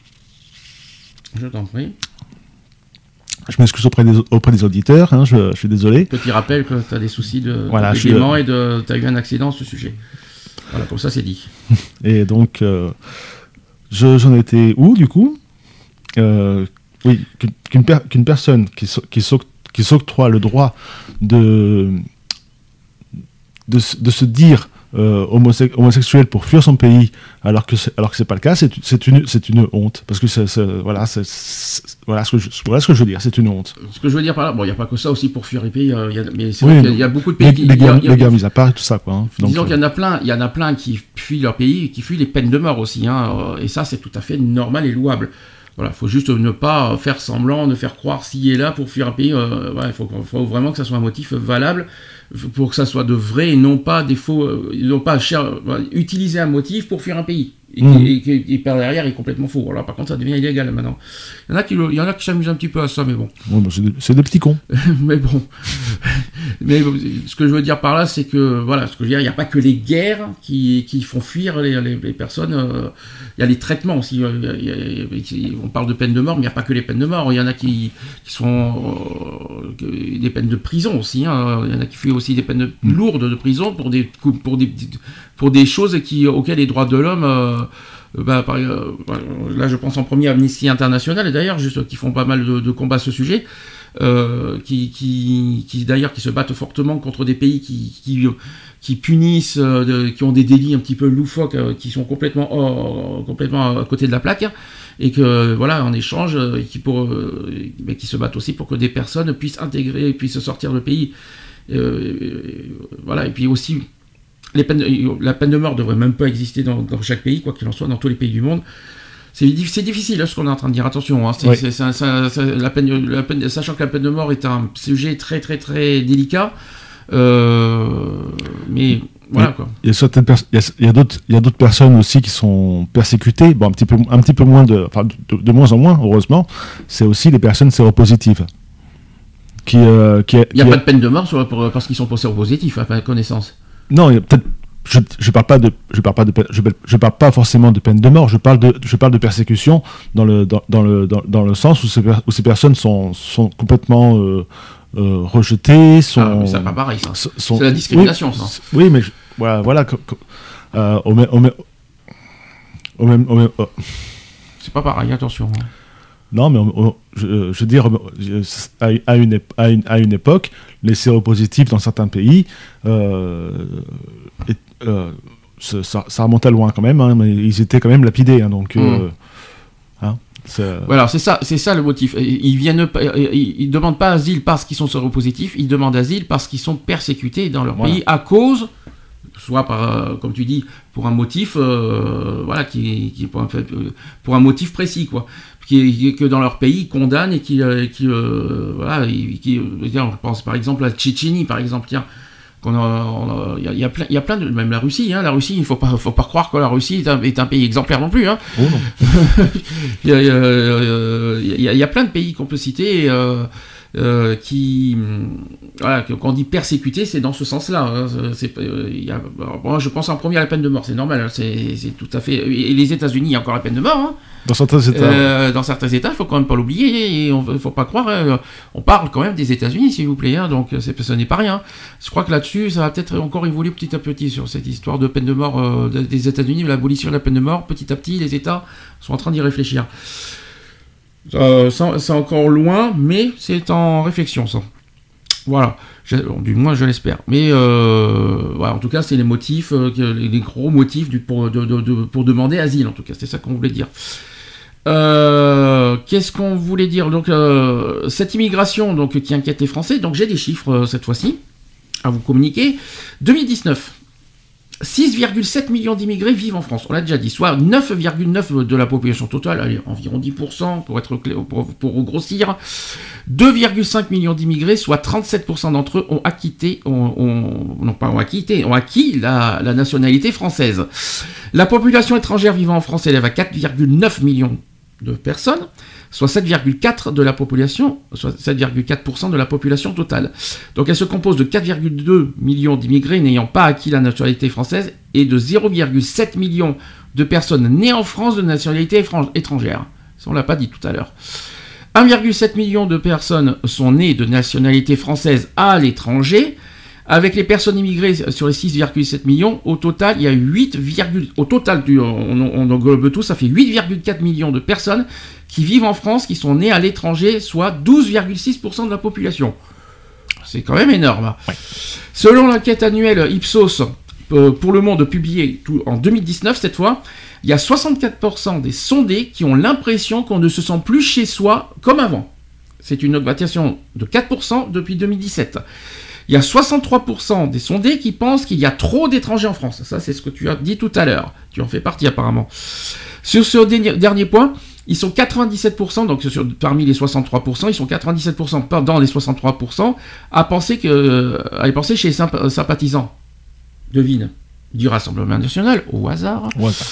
Je t'en prie. Je m'excuse auprès des, auprès des auditeurs, hein, je, je suis désolé. Petit rappel que tu as des soucis de, voilà, de paiement et de tu as eu un accident sur ce sujet. Voilà, comme ça c'est dit. Et donc, euh, j'en étais où du coup euh, Oui, qu'une per qu'une personne qui, so qui, so qui s'octroie le droit de, de, de se dire euh, homose homosexuel pour fuir son pays, alors que c'est alors que c'est pas le cas, c'est une c'est une honte, parce que c'est voilà c'est voilà ce que je, voilà ce que je veux dire, c'est une honte. Ce que je veux dire par là, bon, il y a pas que ça aussi pour fuir les pays, euh, y a, mais c'est oui, vrai qu'il y, y a beaucoup de pays qui, les guerres, y a, y a, les guerres mises à part et tout ça quoi. Hein. Disons qu'il y en a plein, il y en a plein qui fuient leur pays, qui fuient les peines de mort aussi, hein, et ça c'est tout à fait normal et louable. Voilà, faut juste ne pas faire semblant, ne faire croire s'il est là pour fuir un pays. Euh, voilà, il faut, faut vraiment que ça soit un motif valable pour que ça soit de vrai et non pas des faux, euh, non pas cher, voilà, utiliser un motif pour fuir un pays. et, Mmh. qui, et, qui- et par derrière est complètement faux. Alors par contre, ça devient illégal maintenant. Il y en a qui, le- il y en a qui s'amusent un petit peu à ça, mais bon. Bon, bah, c'est des, c'est des petits cons. mais bon. mais bon, ce que je veux dire par là, c'est que voilà, ce que je veux dire, il n'y a pas que les guerres qui, qui font fuir les, les, les personnes. euh, Il y a les traitements aussi. euh, il y a- il y a- on parle de peine de mort, mais il n'y a pas que les peines de mort. Il y en a qui, qui sont euh, que- des peines de prison aussi. hein. Il y en a qui font aussi des peines Mm. lourdes de prison pour des pour des pour des choses qui auxquelles les droits de l'homme. euh, bah, par- euh, là, je pense en premier à Amnesty International, et d'ailleurs, juste qui font pas mal de, de combats à ce sujet. Euh, qui, qui, qui d'ailleurs qui se battent fortement contre des pays qui, qui, qui punissent, euh, de, qui ont des délits un petit peu loufoques, euh, qui sont complètement hors- complètement à côté de la plaque, hein, et que voilà, en échange, euh, qui pour euh, mais qui se battent aussi pour que des personnes puissent intégrer, puissent sortir du pays, euh, et, voilà, et puis aussi les peines, la peine de mort devrait même pas exister dans, dans chaque pays, quoi qu'il en soit, dans tous les pays du monde. C'est, diffi- c'est difficile, hein, ce qu'on est en train de dire. Attention, hein, c'est, Oui. c'est, c'est, c'est- c'est- la peine, la peine, sachant que la peine de mort est un sujet très très très délicat. Euh, mais voilà Oui. quoi. Il y a certaines pers- il y a, il y a d'autres, il y a d'autres personnes aussi qui sont persécutées. Bon, un petit peu, un petit peu moins de, enfin, de, de moins en moins, heureusement. C'est aussi les personnes séropositives. Qui, euh, qui, Il n'y a qui- pas de peine de mort sur, pour- parce qu'ils sont séropositifs, à ma connaissance. Non, il y a peut-être. Je, je parle pas de, je parle pas de, peine- je, je parle pas forcément de peine de mort. Je parle de, je parle de persécution dans le, dans, dans le, dans, dans le sens où ces, per- où ces personnes sont, sont complètement euh, euh, rejetées, sont. Ah, mais c'est pas pareil ça. sont- sont- C'est la discrimination, oui, ça. c'est- Oui, mais je- voilà, voilà. co- co- euh, au même, au même, au même, au même- oh, C'est pas pareil, attention. hein. non, mais on- on- je, je veux dire, euh, à, à une, ép- à, une, à une époque, les séropositifs dans certains pays, euh, et, euh, ça, ça- ça remontait loin quand même, hein, mais ils étaient quand même lapidés. Hein, donc, euh, hein, c'est- Voilà, c'est ça, c'est ça le motif. Ils viennent, pas- ils, ils demandent pas asile parce qu'ils sont séropositifs, ils demandent asile parce qu'ils sont persécutés dans leur Voilà. pays à cause, soit par, euh, comme tu dis, pour un motif, euh, voilà, qui, qui pour, un, fait, euh, pour un motif précis, quoi, qui, qui- que dans leur pays ils condamnent et qui, euh, qui euh, voilà, ils- qui, euh, tiens, je pense par exemple à Tchétchénie, par exemple, tiens. qu'on a- on a- Il y, a- il y a plein, il y a plein de, même la Russie, hein, la Russie, il faut pas, faut pas croire que la Russie est un, est un pays exemplaire non plus, hein. Oh non. il, y a, euh, il y a- il y a plein de pays qu'on peut citer euh, euh, qui, hum, voilà, que- quand on dit persécuté, c'est dans ce sens-là. hein. C'est, euh, il y a, alors, moi, je pense en premier à la peine de mort, c'est normal, hein, c'est, c'est tout à fait. Et les États-Unis, il y a encore la peine de mort. Hein. Dans certains États. Euh, dans certains États, il faut quand même pas l'oublier. Et on ne faut pas croire. hein, on parle quand même des États-Unis, s'il vous plaît. Hein, donc, c'est, ce n'est pas rien. Je crois que là-dessus, ça va peut-être encore évoluer petit à petit sur cette histoire de peine de mort euh, des États-Unis, l'abolition de la peine de mort. Petit à petit, les États sont en train d'y réfléchir. Euh, ça- c'est encore loin, mais c'est en réflexion, ça. Voilà. Je- bon, du moins, je l'espère. Mais euh, voilà, en tout cas, c'est les motifs, euh, que- les, les gros motifs du, pour, de- de- de- pour demander asile. En tout cas, c'est ça qu'on voulait dire. Euh, qu'est-ce qu'on voulait dire? Donc, euh, cette immigration donc, qui inquiète les Français, donc j'ai des chiffres euh, cette fois-ci à vous communiquer. deux mille dix-neuf, six virgule sept millions d'immigrés vivent en France, on l'a déjà dit, soit neuf virgule neuf de la population totale, allez, environ dix pour cent pour, être clé- pour, pour grossir. deux virgule cinq millions d'immigrés, soit trente-sept pour cent d'entre eux ont acquitté, ont, ont- non pas ont acquitté, ont acquis la, la nationalité française. La population étrangère vivant en France s'élève à quatre virgule neuf millions de personnes, soit sept virgule quatre de la population, soit sept virgule quatre pour cent de la population totale. Donc elle se compose de quatre virgule deux millions d'immigrés n'ayant pas acquis la nationalité française et de zéro virgule sept millions de personnes nées en France de nationalité étran- étrangère. Ça on l'a pas dit tout à l'heure. un virgule sept million de personnes sont nées de nationalité française à l'étranger. Avec les personnes immigrées sur les six virgule sept millions, au total, il y a huit, au total, du, on, on englobe tout, ça fait huit virgule quatre millions de personnes qui vivent en France, qui sont nées à l'étranger, soit douze virgule six pour cent de la population. C'est quand même énorme. Ouais. Selon l'enquête annuelle Ipsos euh, pour le Monde publiée tout, en deux mille dix-neuf, cette fois, il y a soixante-quatre pour cent des sondés qui ont l'impression qu'on ne se sent plus chez soi comme avant. C'est une augmentation de quatre pour cent depuis deux mille dix-sept. Il y a soixante-trois pour cent des sondés qui pensent qu'il y a trop d'étrangers en France. Ça, c'est ce que tu as dit tout à l'heure. Tu en fais partie apparemment. Sur ce dernier point, ils sont quatre-vingt-dix-sept pour cent, donc sur, parmi les soixante-trois pour cent, ils sont quatre-vingt-dix-sept pour cent dans les soixante-trois pour cent à penser, que, à penser chez les symp- sympathisants. Devine. Du Rassemblement National, au hasard. Ouais.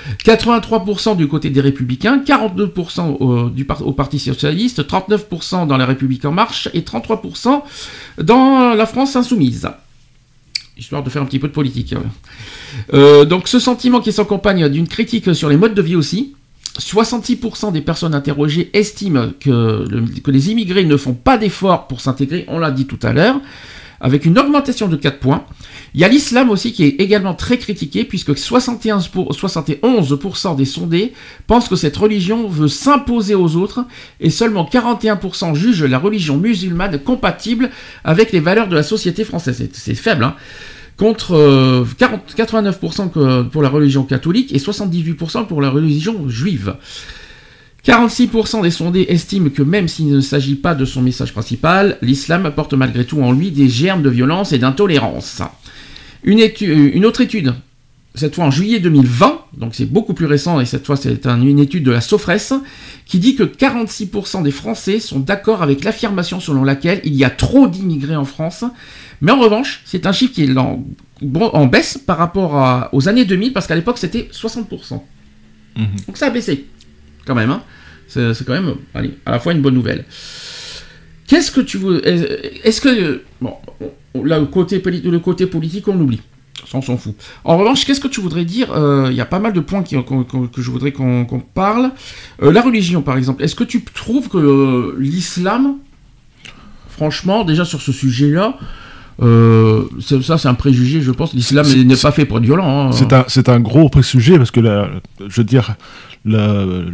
quatre-vingt-trois pour cent du côté des Républicains, quarante-deux pour cent au, du, au Parti Socialiste, trente-neuf pour cent dans la République En Marche et trente-trois pour cent dans la France Insoumise. Histoire de faire un petit peu de politique. Euh, donc ce sentiment qui s'accompagne d'une critique sur les modes de vie aussi. soixante-six pour cent des personnes interrogées estiment que, le, que les immigrés ne font pas d'efforts pour s'intégrer, on l'a dit tout à l'heure, avec une augmentation de quatre points. Il y a l'islam aussi qui est également très critiqué, puisque soixante et onze pour cent des sondés pensent que cette religion veut s'imposer aux autres, et seulement quarante et un pour cent jugent la religion musulmane compatible avec les valeurs de la société française. C'est, c'est faible, hein. Contre euh, quarante, quatre-vingt-neuf pour cent pour la religion catholique et soixante-dix-huit pour cent pour la religion juive. quarante-six pour cent des sondés estiment que même s'il ne s'agit pas de son message principal, l'islam porte malgré tout en lui des germes de violence et d'intolérance. Une, étude, une autre étude, cette fois en juillet deux mille vingt, donc c'est beaucoup plus récent et cette fois c'est un, une étude de la Sofres, qui dit que quarante-six pour cent des Français sont d'accord avec l'affirmation selon laquelle il y a trop d'immigrés en France. Mais en revanche, c'est un chiffre qui est en, en baisse par rapport à, aux années deux mille, parce qu'à l'époque, c'était soixante pour cent. Mmh. Donc ça a baissé, quand même. Hein. C'est, c'est quand même, allez, à la fois une bonne nouvelle. Qu'est-ce que tu veux... Est-ce que... Bon, là, le côté, le côté politique, on l'oublie. Ça, on s'en fout. En revanche, qu'est-ce que tu voudrais dire ? Il euh, y a pas mal de points qui, qu'on, qu'on, que je voudrais qu'on, qu'on parle. Euh, la religion, par exemple. Est-ce que tu trouves que euh, l'islam, franchement, déjà sur ce sujet-là, Euh, c'est, ça c'est un préjugé, je pense. L'islam c'est, n'est c'est, pas fait pour être violent. Hein. C'est, un, c'est un gros préjugé parce que, la, je veux dire, le,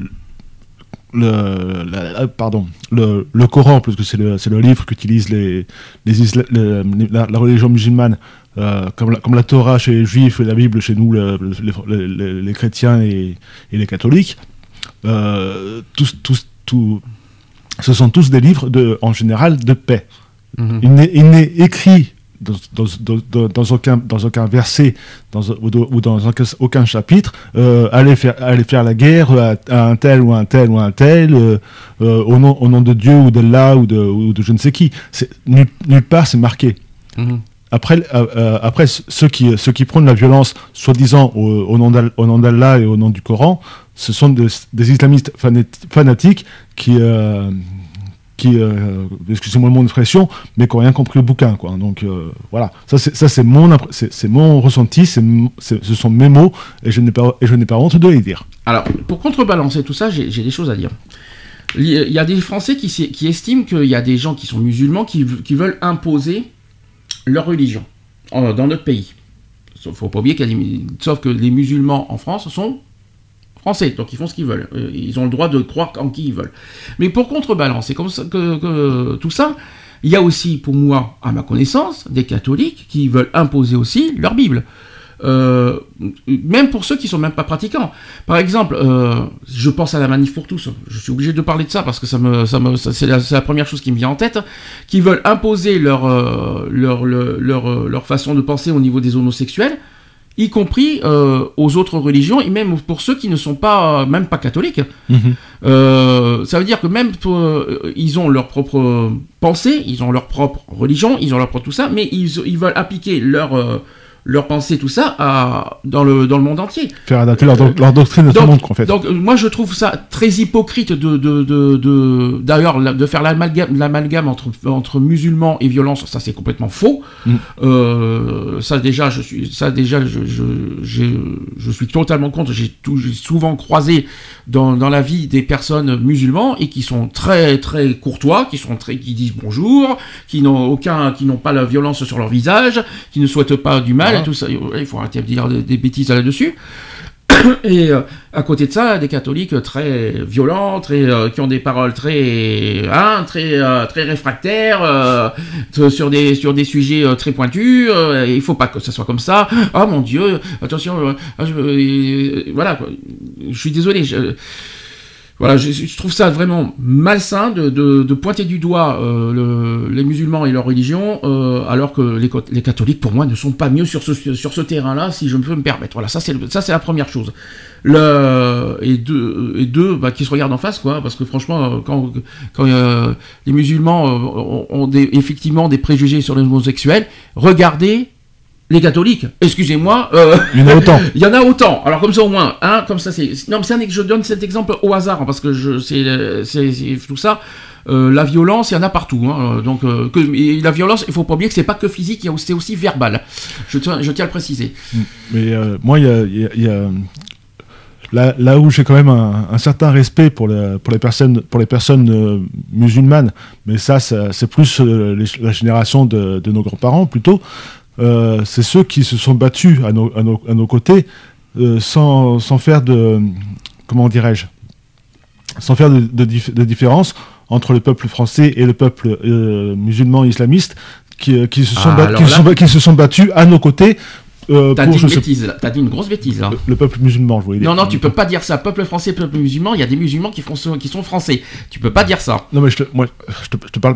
le, la, pardon, le, le Coran, parce que c'est le, c'est le livre qu'utilisent les, les, isla, les, la, la religion musulmane, euh, comme, la, comme la Torah chez les Juifs et la Bible chez nous, le, les, les, les chrétiens et, et les catholiques. Euh, tous, tous, tous, ce sont tous des livres de, en général de paix. Mmh. Il, n'est, il n'est écrit dans, dans, dans, dans, aucun, dans aucun verset dans, ou, dans, ou dans aucun, aucun chapitre euh, aller, faire, aller faire la guerre à, à un tel ou un tel ou un tel euh, euh, au, nom, au nom de Dieu ou d'Allah ou de, ou de je ne sais qui. C'est, nulle, nulle part c'est marqué. Mmh. Après, euh, après ceux, qui, ceux qui prônent la violence soi-disant au, au, nom au nom d'Allah et au nom du Coran, ce sont des, des islamistes fanatiques qui... Euh, qui, euh, excusez-moi mon expression, mais qui n'ont rien compris au bouquin, quoi. Donc euh, voilà, ça c'est, ça c'est mon, c'est, c'est mon ressenti, c'est, c'est, ce sont mes mots, et je n'ai pas, et je n'ai pas honte de les dire. Alors, pour contrebalancer tout ça, j'ai, j'ai des choses à dire. Il y a des Français qui, qui estiment qu'il y a des gens qui sont musulmans qui, qui veulent imposer leur religion dans notre pays. Il ne faut pas oublier qu'il y a des, sauf que les musulmans en France sont français, donc ils font ce qu'ils veulent. Ils ont le droit de croire en qui ils veulent. Mais pour contrebalancer comme ça, que, que, tout ça, il y a aussi, pour moi, à ma connaissance, des catholiques qui veulent imposer aussi leur Bible. Euh, même pour ceux qui sont même pas pratiquants. Par exemple, euh, je pense à la Manif pour tous. Je suis obligé de parler de ça parce que ça me, ça me, ça, c'est, la, c'est la première chose qui me vient en tête. Qui veulent imposer leur, euh, leur, leur, leur, leur façon de penser au niveau des homosexuels, y compris euh, aux autres religions, et même pour ceux qui ne sont pas, même pas catholiques. Mmh. Euh, ça veut dire que même pour, euh, ils ont leur propre pensée, ils ont leur propre religion, ils ont leur propre tout ça, mais ils, ils veulent appliquer leur, euh, leur pensée, tout ça, à, dans, le, dans le monde entier. Faire adapter leur, do- leur doctrine de tout le monde, en fait. Donc, moi, je trouve ça très hypocrite de, de, de, de d'ailleurs, de faire l'amalgame, l'amalgame entre, entre musulmans et violence. Ça, c'est complètement faux. Mm. Euh, ça, déjà, je suis, ça, déjà, je, je, je, je suis totalement contre. J'ai, tout, j'ai souvent croisé dans, dans la vie des personnes musulmans et qui sont très, très courtois, qui sont très, qui disent bonjour, qui n'ont aucun, qui n'ont pas la violence sur leur visage, qui ne souhaitent pas du mal. Tout ça, il faut arrêter de dire des bêtises là-dessus. Et euh, à côté de ça, des catholiques très violents, très, euh, qui ont des paroles très, hein, très, euh, très réfractaires euh, sur des sur des sujets euh, très pointus. Euh, il faut pas que ça soit comme ça. Ah mon Dieu, attention. Euh, je, euh, voilà, quoi. Je suis désolé. Je, Voilà, je, je trouve ça vraiment malsain de, de, de pointer du doigt euh, le, les musulmans et leur religion, euh, alors que les, les catholiques, pour moi, ne sont pas mieux sur ce, sur ce terrain-là, si je peux me permettre. Voilà, ça c'est, ça c'est la première chose. Le, et deux, et deux bah, qui se regardent en face, quoi, parce que franchement, quand, quand euh, les musulmans euh, ont, ont des, effectivement des préjugés sur les homosexuels, regardez Les catholiques, excusez-moi, euh, Il y en a autant. il y en a autant. Alors comme ça au moins, hein, comme ça c'est. Non, mais c'est un que je donne cet exemple au hasard hein, parce que je, c'est, c'est, c'est tout ça. Euh, la violence, il y en a partout. Hein, donc euh, que, et la violence, il faut pas oublier que c'est pas que physique, il y a aussi, c'est aussi verbal. Je tiens, je tiens à le préciser. Mais euh, moi, il y a, il y a, il y a là, là où j'ai quand même un, un certain respect pour, le, pour les personnes, pour les personnes euh, musulmanes, mais ça, ça c'est plus euh, les, la génération de, de nos grands-parents plutôt. Euh, c'est ceux qui se sont battus à nos, à nos, à nos côtés euh, sans, sans faire de, comment dirais-je, sans faire de, de, dif- de différence entre le peuple français et le peuple euh, musulman islamiste qui, qui, se sont Ah, bat- alors qui, là- se sont, qui se sont battus à nos côtés euh, T'as pour dit je une sais- bêtise là. T'as dit une grosse bêtise là. le, le peuple musulman, je voulais dire. Non, non, tu peux pas dire ça. Peuple français, peuple musulman, il y a des musulmans qui, font, qui sont français. Tu peux pas dire ça. Non mais je te, moi, je te, je te parle.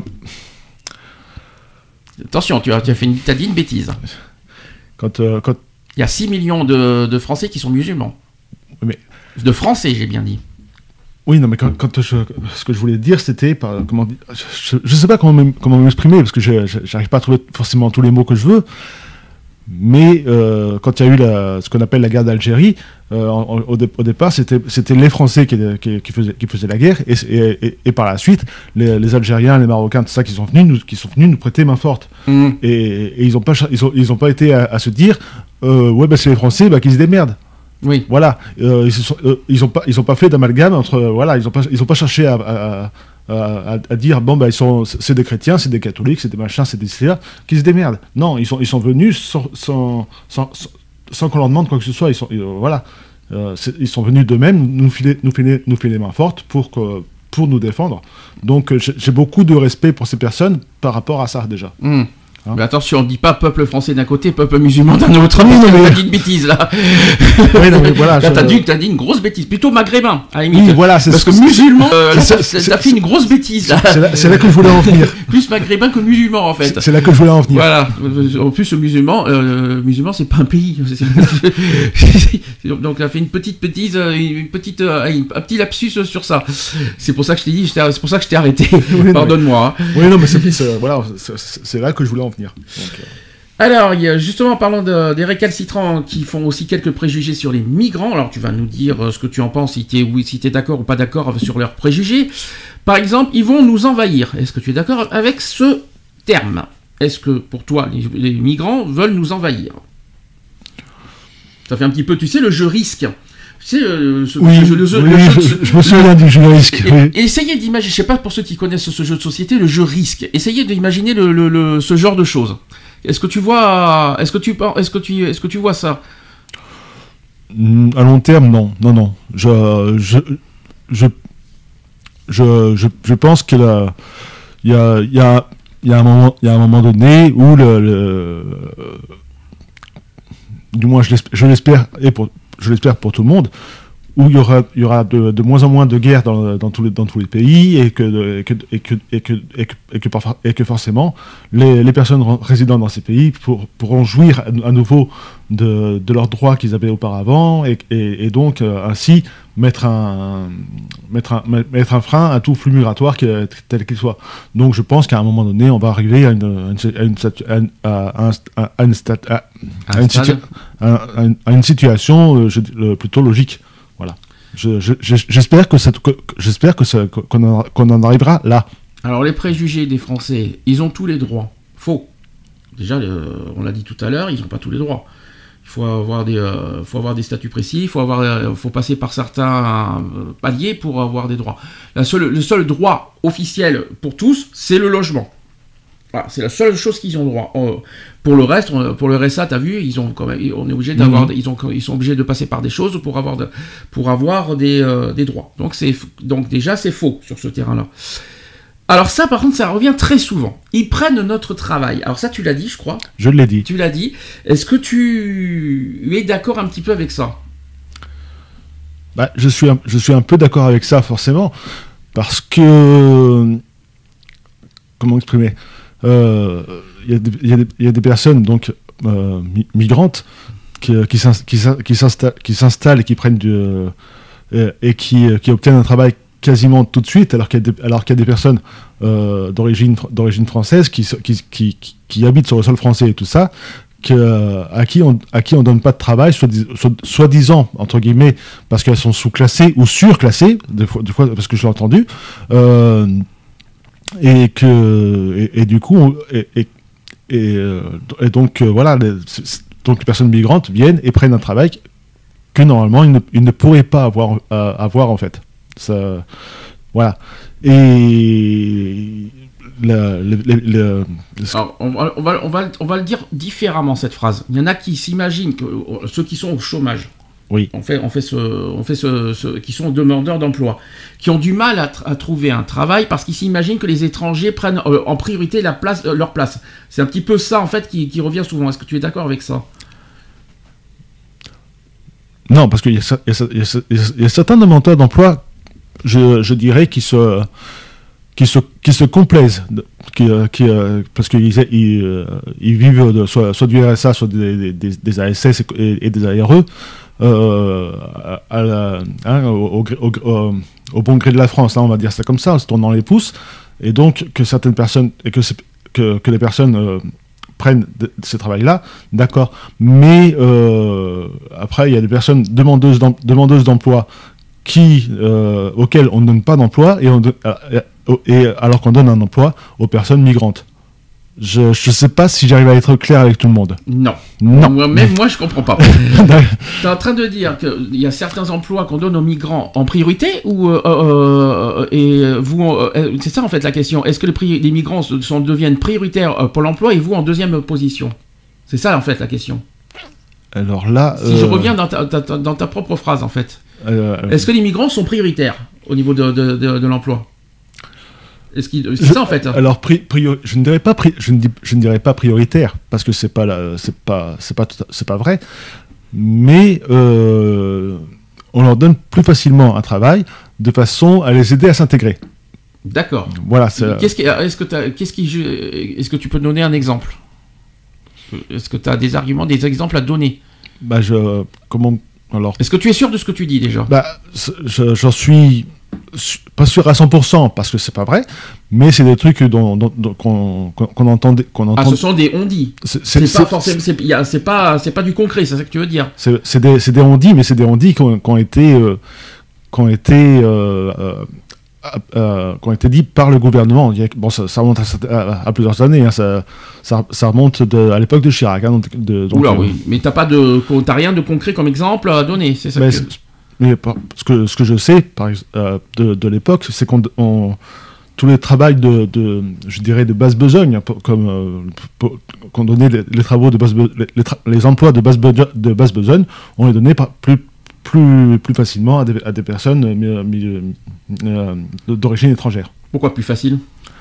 Attention, tu as, tu as, fait une, t'as dit une bêtise. Quand, euh, quand Il y a six millions de, de Français qui sont musulmans. mais De Français, j'ai bien dit. oui, non mais quand, quand je, ce que je voulais dire, c'était par comment dire, je, je sais pas comment m'em- comment m'exprimer parce que je, je- j'arrive pas à trouver forcément tous les mots que je veux. Mais euh, quand il y a eu la, ce qu'on appelle la guerre d'Algérie, euh, en- au, dé- au départ, c'était, c'était les Français qui, qui, qui, faisaient, qui faisaient la guerre, et, et, et, et par la suite, les, les Algériens, les Marocains, tout ça, qui sont venus nous, qui sont venus nous prêter main forte. Mmh. Et, et ils n'ont pas, cha- ils ont, ils ont pas été à, à se dire, euh, ouais, bah, c'est les Français, bah, qu'ils se démerdent. Oui. Voilà, euh, ils, se sont, euh, ils ont pas, ils ont pas fait d'amalgame entre, euh, voilà, ils ont pas, ils ont pas cherché à, à, à, à dire bon bah ils sont, c'est des chrétiens, c'est des catholiques, c'est des machins, c'est des céliats, qui se démerdent. Non, ils sont, ils sont venus sans, sans, sans, sans, sans qu'on leur demande quoi que ce soit. Ils sont, euh, voilà, euh, c'est- ils sont venus d'eux-mêmes nous filer, nous filer, nous filer les mains fortes pour que, pour nous défendre. Donc euh, j'ai, j'ai beaucoup de respect pour ces personnes par rapport à ça déjà. Mmh. Hein. Mais attention, on ne dit pas peuple français d'un côté, peuple musulman d'un autre. Oui, parce non, que mais- T'as dit une bêtise là. Oui, non, mais voilà, Là, je- t'as, dit, t'as dit une grosse bêtise. Plutôt maghrébin, à la limite. Oui, voilà, c'est Parce ce- que musulman, euh, là, c'est- t'as, c'est- t'as fait une grosse bêtise là. C'est là, c'est là que je voulais en venir. Plus maghrébin que musulman en fait. C'est, c'est là que je voulais en venir. Voilà. En plus, le musulman, euh, musulman, c'est pas un pays. C'est- Donc, on a fait une petite bêtise, euh, une petite, euh, un petit lapsus sur ça. C'est pour ça que je t'ai dit, je t'ai- c'est pour ça que je t'ai arrêté. non, Pardonne-moi. hein. Oui, non, mais c'est, c'est- voilà, c'est, c'est- c'est là que je voulais en venir. Donc, euh, Alors, il y a justement, en parlant de, des récalcitrants qui font aussi quelques préjugés sur les migrants, alors tu vas nous dire euh, ce que tu en penses, si tu es oui, si t'es d'accord ou pas d'accord sur leurs préjugés. Par exemple, ils vont nous envahir. Est-ce que tu es d'accord avec ce terme ? Est-ce que pour toi, les, les migrants veulent nous envahir ? Ça fait un petit peu, tu sais, le jeu risque. Tu sais, euh, ce, oui, ce jeu, le jeu- oui, le jeu de- je, je me souviens du jeu risque. Et- Oui. et essayez d'imaginer, je sais pas pour ceux qui connaissent ce jeu de société, le jeu risque. Essayez d'imaginer le, le, le- ce genre de choses. Est-ce que tu vois, est-ce que tu, est-ce que tu, est-ce que tu vois ça ? Mm, À long terme, non, non, non. Je, je, je, je, je, je pense qu'il y a, il y a, il y a, il y a un moment, il y a un moment donné où le, le du moins je l'espère, je l'espère et pour, je l'espère pour tout le monde, où il y aura, il y aura de, de moins en moins de guerres dans, dans, tous les, dans tous les pays et que, et que, et que, et que, et que, et que, parfois- et que forcément les, les personnes ren- résidant dans ces pays pour, pourront jouir à, à nouveau de, de leurs droits qu'ils avaient auparavant et, et, et donc euh, ainsi mettre un, mettre, un, mettre un frein à tout flux migratoire qui- tel qu'il soit. Donc je pense qu'à un moment donné on va arriver à une, à une, à une, statu- à une- à un- à une stat- à- à une situa- à- à une- à une situation euh, je- euh, plutôt logique. Voilà. Je- je- je- j'espère que ça, que- que- j'espère que ça, qu'on en, qu'on en arrivera là. Alors les préjugés des Français, ils ont tous les droits. Faux. Déjà, euh, on l'a dit tout à l'heure, ils n'ont pas tous les droits. Il faut avoir des, euh, faut avoir des statuts précis, il faut, avoir, euh, faut passer par certains euh, paliers pour avoir des droits. La seule, le seul droit officiel pour tous, c'est le logement. Voilà, c'est la seule chose qu'ils ont droit. Euh, pour le reste, on- pour le R S A, t'as vu, ils ont quand même, on est obligé d'avoir, Mhm. ils ont, ils sont obligés de passer par des choses pour avoir, de- pour avoir des, euh, des droits. Donc c'est, donc déjà c'est faux sur ce terrain-là. Alors ça, par contre, ça revient très souvent. Ils prennent notre travail. Alors ça, tu l'as dit, je crois. Je l'ai dit. Tu l'as dit. Est-ce que tu es d'accord un petit peu avec ça ? Bah, je suis un, je suis un peu d'accord avec ça forcément parce que comment exprimer Euh, Il y a des- il y a des- il y a des personnes donc euh, mi- migrantes qui, qui s'ins- qui s'in- qui s'installent qui s'installent et qui prennent du euh, et, et qui, qui obtiennent un travail quasiment tout de suite, alors qu'il y a des, alors qu'il y a des personnes euh, d'origine, d'origine française qui, se- qui, qui, qui, qui habitent sur le sol français et tout ça, que, à qui on à qui on donne pas de travail, soit, soit, soi-disant entre guillemets, parce qu'elles sont sous-classées ou surclassées, des fois, des fois parce que je l'ai entendu, euh, et que et, et du coup on, et, et, et, euh, et donc euh, voilà, les, donc les personnes migrantes viennent et prennent un travail que normalement ils ne, ils ne pourraient pas avoir euh, avoir en fait. Ça, voilà. Et Le, le, le, le... Alors, on, va, on, va, on, va, on va le dire différemment cette phrase. Il y en a qui s'imaginent que ceux qui sont au chômage, oui. on fait, on fait ce, on fait ce, ce, qui sont demandeurs d'emploi, qui ont du mal à, tr- à trouver un travail parce qu'ils s'imaginent que les étrangers prennent euh, en priorité la place, euh, leur place. C'est un petit peu ça en fait qui, qui revient souvent. Est-ce que tu es d'accord avec ça? Non, parce qu'il y, y, y, y a certains demandeurs d'emploi, je, je dirais, qui se qui se, qui se complaisent, qui, qui, parce qu'ils ils, ils vivent de, soit, soit du R S A, soit des, des, des A S S et, et des A R E, euh, à la, hein, au, au, au, au bon gré de la France, hein, on va dire ça comme ça, en se tournant les pouces, et donc que certaines personnes, et que, que, que les personnes euh, prennent de, de ce travail-là, d'accord, mais euh, après il y a des personnes demandeuses, d'em, demandeuses d'emploi qui, euh, auxquelles on ne donne pas d'emploi, et on donne, et alors qu'on donne un emploi aux personnes migrantes. Je ne sais pas si j'arrive à être clair avec tout le monde. Non. Non. Moi, même moi, je comprends pas. Tu es en train de dire qu'il y a certains emplois qu'on donne aux migrants en priorité ou euh, euh, et vous, euh, c'est ça en fait la question. Est-ce que les, pri- les migrants sont, deviennent prioritaires pour l'emploi et vous en deuxième position? C'est ça en fait la question. Alors là, si euh... je reviens dans ta, ta, ta, dans ta propre phrase en fait, euh, euh... est-ce que les migrants sont prioritaires au niveau de, de, de, de l'emploi? Est-ce qu'il, c'est je, ça en fait. Alors pri, priori, je ne dirais pas pri, je ne dis, je ne dirais pas prioritaire parce que c'est pas la, c'est pas c'est pas c'est pas vrai, mais euh, on leur donne plus facilement un travail de façon à les aider à s'intégrer. D'accord. Voilà. C'est... Qu'est-ce qui, est-ce que t'as, qu'est-ce qui, est-ce que tu peux donner un exemple? Est-ce que tu as des arguments, des exemples à donner? Bah je comment alors. Est-ce que tu es sûr de ce que tu dis déjà? Bah je, j'en suis pas sûr à cent pour cent parce que c'est pas vrai, mais c'est des trucs dont, dont, dont, qu'on, qu'on entend, qu'on entend. Ah, ce sont des on-dit. C'est, c'est, c'est pas forcément, c'est, y a, c'est pas, c'est pas du concret, c'est ça que tu veux dire. C'est, c'est des, c'est des on-dit, mais c'est des on-dit qui ont, qui ont été, euh, qui ont été, euh, euh, euh, qui ont été dit par le gouvernement. Bon, ça, ça remonte à, à, à plusieurs années. Hein, ça, ça, ça remonte de, à l'époque de Chirac. Hein, de, donc, Oula, euh, oui. Mais t'as pas de, t'as rien de concret comme exemple à donner, c'est ça. Mais que... c'est, mais ce que, ce que je sais par, euh, de, de l'époque, c'est qu'on on, tous les travaux de, de, je dirais, de basse besogne, comme euh, pour, qu'on donnait les, les travaux de basse, les, les, tra- les emplois de basse, be- de basse besogne, on les donnait par, plus, plus, plus facilement à des, à des personnes euh, euh, d'origine étrangère. Pourquoi plus facile?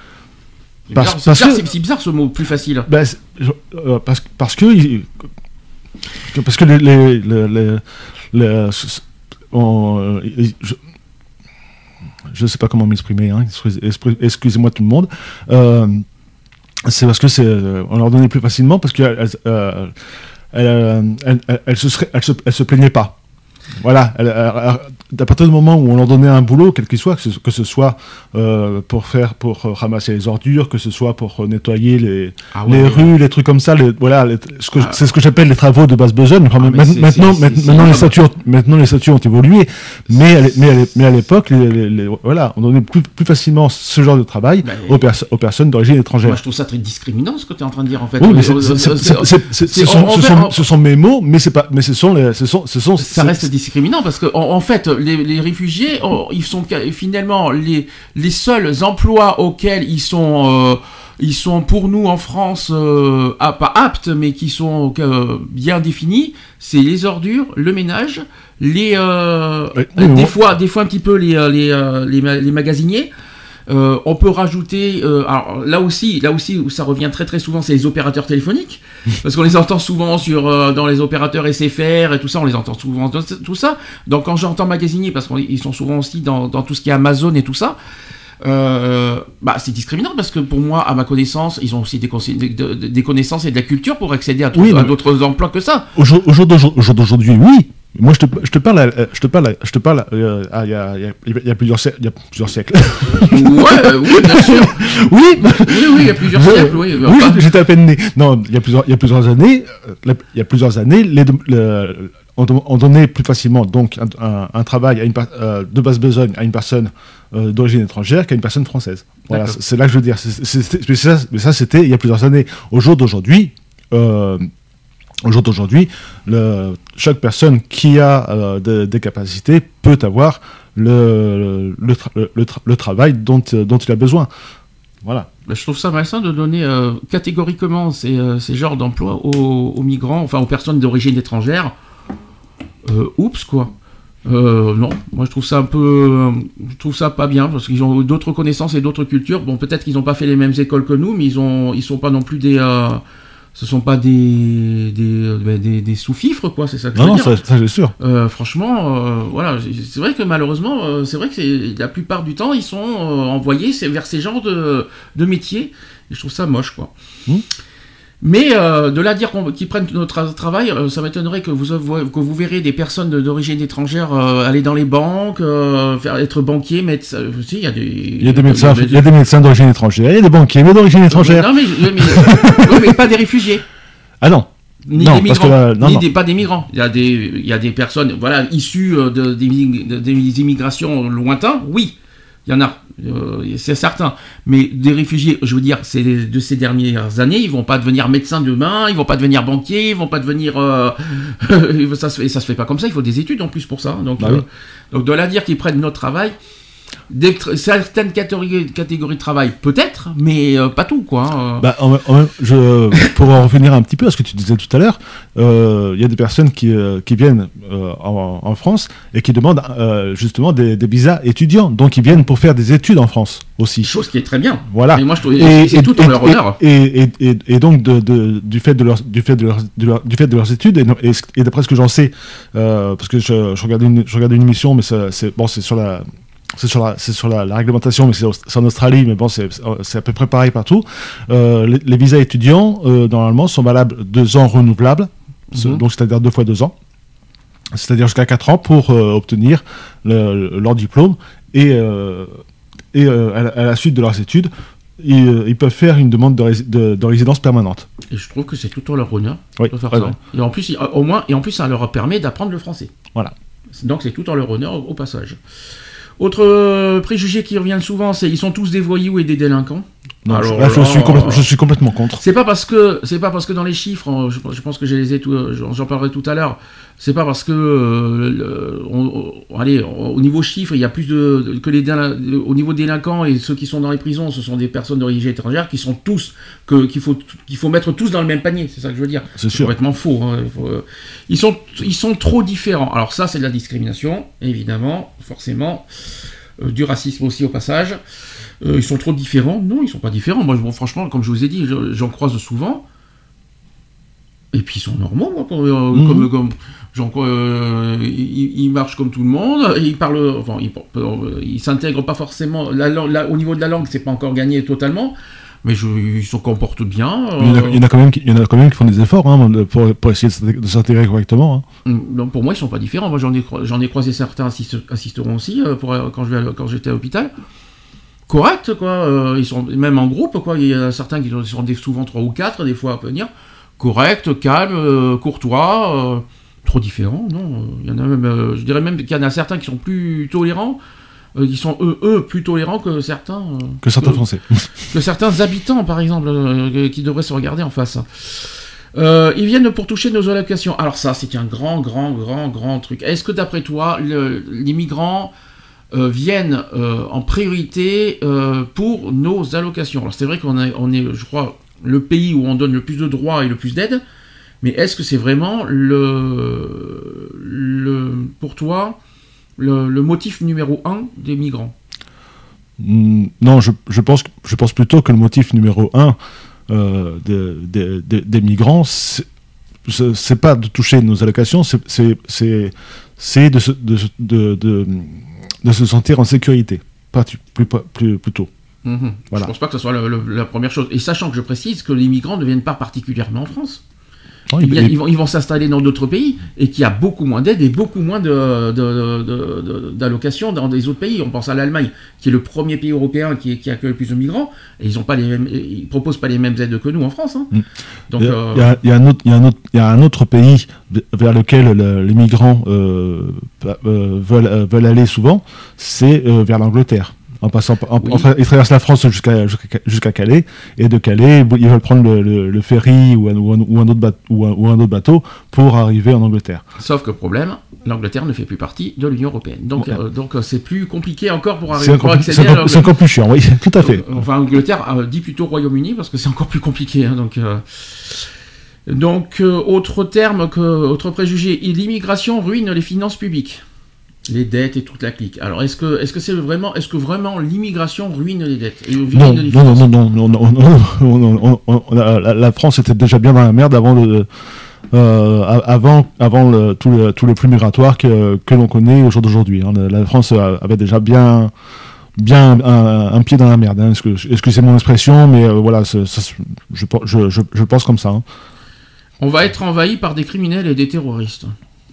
C'est parce, bizarre, parce c'est, bizarre, que, c'est, c'est bizarre ce mot, plus facile. Ben, euh, parce, parce que, parce que les, les, les, les, les On, je ne sais pas comment m'exprimer, hein, excusez-moi tout le monde. Euh, c'est parce que c'est, on leur donnait plus facilement parce qu'elles euh, elles, elles, elles, elles, se, elles, se, elles se plaignaient pas. Voilà, elle, elle, à partir du moment où on leur donnait un boulot, quel qu'il soit, que ce, que ce soit euh, pour faire, pour ramasser les ordures, que ce soit pour nettoyer les, ah ouais, les rues, les trucs comme ça, les, voilà, les, ce que, ah, c'est ce que j'appelle les travaux de basse besogne. Enfin, ah, c'est, maintenant, c'est, c'est, maintenant, c'est, les statuts, maintenant, les statuts ont évolué, mais, à, mais, à, mais à l'époque, les, les, les, voilà, on donnait plus, plus facilement ce genre de travail bah, aux, pers- aux personnes d'origine étrangère. Moi, je trouve ça très discriminant, ce que tu es en train de dire, en fait. Oui, mais ce sont mes mots, mais c'est pas, mais ce sont les, ce sont, ce sont, ça reste discriminant parce que en, en fait les, les réfugiés oh, ils sont finalement les les seuls emplois auxquels ils sont euh, ils sont pour nous en France euh, ah, pas aptes mais qui sont euh, bien définis, c'est les ordures, le ménage, les euh, oui, oui, des bon. fois des fois un petit peu les les les, les, les magasiniers. Euh, on peut rajouter, euh, alors là aussi, là aussi où ça revient très très souvent, c'est les opérateurs téléphoniques, parce qu'on les entend souvent sur euh, dans les opérateurs S F R et tout ça, on les entend souvent dans tout ça. Donc quand j'entends magasinier, parce qu'ils sont souvent aussi dans, dans tout ce qui est Amazon et tout ça, euh, bah c'est discriminant parce que pour moi, à ma connaissance, ils ont aussi des, des, des connaissances et de la culture pour accéder à, tout, oui, à d'autres emplois que ça. Au jour, au jour, d'aujourd'hui, au jour d'aujourd'hui, oui. Moi, je te, je te parle, euh, je te parle, je te parle, euh, ah, il y a, il y a, il y a plusieurs, siè- il y a plusieurs siècles. Ouais, euh, oui, bien sûr. Oui, Oui, oui, il y a plusieurs siècles, oui. oui, Enfin, j'étais à peine né. Non, il y a plusieurs, il y a plusieurs années, euh, la- il y a plusieurs années, les, deux- le- on, don- on donnait plus facilement donc un, un- un travail à une, per- euh, de basse besogne à une personne euh, d'origine étrangère qu'à une personne française. Voilà, D'accord. c'est c'est là que je veux dire. C'est- c'est- c'est- mais, ça, mais ça, c'était il y a plusieurs années. Au jour d'aujourd'hui. Euh, Au jour d'aujourd'hui, le- chaque personne qui a euh, de- des capacités peut avoir le, le, tra- le, tra- le travail dont, euh, dont il a besoin. Voilà. bah, je trouve ça malsain de donner euh, catégoriquement ces, euh, ces genres d'emplois aux, aux migrants, enfin aux personnes d'origine étrangère. Euh, oups, quoi. Euh, non, moi je trouve ça un peu, euh, je trouve ça pas bien parce qu'ils ont d'autres connaissances et d'autres cultures. Bon, peut-être qu'ils n'ont pas fait les mêmes écoles que nous, mais ils ont, ils sont pas non plus des, euh, ce sont pas des, des, euh, bah, des, des sous-fifres, quoi. C'est ça que je Non, veux non, dire. ça, ça c'est sûr. Euh, franchement, euh, voilà, c'est vrai que malheureusement, euh, c'est vrai que c'est, la plupart du temps, ils sont euh, envoyés c'est- vers ces genres de, de métiers. Et je trouve ça moche, quoi. Mmh. Mais euh, de là à dire qu'on, qu'ils prennent notre tra- travail, euh, ça m'étonnerait que vous, que vous verrez des personnes de- d'origine étrangère euh, aller dans les banques, euh, faire, être banquier, médecin. Euh, si, il y a des, Il y a des médecins, il y a des médecins d'origine étrangère, il y a des banquiers, mais d'origine étrangère. Non, mais, mais, mais, ouais, mais pas des réfugiés. Ah non. Ni Non, des parce migrants, que, euh, non, ni non. Des, pas des migrants. Il y a des, il y a des personnes, voilà, issues euh, de, des, de- des immigrations lointains, oui, il y en a, euh, c'est certain. Mais des réfugiés, je veux dire, c'est de ces dernières années, ils vont pas devenir médecins demain, ils vont pas devenir banquiers, ils vont pas devenir, euh, ça se fait, ça se fait pas comme ça. Il faut des études en plus pour ça. Donc, Bah euh, oui. donc de là à dire qu'ils prennent notre travail. Des, certaines catégories, catégories de travail, peut-être, mais euh, pas tout, quoi. hein. Bah, en- en- je, pour en revenir un petit peu à ce que tu disais tout à l'heure, euh, il y a des personnes qui, euh, qui viennent euh, en, en France et qui demandent euh, justement des, des visas étudiants. Donc ils viennent pour faire des études en France aussi. Chose qui est très bien. Voilà. Mais moi, je trouve Et- c'est et- tout en et- leur et- honneur. Et, et, et, et donc de, de, du fait de leur, du fait de leur, de leur- du fait de leurs études et, et, et d'après ce que j'en sais, euh, parce que je, je regardais une, je regardais une émission, mais ça, c'est bon, c'est sur la C'est sur, la, c'est sur la, la réglementation, mais c'est, au- c'est en Australie, mais bon, c'est, c'est à peu près pareil partout. Euh, les, les visas étudiants, euh, normalement, sont valables deux ans renouvelables, ce- Mhm. donc c'est-à-dire deux fois deux ans, c'est-à-dire jusqu'à quatre ans pour euh, obtenir le- le- leur diplôme. Et, euh, et euh, à, la, à la suite de leurs études, ils, euh, ils peuvent faire une demande de, rési- de, de résidence permanente. Et je trouve que c'est tout en leur honneur Oui, de faire ouais, ça. ouais. Et en plus, il- au moins, et en plus, ça leur permet d'apprendre le français. Voilà. Donc c'est tout en leur honneur au, au passage. Autre euh, préjugé qui revient souvent, c'est ils sont tous des voyous et des délinquants. Non, Alors je, là, je, là, suis complè- je suis complètement contre. C'est pas parce que c'est pas parce que dans les chiffres, euh, je, je pense que je les ai tout, euh, j'en j'en parlerai tout à l'heure. C'est pas parce que euh, le- on- on- allez, on- au niveau chiffre, il y a plus de que les délin- au niveau délinquants et ceux qui sont dans les prisons, ce sont des personnes d'origine étrangère qui sont tous que qu'il faut qu'il faut mettre tous dans le même panier. C'est ça que je veux dire. C'est sûr. Complètement faux. hein. Il faut, euh, ils sont ils sont trop différents. Alors ça, c'est de la discrimination, évidemment, forcément. Euh, du racisme aussi au passage. Euh, ils sont trop différents. Non, ils sont pas différents. Moi, bon, franchement, comme je vous ai dit, je- j'en croise souvent. Et puis ils sont normaux, moi, comme, euh, Mhm. comme, comme j'en crois, euh, ils, ils marchent comme tout le monde. Ils parlent, enfin, ils, euh, ils s'intègrent pas forcément. La, langue- la- au niveau de la langue, c'est pas encore gagné totalement. Mais je, ils se comportent bien. Il y en a, euh, il y en a quand même qui, il y en a quand même qui font des efforts hein, pour, pour essayer de s'inté- de s'intégrer correctement. hein. Donc pour moi, ils sont pas différents. Moi, j'en ai, cro- j'en ai croisé certains assiste- assisteront aussi euh, pour, euh, quand, je vais à- quand j'étais à l'hôpital. Correct, quoi. euh, ils sont même en groupe, quoi. Il y en a certains qui sont des- souvent trois ou quatre, des fois à venir. Correct, calme, euh, courtois. euh, trop différents, non. Il y en a même, euh, je dirais même qu'il y en a certains qui sont plus tolérants, euh, qui sont eux, eux plus tolérants que certains. euh, Que certains que- Français. que certains habitants, par exemple, euh, qui devraient se regarder en face. Euh, ils viennent pour toucher nos allocations. Alors ça, c'est un grand, grand, grand, grand truc. Est-ce que d'après toi, le- les migrants euh, viennent euh, en priorité euh, pour nos allocations? Alors c'est vrai qu'on est, on est, je crois, le pays où on donne le plus de droits et le plus d'aide, mais est-ce que c'est vraiment le, le pour toi le, le motif numéro un des migrants? Mm, Non, je, je, pense, que- je pense plutôt que le motif numéro un euh, des, des- des- des migrants, c'est, c'est c'est pas de toucher nos allocations, c'est, c'est, c'est, c'est de, se, de, se- de, de, de se sentir en sécurité, pas tu- plus, plus, plutôt. Mhm. Voilà. Je pense pas que ce soit le- le- la première chose. Et sachant que je précise que les migrants ne viennent pas particulièrement en France. Oh, eh bien, il- ils vont, ils vont s'installer dans d'autres pays et qu'il y a beaucoup moins d'aide et beaucoup moins de, de, de, de, d'allocations dans des autres pays. On pense à l'Allemagne, qui est le premier pays européen qui, qui accueille le plus de migrants, et ils ont pas les mêmes, ils proposent pas les mêmes aides que nous en France. Hein. Mm. Donc, il, y a, euh, il, y a, il y a un autre, il y a un autre, il y a un autre pays vers lequel le, les migrants euh, euh, veulent, euh, veulent aller souvent, c'est euh, vers l'Angleterre. En passant, en, Oui. en tra- ils traversent la France jusqu'à jusqu'à jusqu'à Calais, et de Calais, ils veulent prendre le, le, le ferry ou un, ou, un, ou, un autre bateau, ou, un, ou un autre bateau pour arriver en Angleterre. Sauf que problème, l'Angleterre ne fait plus partie de l'Union européenne. Donc, Ouais. euh, donc euh, c'est plus compliqué encore pour C'est arriver pour encore, accéder c'est à encore, c'est encore plus chiant, oui, tout à fait. Euh, Enfin, Angleterre euh, dit plutôt Royaume-Uni parce que c'est encore plus compliqué. Hein, donc, euh, donc euh, autre terme, que, autre préjugé, l'immigration ruine les finances publiques, les dettes et toute la clique. Alors, est-ce que, est-ce que c'est vraiment, est-ce que vraiment l'immigration ruine les dettes et ruine Non, les non, finances non, non, non, non, non, non, non, non, on- on a- la, la France était déjà bien dans la merde avant le, euh, a- avant, avant le, tout, le, tout le flux migratoire que, que l'on connaît au jour d'aujourd'hui. Hein. La, la France a- avait déjà bien, bien un, un pied dans la merde. Hein. Excuse- Excusez mon expression, mais euh, voilà, c'est- ça, se- je, je, je, je pense comme ça. Hein. On va être envahi par des criminels et des terroristes.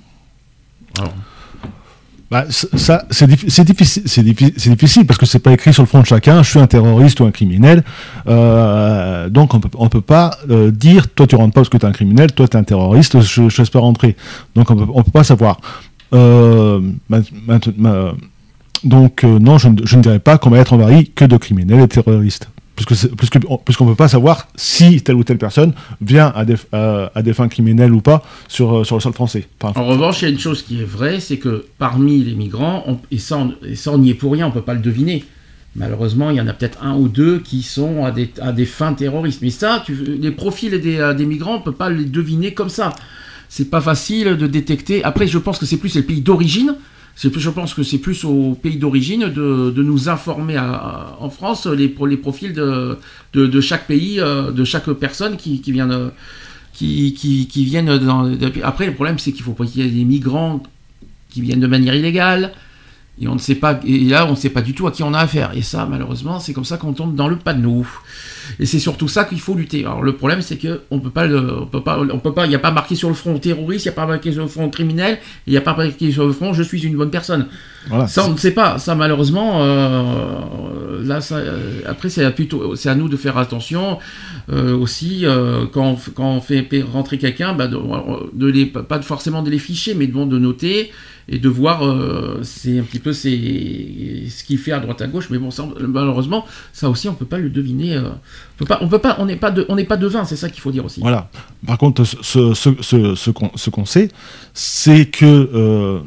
Alors, Bah, c- ça, c'est diffi- c'est difficile, c'est diffi- c'est difficile parce que c'est pas écrit sur le front de chacun. Je suis un terroriste ou un criminel, euh, donc on peut, on peut pas euh, dire toi tu rentres pas parce que tu es un criminel, toi tu es un terroriste, je, je laisse pas rentrer. Donc on peut, on peut pas savoir. Euh, ma- ma- ma- donc euh, non, je, ne- je ne dirais pas qu'on va être envahi que de criminels et de terroristes. Puisque c'est- puisque- puisqu'on ne peut pas savoir si telle ou telle personne vient à des, à, à des fins criminelles ou pas sur, euh, sur le sol français. Enfin, en revanche, il y a une chose qui est vraie, c'est que parmi les migrants, on- et, ça, on, et ça on n'y est pour rien, on peut pas le deviner. Malheureusement, il y en a peut-être un ou deux qui sont à des, à des fins terroristes. Mais ça, tu, les profils des, euh, des migrants, on peut pas les deviner comme ça. C'est pas facile de détecter. Après, je pense que c'est plus les pays d'origine. C'est plus, je pense que c'est plus aux pays d'origine de, de nous informer à- à- en France les, pro- les profils de, de, de chaque pays, euh, de chaque personne qui, qui vient de, qui, qui, qui viennent dans... de- Après, le problème, c'est qu'il faut pas qu'il y ait des migrants qui viennent de manière illégale. Et on ne sait pas, et là, on ne sait pas du tout à qui on a affaire. Et ça, malheureusement, c'est comme ça qu'on tombe dans le panneau. Et c'est surtout ça qu'il faut lutter. Alors, le problème, c'est que on peut pas, le, on peut pas, on peut pas, il n'y a pas marqué sur le front terroriste, il n'y a pas marqué sur le front criminel, il n'y a pas marqué sur le front je suis une bonne personne. voilà. Ça, on ne sait pas. Ça, malheureusement, euh, là, ça, euh, après, c'est plutôt, c'est à nous de faire attention euh, aussi euh, quand, on, f- quand on fait rentrer quelqu'un, bah, de, de les, pas forcément de les ficher, mais bon, de noter et de voir, euh, c'est un petit peu c'est, ce qu'il fait à droite à gauche. Mais bon, ça, malheureusement, ça aussi, on peut pas le deviner. Euh, on peut pas, on peut pas, on n'est pas de, on n'est pas devin, c'est ça qu'il faut dire aussi. Voilà. Par contre, ce, ce, ce, ce, ce qu'on ce qu'on sait, c'est que euh,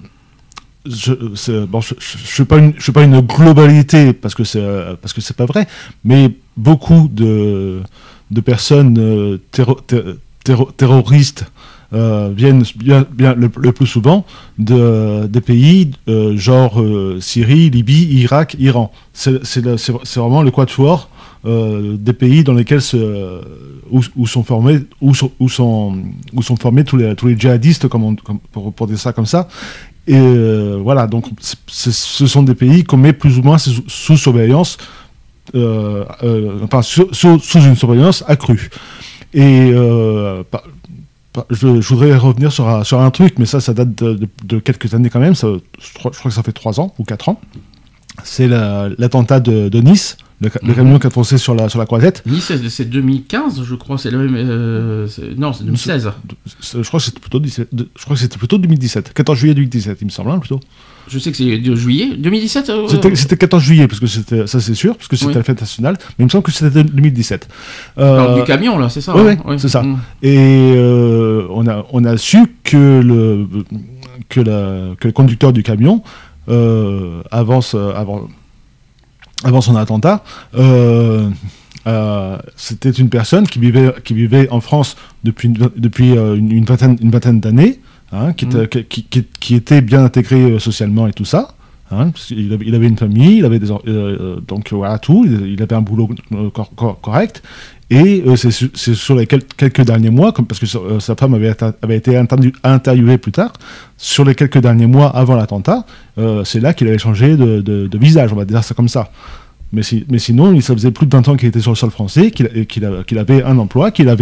je c'est- bon, je, je, je fais pas une je fais pas une globalité parce que c'est euh, parce que c'est pas vrai, mais beaucoup de de personnes euh, terro- ter- terro- terroristes euh, viennent bien, bien le, le plus souvent de des pays euh, genre euh, Syrie, Libye, Irak, Iran. C'est c'est le- c'est c'est vraiment le quatuor euh, des pays dans lesquels se, où, où sont formés où sont où sont où sont formés tous les tous les djihadistes comme, on, comme pour, pour dire ça comme ça. Et euh, voilà, donc c'est- c'est- ce sont des pays qu'on met plus ou moins sous, sous surveillance, euh, euh, enfin sous, sous, sous une surveillance accrue. Et euh, par- par- je, je voudrais revenir sur un, sur un truc, mais ça, ça date de, de- de quelques années quand même. Ça, je, crois, je crois que ça fait trois ans ou quatre ans. C'est la- l'attentat de, de Nice, le, ca- le camion qui a foncé sur la, sur la croisette. Nice, c'est- c'est deux mille quinze, je crois. C'est le même. euh, c'est- non, c'est deux mille seize. C'est- Je crois que c'était plutôt, dix-sept de- je crois que c'était plutôt deux mille dix-sept, quatorze juillet deux mille dix-sept, il me semble, hein, plutôt. Je sais que c'est de juillet deux mille dix-sept. euh, C'était c'était quatorze juillet, parce que c'était, ça c'est sûr, parce que c'était Oui. la fête nationale, mais il me semble que c'était deux mille dix-sept. alors, Euh, du camion là, c'est ça. oui, hein oui, c'est ça. Mm. Et euh, on, a, on a su que le, que la, que le conducteur du camion, euh, avant, ce- avant, avant son attentat, euh, euh, c'était une personne qui vivait, qui vivait en France depuis une, depuis, euh, une, une vingtaine, une vingtaine d'années, hein, qui, était, qui, qui, qui était bien intégré euh, socialement et tout ça. Hein, parce qu'il avait, il avait une famille, il avait des, en- euh, donc voilà tout, il, il avait un boulot euh, cor- cor- correct. Et euh, c'est, su- c'est sur les quel- quelques derniers mois, comme, parce que euh, sa femme avait, été- avait été interview- interviewée plus tard, sur les quelques derniers mois avant l'attentat, euh, c'est là qu'il avait changé de, de, de visage, on va dire ça comme ça. Mais, si, mais sinon, il, ça faisait plus de vingt ans qu'il était sur le sol français, qu'il, a- qu'il, a- qu'il avait un emploi, qu'il avait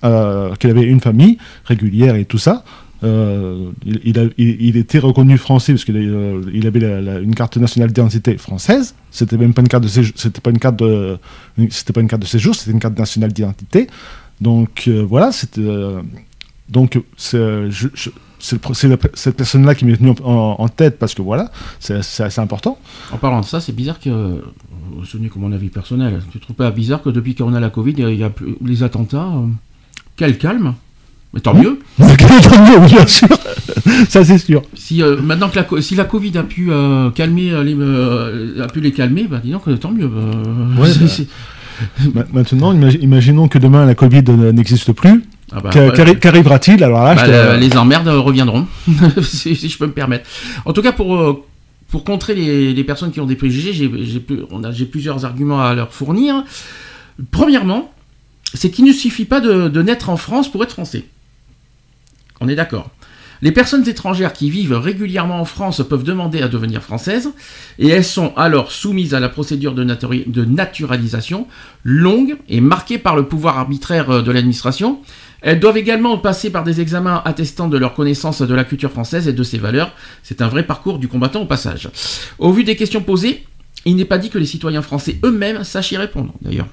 euh, qu'il avait une famille régulière et tout ça. Euh, il, il, a, il, il était reconnu français parce qu'il euh, il avait la, la, une carte nationale d'identité française. C'était même pas une carte de séjour. C'était pas une carte de. C'était pas une carte de séjour. C'était une carte nationale d'identité. Donc euh, voilà. C'était, euh, donc c'est, je, je, c'est, le, c'est la, cette personne-là qui m'est venue en, en tête parce que voilà, c'est, c'est assez important. En parlant de ça, c'est bizarre que. Ce n'est que mon avis personnel. Tu trouves pas bizarre que depuis qu'on a la Covid, il y a plus, les attentats. Euh, quel calme. Mais tant mieux. Tant mieux, bien sûr. Ça, c'est sûr. Si euh, maintenant que la, si la Covid a pu euh, calmer les, euh, a pu les calmer, bah dis donc tant mieux. Euh, ouais, c'est, bah, c'est... Maintenant, imagi- imaginons que demain la Covid n'existe plus. Ah bah, Qu'a, ouais. Qu'arrivera-t-il alors là, bah, te... la, Les emmerdes reviendront, si, si je peux me permettre. En tout cas, pour euh, pour contrer les, les personnes qui ont des préjugés, j'ai, j'ai, on a, j'ai plusieurs arguments à leur fournir. Premièrement, c'est qu'il ne suffit pas de, de naître en France pour être français. On est d'accord. Les personnes étrangères qui vivent régulièrement en France peuvent demander à devenir françaises et elles sont alors soumises à la procédure de, naturi- de naturalisation longue et marquée par le pouvoir arbitraire de l'administration. Elles doivent également passer par des examens attestant de leur connaissance de la culture française et de ses valeurs. C'est un vrai parcours du combattant au passage. Au vu des questions posées, il n'est pas dit que les citoyens français eux-mêmes sachent y répondre d'ailleurs.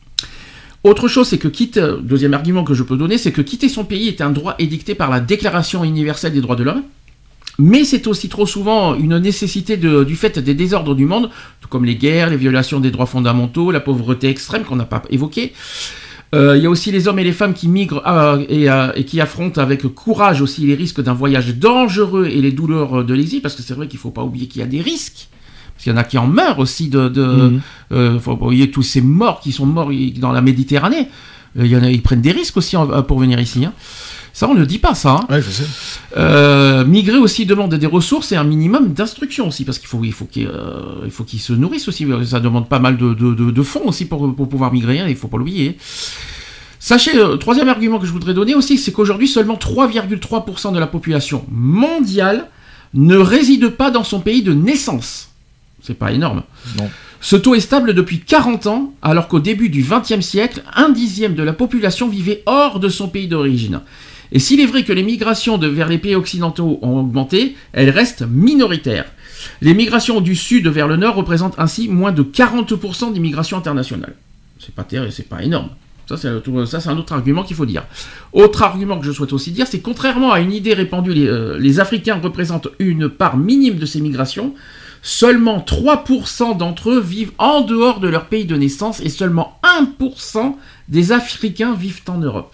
Autre chose, c'est que quitte, deuxième argument que je peux donner, c'est que quitter son pays est un droit édicté par la Déclaration universelle des droits de l'homme, mais c'est aussi trop souvent une nécessité de, du fait des désordres du monde, tout comme les guerres, les violations des droits fondamentaux, la pauvreté extrême qu'on n'a pas évoquée. Euh, il y a aussi les hommes et les femmes qui migrent euh, et, euh, et qui affrontent avec courage aussi les risques d'un voyage dangereux et les douleurs de l'exil, parce que c'est vrai qu'il ne faut pas oublier qu'il y a des risques. Parce qu'il y en a qui en meurent aussi de... de mmh. euh, faut pas oublier tous ces morts qui sont morts dans la Méditerranée. Euh, il y en a, ils prennent des risques aussi en, pour venir ici. Hein. Ça, on ne le dit pas, ça. Hein. Ouais, je sais. Euh, migrer aussi demande des ressources et un minimum d'instruction aussi, parce qu'il faut, il faut, qu'il, euh, il faut qu'ils se nourrissent aussi. Ça demande pas mal de, de, de, de fonds aussi pour, pour pouvoir migrer, hein, il ne faut pas l'oublier. Sachez, le troisième argument que je voudrais donner aussi, c'est qu'aujourd'hui, seulement trois virgule trois pour cent de la population mondiale ne réside pas dans son pays de naissance. C'est pas énorme. Non. Ce taux est stable depuis quarante ans, alors qu'au début du vingtième siècle, un dixième de la population vivait hors de son pays d'origine. Et s'il est vrai que les migrations de, vers les pays occidentaux ont augmenté, elles restent minoritaires. Les migrations du sud vers le nord représentent ainsi moins de quarante pour cent des migrations internationales. C'est pas terrible, c'est pas énorme. Ça c'est, ça, c'est un autre argument qu'il faut dire. Autre argument que je souhaite aussi dire, c'est que contrairement à une idée répandue, les, euh, les Africains représentent une part minime de ces migrations. Seulement trois pour cent d'entre eux vivent en dehors de leur pays de naissance et seulement un pour cent des Africains vivent en Europe.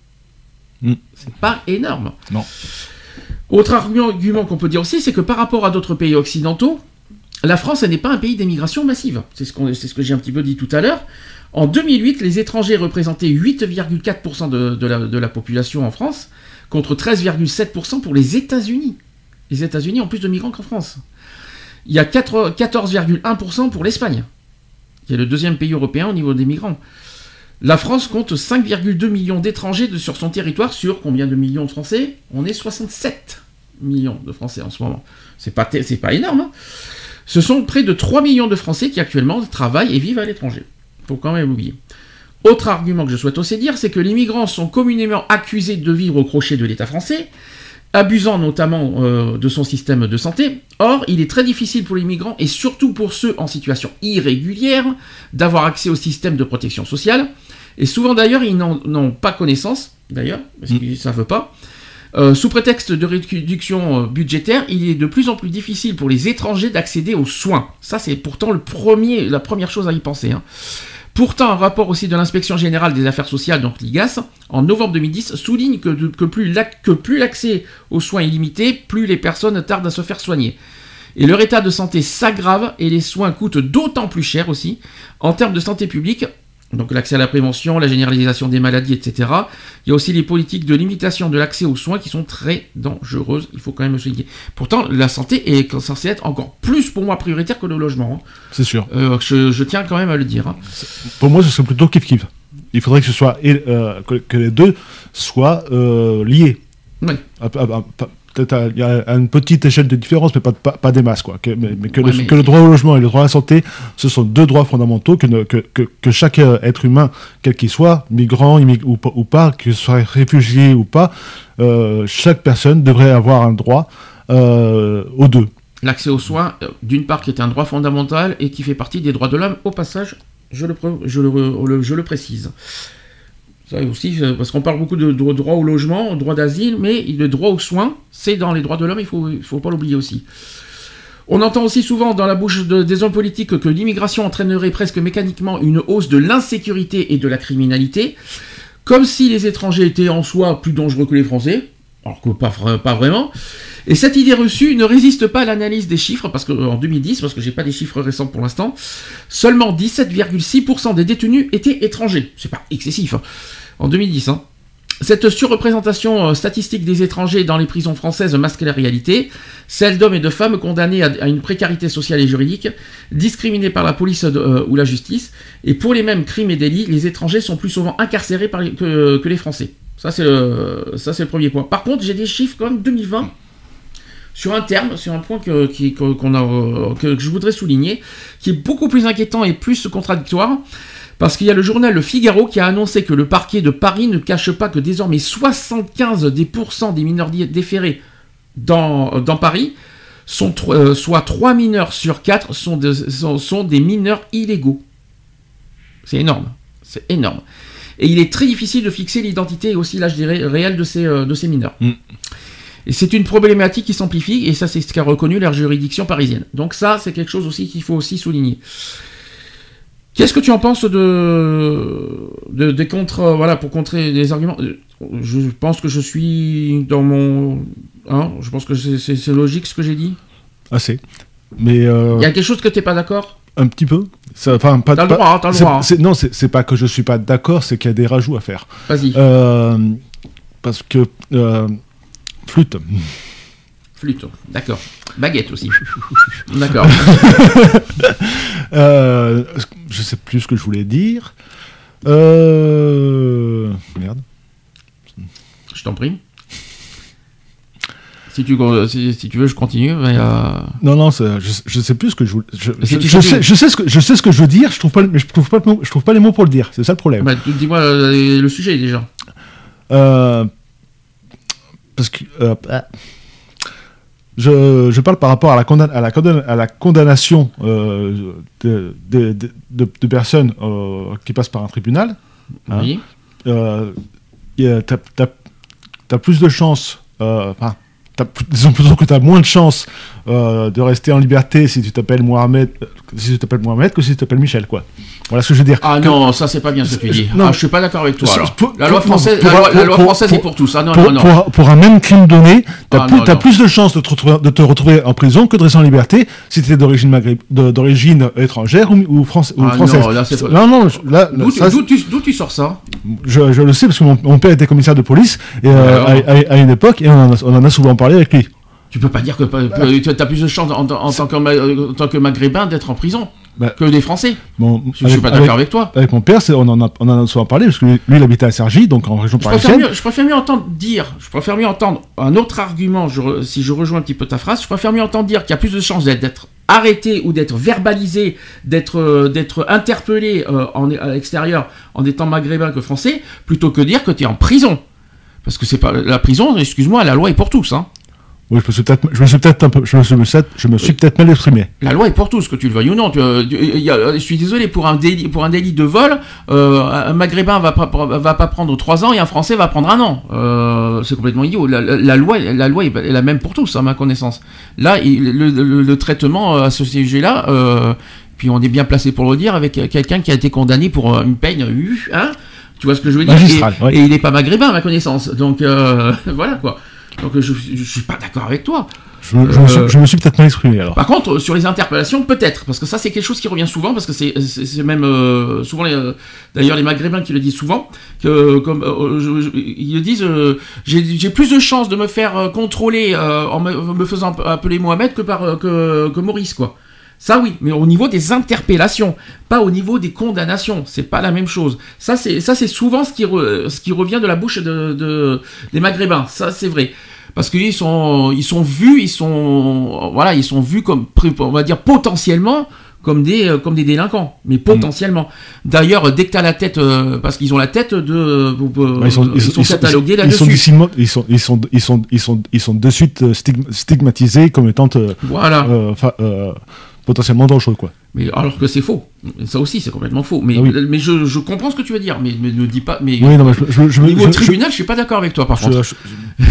Mmh. C'est pas énorme. Non. Autre argument qu'on peut dire aussi, c'est que par rapport à d'autres pays occidentaux, la France elle n'est pas un pays d'émigration massive. C'est ce, qu'on, c'est ce que j'ai un petit peu dit tout à l'heure. En deux mille huit, les étrangers représentaient huit virgule quatre pour cent de, de, la, de la population en France, contre treize virgule sept pour cent pour les États-Unis. Les États-Unis ont plus de migrants qu'en France. Il y a quatorze virgule un pour cent pour l'Espagne, qui est le deuxième pays européen au niveau des migrants. La France compte cinq virgule deux millions d'étrangers de, sur son territoire, sur combien de millions de Français ? On est soixante-sept millions de Français en ce moment. C'est pas, c'est pas énorme. Hein. Ce sont près de trois millions de Français qui actuellement travaillent et vivent à l'étranger. Faut quand même oublier. Autre argument que je souhaite aussi dire, c'est que les migrants sont communément accusés de vivre au crochet de l'État français, abusant notamment euh, de son système de santé. Or, il est très difficile pour les migrants, et surtout pour ceux en situation irrégulière, d'avoir accès au système de protection sociale. Et souvent d'ailleurs, ils n'en ont pas connaissance, d'ailleurs, parce qu'ils ne savent pas. Euh, sous prétexte de réduction euh, budgétaire, il est de plus en plus difficile pour les étrangers d'accéder aux soins. Ça, c'est pourtant le premier, la première chose à y penser. Hein. Pourtant, un rapport aussi de l'Inspection Générale des Affaires Sociales, donc l'I G A S, en novembre deux mille dix, souligne que, que, plus que plus l'accès aux soins est limité, plus les personnes tardent à se faire soigner. Et leur état de santé s'aggrave et les soins coûtent d'autant plus cher aussi. En termes de santé publique, donc l'accès à la prévention, la généralisation des maladies, et cetera. Il y a aussi les politiques de limitation de l'accès aux soins qui sont très dangereuses, il faut quand même le souligner. Pourtant, la santé est censée être encore plus pour moi prioritaire que le logement. Hein. C'est sûr. Euh, je, je tiens quand même à le dire. Hein. Pour moi, ce serait plutôt kiff-kiff. Il faudrait que, ce soit, euh, que, que les deux soient euh, liés. Oui. À, à, à, peut-être à, il y a une petite échelle de différence, mais pas, pas, pas des masses, quoi. Que, mais, mais, que, Ouais, le, mais... que le droit au logement et le droit à la santé, ce sont deux droits fondamentaux que, ne, que, que, que chaque être humain, quel qu'il soit, migrant immig- ou, ou pas, que ce soit réfugié ou pas, euh, chaque personne devrait avoir un droit euh, aux deux. L'accès aux soins, euh, d'une part, qui est un droit fondamental et qui fait partie des droits de l'homme, au passage, je le, pre- je le, le, je le précise. Ça aussi, euh, parce qu'on parle beaucoup de, de droit au logement, droit d'asile, mais le droit aux soins, c'est dans les droits de l'homme, il faut, il faut pas l'oublier aussi. On entend aussi souvent dans la bouche de, des hommes politiques que l'immigration entraînerait presque mécaniquement une hausse de l'insécurité et de la criminalité, comme si les étrangers étaient en soi plus dangereux que les Français, alors que pas, pas vraiment. Et cette idée reçue ne résiste pas à l'analyse des chiffres, parce qu'en deux mille dix, parce que j'ai pas des chiffres récents pour l'instant, seulement dix-sept virgule six pour cent des détenus étaient étrangers. C'est pas excessif, hein. En deux mille dix, hein. Cette surreprésentation statistique des étrangers dans les prisons françaises masque la réalité, celle d'hommes et de femmes condamnés à une précarité sociale et juridique, discriminés par la police de, euh, ou la justice, et pour les mêmes crimes et délits, les étrangers sont plus souvent incarcérés par les, que, que les Français. Ça c'est, le, ça, c'est le premier point. Par contre, j'ai des chiffres comme deux mille vingt, sur un terme, sur un point que, qui, qu'on a, que, que je voudrais souligner, qui est beaucoup plus inquiétant et plus contradictoire, parce qu'il y a le journal Le Figaro qui a annoncé que le parquet de Paris ne cache pas que désormais soixante-quinze pour cent des mineurs déférés dans, dans Paris, sont, euh, soit trois mineurs sur quatre sont, de, sont, sont des mineurs illégaux. C'est énorme, c'est énorme. Et il est très difficile de fixer l'identité et aussi l'âge ré, réel de ces, euh, de ces mineurs. Mm. Et c'est une problématique qui s'amplifie, et ça c'est ce qu'a reconnu la juridiction parisienne. Donc ça, c'est quelque chose aussi qu'il faut aussi souligner. Qu'est-ce que tu en penses de, de des contre, voilà, pour contrer les arguments? Je pense que je suis dans mon, hein, je pense que c'est, c'est, c'est logique ce que j'ai dit. Assez. Mais euh... il y a quelque chose que t'es pas d'accord? Un petit peu. Ça, enfin, pas. T'as le pas, droit, hein, t'as le c'est, droit. Hein. C'est, non, c'est, c'est pas que je suis pas d'accord, c'est qu'il y a des rajouts à faire. Vas-y. Euh, parce que euh, flûte. Flûte, d'accord. Baguette aussi. D'accord. euh, je sais plus ce que je voulais dire. Euh... Merde. Je t'en prie. Si tu, si, si tu veux, je continue. Mais euh... Non, non, c'est, je, je sais plus ce que je voulais. Je, je, je, sais, je sais ce que je sais ce que je veux dire. Je trouve pas, mais je trouve pas, je trouve pas les mots pour le dire. C'est ça le problème. Bah, dis-moi euh, le sujet déjà. Euh, parce que. Euh, Je, je parle par rapport à la, condamn- à la, condamn- à la condamnation euh, de, de, de, de, de personnes euh, qui passent par un tribunal. Oui. Hein. Euh, t'as, t'as, t'as plus de chances, euh, enfin, t'as, disons plutôt que tu as moins de chances euh, de rester en liberté si tu t'appelles Mohamed, si tu t'appelles Mohamed que si tu t'appelles Michel, quoi. Voilà ce que je veux dire. Ah que, non, ça c'est pas bien ce que tu dis. Non, ah, je suis pas d'accord avec toi. Alors. Pour, la loi française, pour, la loi, pour, la loi pour, française pour, est pour tous. Ah non, pour, non, non. Pour, pour un même crime donné, t'as, ah, plus, non, t'as non. plus de chances de te retrouver, de te retrouver en prison que de rester en liberté si tu es d'origine, maghreb, de, d'origine étrangère ou, ou, France, ou ah, française. Non, là, c'est pas... non, non, là, d'où, ça, tu, d'où, tu, d'où tu sors ça? je, je le sais parce que mon, mon père était commissaire de police et, euh, à, à, à une époque et on en, a, on en a souvent parlé avec lui. Tu peux pas dire que tu as plus de chances en, en, en, tant que, en tant que maghrébin d'être en prison bah, que des Français. Bon, je avec, suis pas d'accord avec, avec toi. Avec mon père, c'est, on, en a, on en a souvent parlé parce que lui, lui il habitait à Cergy, donc en région je parisienne. Préfère mieux, je préfère mieux entendre dire, je préfère mieux entendre un autre argument, je, si je rejoins un petit peu ta phrase, je préfère mieux entendre dire qu'il y a plus de chances d'être, d'être arrêté ou d'être verbalisé, d'être, euh, d'être interpellé euh, en, à l'extérieur en étant maghrébin que français, plutôt que dire que tu es en prison. Parce que c'est pas la prison, excuse-moi, la loi est pour tous, hein. Oui, je me suis peut-être, je me suis peut-être un peu, je me suis, je me suis peut-être mal exprimé. La loi est pour tous, que tu le veuilles ou non. Tu, tu, y a, je suis désolé, pour un délit, pour un délit de vol, euh, un Maghrébin va pas, va pas prendre trois ans et un Français va prendre un an. Euh, c'est complètement idiot. La, la, la loi, la loi est la même pour tous, à ma connaissance. Là, il, le, le, le traitement à ce sujet-là, euh, puis on est bien placé pour le dire, avec quelqu'un qui a été condamné pour une peine, hein, tu vois ce que je veux dire. Magistral, et, oui. et il n'est pas maghrébin, à ma connaissance. Donc euh, voilà quoi. Donc je, je suis pas d'accord avec toi. Je, je, euh, me suis, je me suis peut-être mal exprimé alors. Par contre, sur les interpellations, peut-être, parce que ça c'est quelque chose qui revient souvent, parce que c'est, c'est, c'est même euh, souvent, les, euh, d'ailleurs les Maghrébins qui le disent souvent, que comme euh, je, je, ils le disent, euh, j'ai, j'ai plus de chances de me faire euh, contrôler euh, en me, me faisant appeler Mohamed que par euh, que, que Maurice quoi. Ça oui, mais au niveau des interpellations, pas au niveau des condamnations, c'est pas la même chose. Ça c'est ça c'est souvent ce qui re, ce qui revient de la bouche de, de des Maghrébins, ça c'est vrai. Parce qu'ils sont, ils sont vus, ils sont, voilà, ils sont vus comme, on va dire potentiellement comme des, comme des délinquants, mais potentiellement. Mmh. D'ailleurs, dès que t'as la tête, euh, parce qu'ils ont la tête de, euh, bah, ils sont, ils sont, ils sont catalogués là-dessus. Ils sont, ils sont, ils sont, ils sont, ils sont, ils sont de suite stigmatisés comme étant, euh, voilà, euh, euh, potentiellement dangereux, quoi. Mais alors que c'est faux. Ça aussi, c'est complètement faux. Mais, ah oui. mais je, je comprends ce que tu veux dire. Mais, mais ne dis pas. Mais, oui, non, mais je, je, je, au niveau je, tribunal, je, je suis pas d'accord avec toi, par je, contre. Je,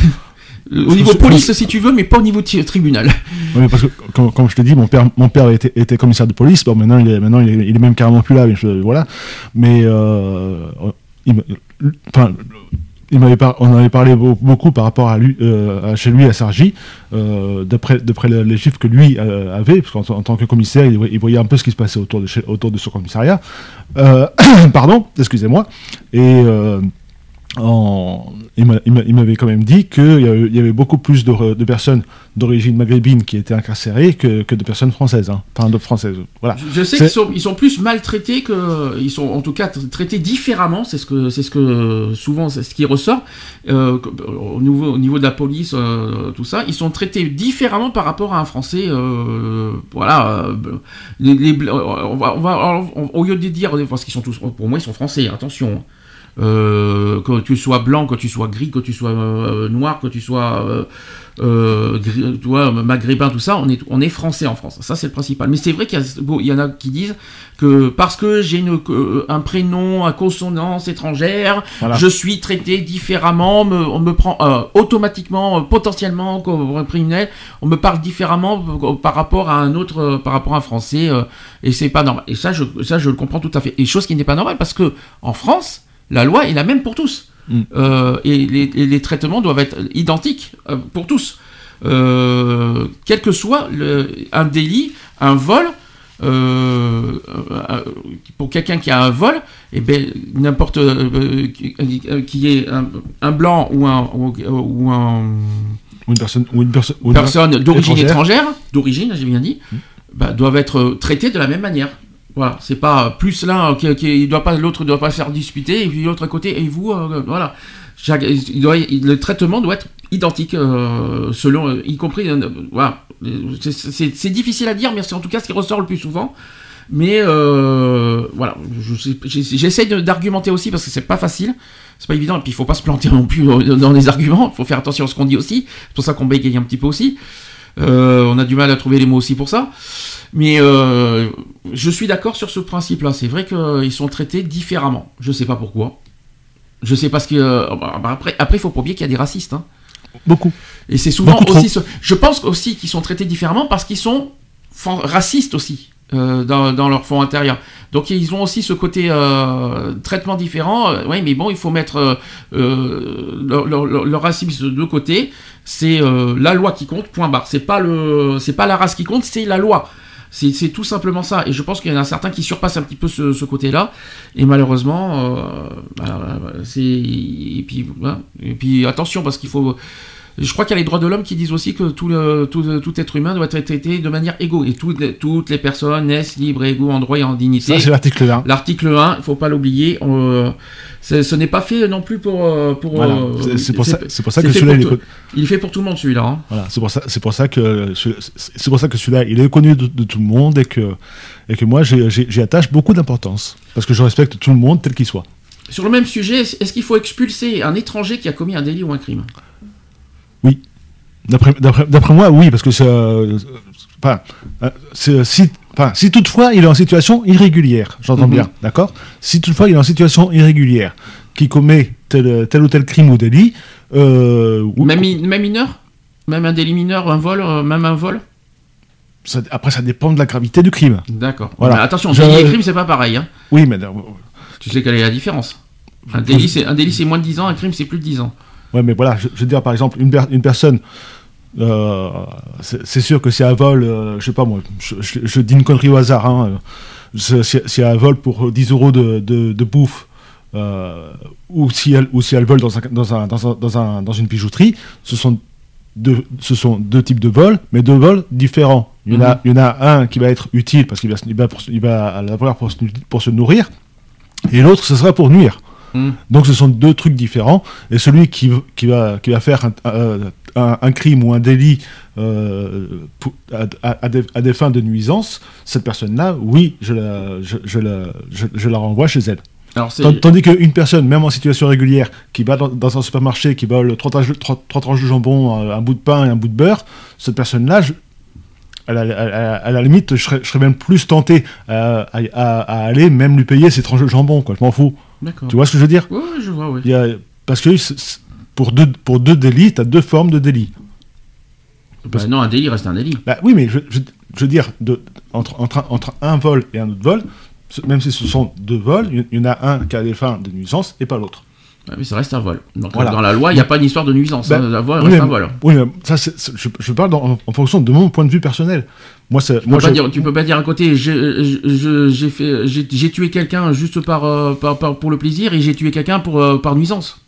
je, au niveau police, si tu veux, mais pas au niveau t- tribunal. Oui, mais parce que, comme, comme je te dis, mon père, mon père était, était commissaire de police. Bon, maintenant, il est, maintenant, il est, il est même carrément plus là. Mais je, voilà. Mais, euh, il, enfin, il m'avait par, on avait parlé beaucoup par rapport à lui, euh, à chez lui à Cergy, euh, d'après, d'après les chiffres que lui euh, avait, parce qu'en en tant que commissaire, il, il voyait un peu ce qui se passait autour de, chez, autour de son commissariat. Euh, pardon, excusez-moi. Et euh, en, il, m'a, il, m'a, il m'avait quand même dit qu'il y avait, il y avait beaucoup plus de, de personnes d'origine maghrébine qui étaient incarcérées que, que de personnes françaises, hein, enfin de françaises. Voilà. Je, je sais c'est... qu'ils sont, ils sont plus maltraités que, ils sont en tout cas traités différemment. C'est ce que, c'est ce que souvent, c'est ce qui ressort euh, au niveau, au niveau de la police, euh, tout ça. Ils sont traités différemment par rapport à un Français. Euh, voilà. Euh, les, les, on va, on va, on, au lieu de dire, parce qu'ils sont tous, pour moi, ils sont français. Attention. Euh, que tu sois blanc, que tu sois gris, que tu sois euh, noir, que tu sois euh, euh, gris, tu vois, maghrébin, tout ça, on est, on est français en France. Ça, c'est le principal. Mais c'est vrai qu'il y, a, bon, il y en a qui disent que parce que j'ai une, euh, un prénom à consonance étrangère, voilà. Je suis traité différemment, me, on me prend euh, automatiquement, euh, potentiellement comme criminel, on me parle différemment euh, par rapport à un autre, euh, par rapport à un Français, euh, et c'est pas normal. Et ça, je, ça, je le comprends tout à fait. Et chose qui n'est pas normale parce que en France, la loi est la même pour tous. Mm. Euh, et, les, et les traitements doivent être identiques euh, pour tous. Euh, quel que soit le, un délit, un vol, euh, euh, pour quelqu'un qui a un vol, et ben, n'importe euh, qui, qui est un, un blanc ou un, ou, ou un ou une personne, ou une perso- ou une personne d'origine étrangère, étrangère d'origine, j'ai bien dit, mm. bah, doivent être traités de la même manière. Voilà, c'est pas plus l'un qui, qui doit pas, l'autre doit pas se faire disputer et puis l'autre à côté et vous, euh, voilà. Chaque, il doit, il, le traitement doit être identique euh, selon, euh, y compris, euh, voilà. C'est, c'est, c'est difficile à dire, mais c'est en tout cas ce qui ressort le plus souvent. Mais euh, voilà, je, j'essaie de, d'argumenter aussi parce que c'est pas facile, c'est pas évident et puis il faut pas se planter non plus dans les arguments. Il faut faire attention à ce qu'on dit aussi. C'est pour ça qu'on bégaye un petit peu aussi. Euh, on a du mal à trouver les mots aussi pour ça. Mais euh, je suis d'accord sur ce principe-là. C'est vrai qu'ils euh, sont traités différemment. Je sais pas pourquoi. Je sais parce que euh, après, après, il faut pas oublier qu'il y a des racistes. Hein. Beaucoup. Et c'est souvent Beaucoup aussi. Ce... Je pense aussi qu'ils sont traités différemment parce qu'ils sont racistes aussi euh, dans, dans leur fond intérieur. Donc ils ont aussi ce côté euh, traitement différent. Euh, oui, mais bon, il faut mettre euh, leur, leur, leur racisme de côté. C'est euh, la loi qui compte. Point barre. C'est pas le, c'est pas la race qui compte, c'est la loi. C'est, c'est tout simplement ça. Et je pense qu'il y en a certains qui surpassent un petit peu ce, ce côté-là. Et malheureusement, euh, bah, c'est et puis hein, et puis attention parce qu'il faut. Je crois qu'il y a les droits de l'homme qui disent aussi que tout, le, tout, tout être humain doit être traité de manière égaux. Et toutes les, toutes les personnes naissent libres, égaux en droit et en dignité. Ça, c'est l'article un. L'article un, il ne faut pas l'oublier. Euh, ce n'est pas fait non plus pour... pour voilà. euh, c'est, c'est, pour c'est, ça, c'est pour ça c'est que celui-là... Il est, il est fait pour tout le monde, celui-là. Hein. Voilà, c'est pour ça, c'est pour ça que c'est pour ça que celui-là, il est connu de, de tout le monde et que, et que moi, j'ai, j'ai, j'y attache beaucoup d'importance. Parce que je respecte tout le monde tel qu'il soit. Sur le même sujet, est-ce qu'il faut expulser un étranger qui a commis un délit ou un crime ? Oui. D'après, d'après, d'après moi, oui, parce que c'est, euh, enfin, c'est, si, enfin, si toutefois il est en situation irrégulière, j'entends mm-hmm. bien, d'accord ? Si toutefois il est en situation irrégulière, qui commet tel, tel ou tel crime ou délit, euh, même, mi- même mineur ? Même un délit mineur, un vol, euh, même un vol ? ça, après, ça dépend de la gravité du crime. D'accord. Voilà. Mais attention, délit et crime, c'est pas pareil. Hein. Oui, mais... Euh, tu sais quelle est la différence ? Un délit, c'est, un délit, c'est moins de dix ans, un crime, c'est plus de dix ans. Ouais, mais voilà, je, je veux dire, par exemple, une, une personne... Euh, c'est, c'est sûr que si elle vole, euh, je sais pas moi, je, je, je dis une connerie au hasard, hein, si, si elle vole pour dix euros de, de, de bouffe, euh, ou, si elle, ou si elle vole dans, un, dans, un, dans, un, dans, un, dans une bijouterie, ce sont, deux, ce sont deux types de vols, mais deux vols différents. Il y, en a, mmh. il y en a un qui va être utile parce qu'il va, il va, pour, il va l'avoir pour, pour se nourrir, et l'autre, ce sera pour nuire. Mmh. Donc ce sont deux trucs différents, et celui qui, qui, va, qui va faire un, un, un, un crime ou un délit euh, pour, à, à, à, des, à des fins de nuisance, cette personne-là, oui, je la, je, je la, je, je la renvoie chez elle. Alors, c'est... Tandis qu'une personne, même en situation régulière, qui va dans, dans un supermarché, qui vole trois tranches de jambon, un bout de pain et un bout de beurre, cette personne-là, je, à, la, à, la, à la limite, je serais, je serais même plus tenté à, à, à aller même lui payer ses tranches de jambon, quoi. Je m'en fous. D'accord. Tu vois ce que je veux dire ? Oui, je vois, oui. Il y a, parce que c'est, c'est, pour, deux, pour deux délits, tu as deux formes de délits. Bah non, un délit reste un délit. Bah oui, mais je, je, je veux dire, de, entre, entre, entre un vol et un autre vol, même si ce sont deux vols, il y en a un qui a des fins de nuisance et pas l'autre. Ouais, mais ça reste un vol. Donc voilà. Dans la loi, il n'y a pas d'histoire de nuisance. Ben, hein. La vol oui, reste mais, un vol. Oui, mais ça, c'est, c'est, je, je parle dans, en fonction de mon point de vue personnel. Moi, c'est, Tu, moi, peux pas je... dire, tu peux pas dire à côté, j'ai, j'ai, j'ai, fait, j'ai, j'ai tué quelqu'un juste par, euh, par, par, pour le plaisir et j'ai tué quelqu'un pour, euh, par nuisance.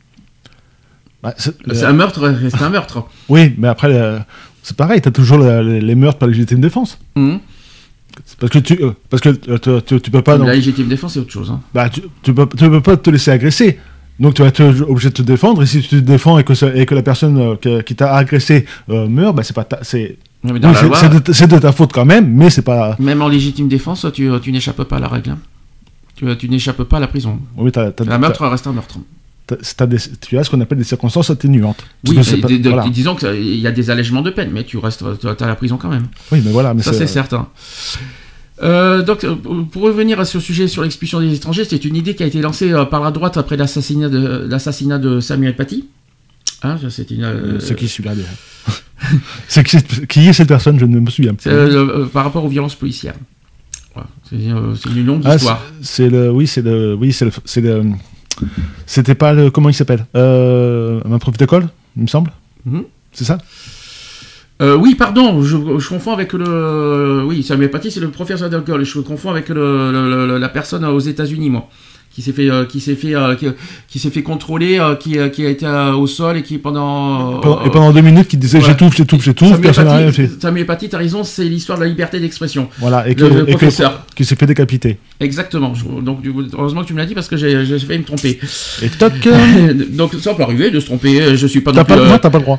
Bah, c'est, c'est euh... un meurtre, reste un meurtre. Oui, mais après, euh, c'est pareil, tu as toujours la, les, les meurtres par légitime défense. Mmh. C'est parce que tu, euh, parce que euh, tu, tu, tu peux pas. La donc... légitime défense, c'est autre chose. Hein. Bah, tu, tu, peux, tu peux pas te laisser agresser. Donc tu vas être obligé de te défendre. Et si tu te défends et que, ça, et que la personne euh, que, qui t'a agressé euh, meurt, bah c'est pas ta, c'est. Oui, oui, c'est, loi, c'est, de, c'est de ta faute quand même, mais c'est pas. Même en légitime défense, tu, tu n'échappes pas à la règle. Hein. Tu, tu n'échappes pas à la prison. Oui, t'as, t'as, un meurtre t'as, reste un meurtre. T'as, t'as des, tu as ce qu'on appelle des circonstances atténuantes. Oui, mais pas, de, de, voilà. disons qu'il y a des allègements de peine, mais tu restes, tu as la prison quand même. Oui, mais voilà. Mais ça, c'est, c'est certain. Euh, donc, pour revenir à ce sujet sur l'expulsion des étrangers, c'est une idée qui a été lancée par la droite après l'assassinat de, l'assassinat de Samuel Paty. Hein, c'est une. Euh... C'est qui celui-là déjà c'est qui, qui est cette personne? Je ne me souviens plus. Euh, euh, par rapport aux violences policières. Voilà. C'est, euh, c'est une longue ah, histoire. C'est, c'est le, oui, c'est le, oui, c'est le, c'est le. C'était pas le, comment il s'appelle euh, un prof d'école, il me semble. Mm-hmm. C'est ça. Euh, oui, pardon, je, je confonds avec le... Oui, Samuel Paty, c'est le professeur d'école. Je confonds avec le, le, le, la personne aux États-Unis, moi, qui s'est fait, euh, qui s'est fait, euh, qui, qui s'est fait contrôler, euh, qui, euh, qui a été euh, au sol et qui pendant... Euh, pendant et pendant deux minutes, qui disait voilà. j'étouffe, j'étouffe, j'étouffe, personne n'a rien fait. Samuel Paty, t'as raison, c'est l'histoire de la liberté d'expression. Voilà, et, que, le, le et professeur que, qui s'est fait décapiter. Exactement. Donc heureusement que tu me l'as dit parce que j'ai, j'ai failli me tromper. Et toc. Donc ça peut arriver de se tromper. Je suis pas. T'as non pas plus, le droit, euh... t'as pas le droit.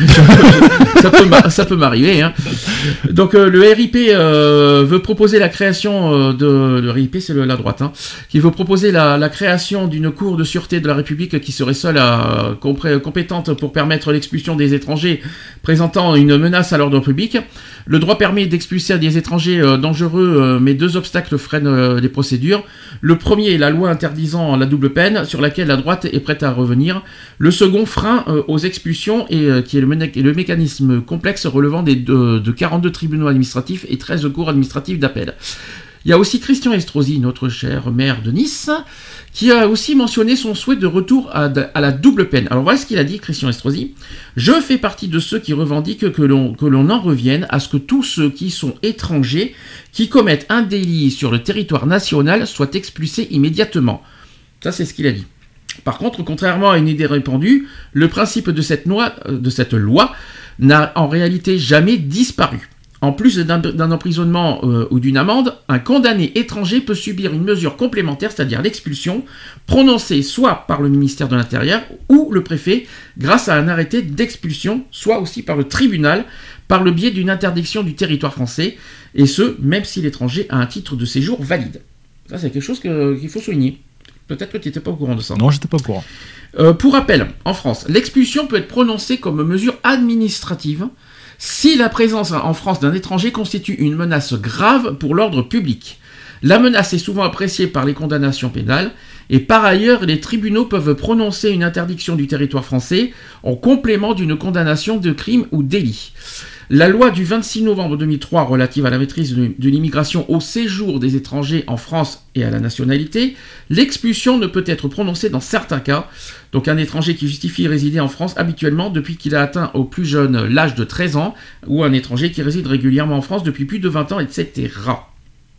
ça peut, ça peut m'arriver. Hein. Donc euh, le R I P euh, veut proposer la création euh, de le R I P, c'est le, la droite, hein, qui veut proposer la, la création d'une cour de sûreté de la République qui serait seule à, compré, compétente pour permettre l'expulsion des étrangers présentant une menace à l'ordre public. Le droit permet d'expulser des étrangers euh, dangereux, euh, mais deux obstacles freinent euh, les procédures. Le premier est la loi interdisant la double peine, sur laquelle la droite est prête à revenir. Le second, frein euh, aux expulsions, et euh, qui est le, mé- le mécanisme complexe relevant des, de, de quarante-deux tribunaux administratifs et treize cours administratifs d'appel. Il y a aussi Christian Estrosi, notre cher maire de Nice, qui a aussi mentionné son souhait de retour à, à la double peine. Alors voilà ce qu'il a dit, Christian Estrosi. « Je fais partie de ceux qui revendiquent que l'on, que l'on en revienne à ce que tous ceux qui sont étrangers, qui commettent un délit sur le territoire national, soient expulsés immédiatement. » Ça, c'est ce qu'il a dit. Par contre, contrairement à une idée répandue, le principe de cette loi, de cette loi n'a en réalité jamais disparu. En plus d'un, d'un emprisonnement euh, ou d'une amende, un condamné étranger peut subir une mesure complémentaire, c'est-à-dire l'expulsion, prononcée soit par le ministère de l'Intérieur ou le préfet grâce à un arrêté d'expulsion, soit aussi par le tribunal par le biais d'une interdiction du territoire français, et ce, même si l'étranger a un titre de séjour valide. Ça, c'est quelque chose que, qu'il faut souligner. Peut-être que tu n'étais pas au courant de ça. Non, j'étais pas au courant. Euh, pour rappel, en France, l'expulsion peut être prononcée comme mesure administrative si la présence en France d'un étranger constitue une menace grave pour l'ordre public. La menace est souvent appréciée par les condamnations pénales, et par ailleurs, les tribunaux peuvent prononcer une interdiction du territoire français en complément d'une condamnation de crime ou délit. La loi du vingt-six novembre deux mille trois relative à la maîtrise de, de l'immigration au séjour des étrangers en France et à la nationalité, l'expulsion ne peut être prononcée dans certains cas. Donc un étranger qui justifie résider en France habituellement depuis qu'il a atteint au plus jeune l'âge de treize ans, ou un étranger qui réside régulièrement en France depuis plus de vingt ans, et cetera.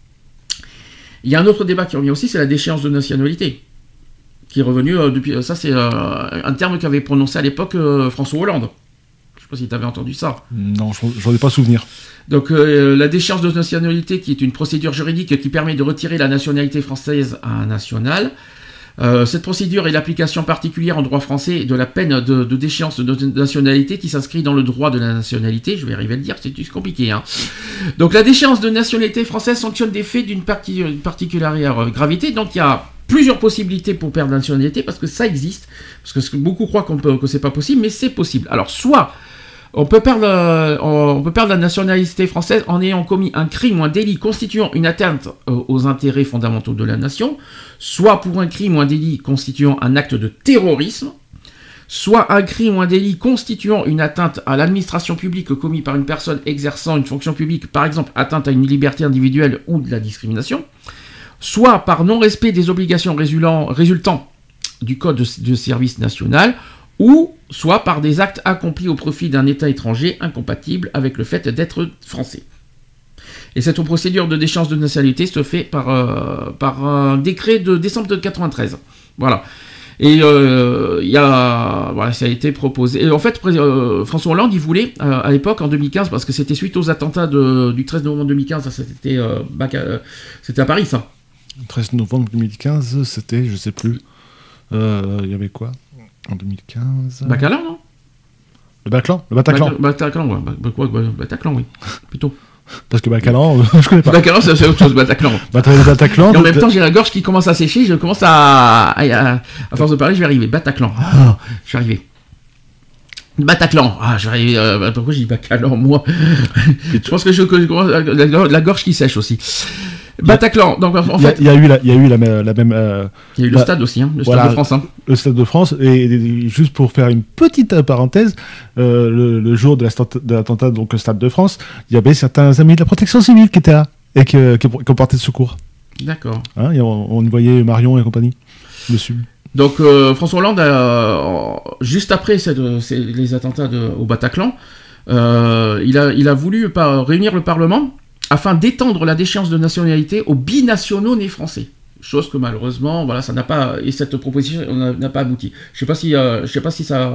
Il y a un autre débat qui revient aussi, c'est la déchéance de nationalité, qui est revenu euh, depuis... Ça, c'est euh, un terme qu'avait prononcé à l'époque euh, François Hollande. Je ne sais pas si tu avais entendu ça. Non, je n'en ai pas souvenir. Donc, euh, la déchéance de nationalité, qui est une procédure juridique qui permet de retirer la nationalité française à un national. Euh, cette procédure est l'application particulière en droit français de la peine de, de déchéance de nationalité qui s'inscrit dans le droit de la nationalité. Je vais arriver à le dire, c'est compliqué. Hein. Donc la déchéance de nationalité française sanctionne des faits d'une parti- particulière gravité. Donc il y a plusieurs possibilités pour perdre la nationalité parce que ça existe. Parce que beaucoup croient qu'on peut, que c'est pas possible, mais c'est possible. Alors soit on peut perdre, euh, on peut perdre la nationalité française en ayant commis un crime ou un délit constituant une atteinte euh, aux intérêts fondamentaux de la nation, soit pour un crime ou un délit constituant un acte de terrorisme, soit un crime ou un délit constituant une atteinte à l'administration publique commis par une personne exerçant une fonction publique, par exemple atteinte à une liberté individuelle ou de la discrimination, soit par non-respect des obligations résultant, résultant du Code de, de service national, ou soit par des actes accomplis au profit d'un État étranger incompatible avec le fait d'être français. Et cette procédure de déchéance de nationalité se fait par, euh, par un décret de décembre de quatre-vingt-treize. Voilà. Et il euh, y a, voilà, ça a été proposé. Et en fait, euh, François Hollande, il voulait, euh, à l'époque, en deux mille quinze, parce que c'était suite aux attentats de, du treize novembre deux mille quinze, ça, c'était, euh, bac à, euh, c'était à Paris, ça. treize novembre deux mille quinze, c'était, je sais plus, il euh, y avait quoi en deux mille quinze? Bataclan, non? Le Bataclan, le Bataclan. Bataclan, ouais. Bah, quoi, bah, Bataclan, oui. Plutôt. Parce que Bataclan, je connais pas. Bataclan, c'est autre chose, Bataclan. Bataclan. Et en même temps, j'ai la gorge qui commence à sécher, je commence à. À, à, à force de parler, je vais arriver. Bataclan. Ah, je vais arriver. Bataclan. Ah, je vais arriver. Euh, pourquoi j'ai dit Bataclan, moi? Je pense que je commence. La, la gorge qui sèche aussi. Bataclan. Donc en fait, il y, y a eu la, il y a eu la, la même. Euh, il y a eu le bah, stade aussi, hein, le voilà, stade de France. Hein. Le stade de France. Et, et juste pour faire une petite parenthèse, euh, le, le jour de l'attentat, donc le stade de France, il y avait certains amis de la protection civile qui étaient là et qui, qui, qui ont porté de secours. D'accord. Hein, on, on voyait Marion et compagnie dessus. Donc euh, François Hollande, euh, juste après cette, ces, les attentats de, au Bataclan, euh, il a, il a voulu par, réunir le Parlement afin d'étendre la déchéance de nationalité aux binationaux nés français. Chose que malheureusement, voilà, ça n'a pas, et cette proposition n'a pas abouti. Je sais pas si, euh, je sais pas si ça,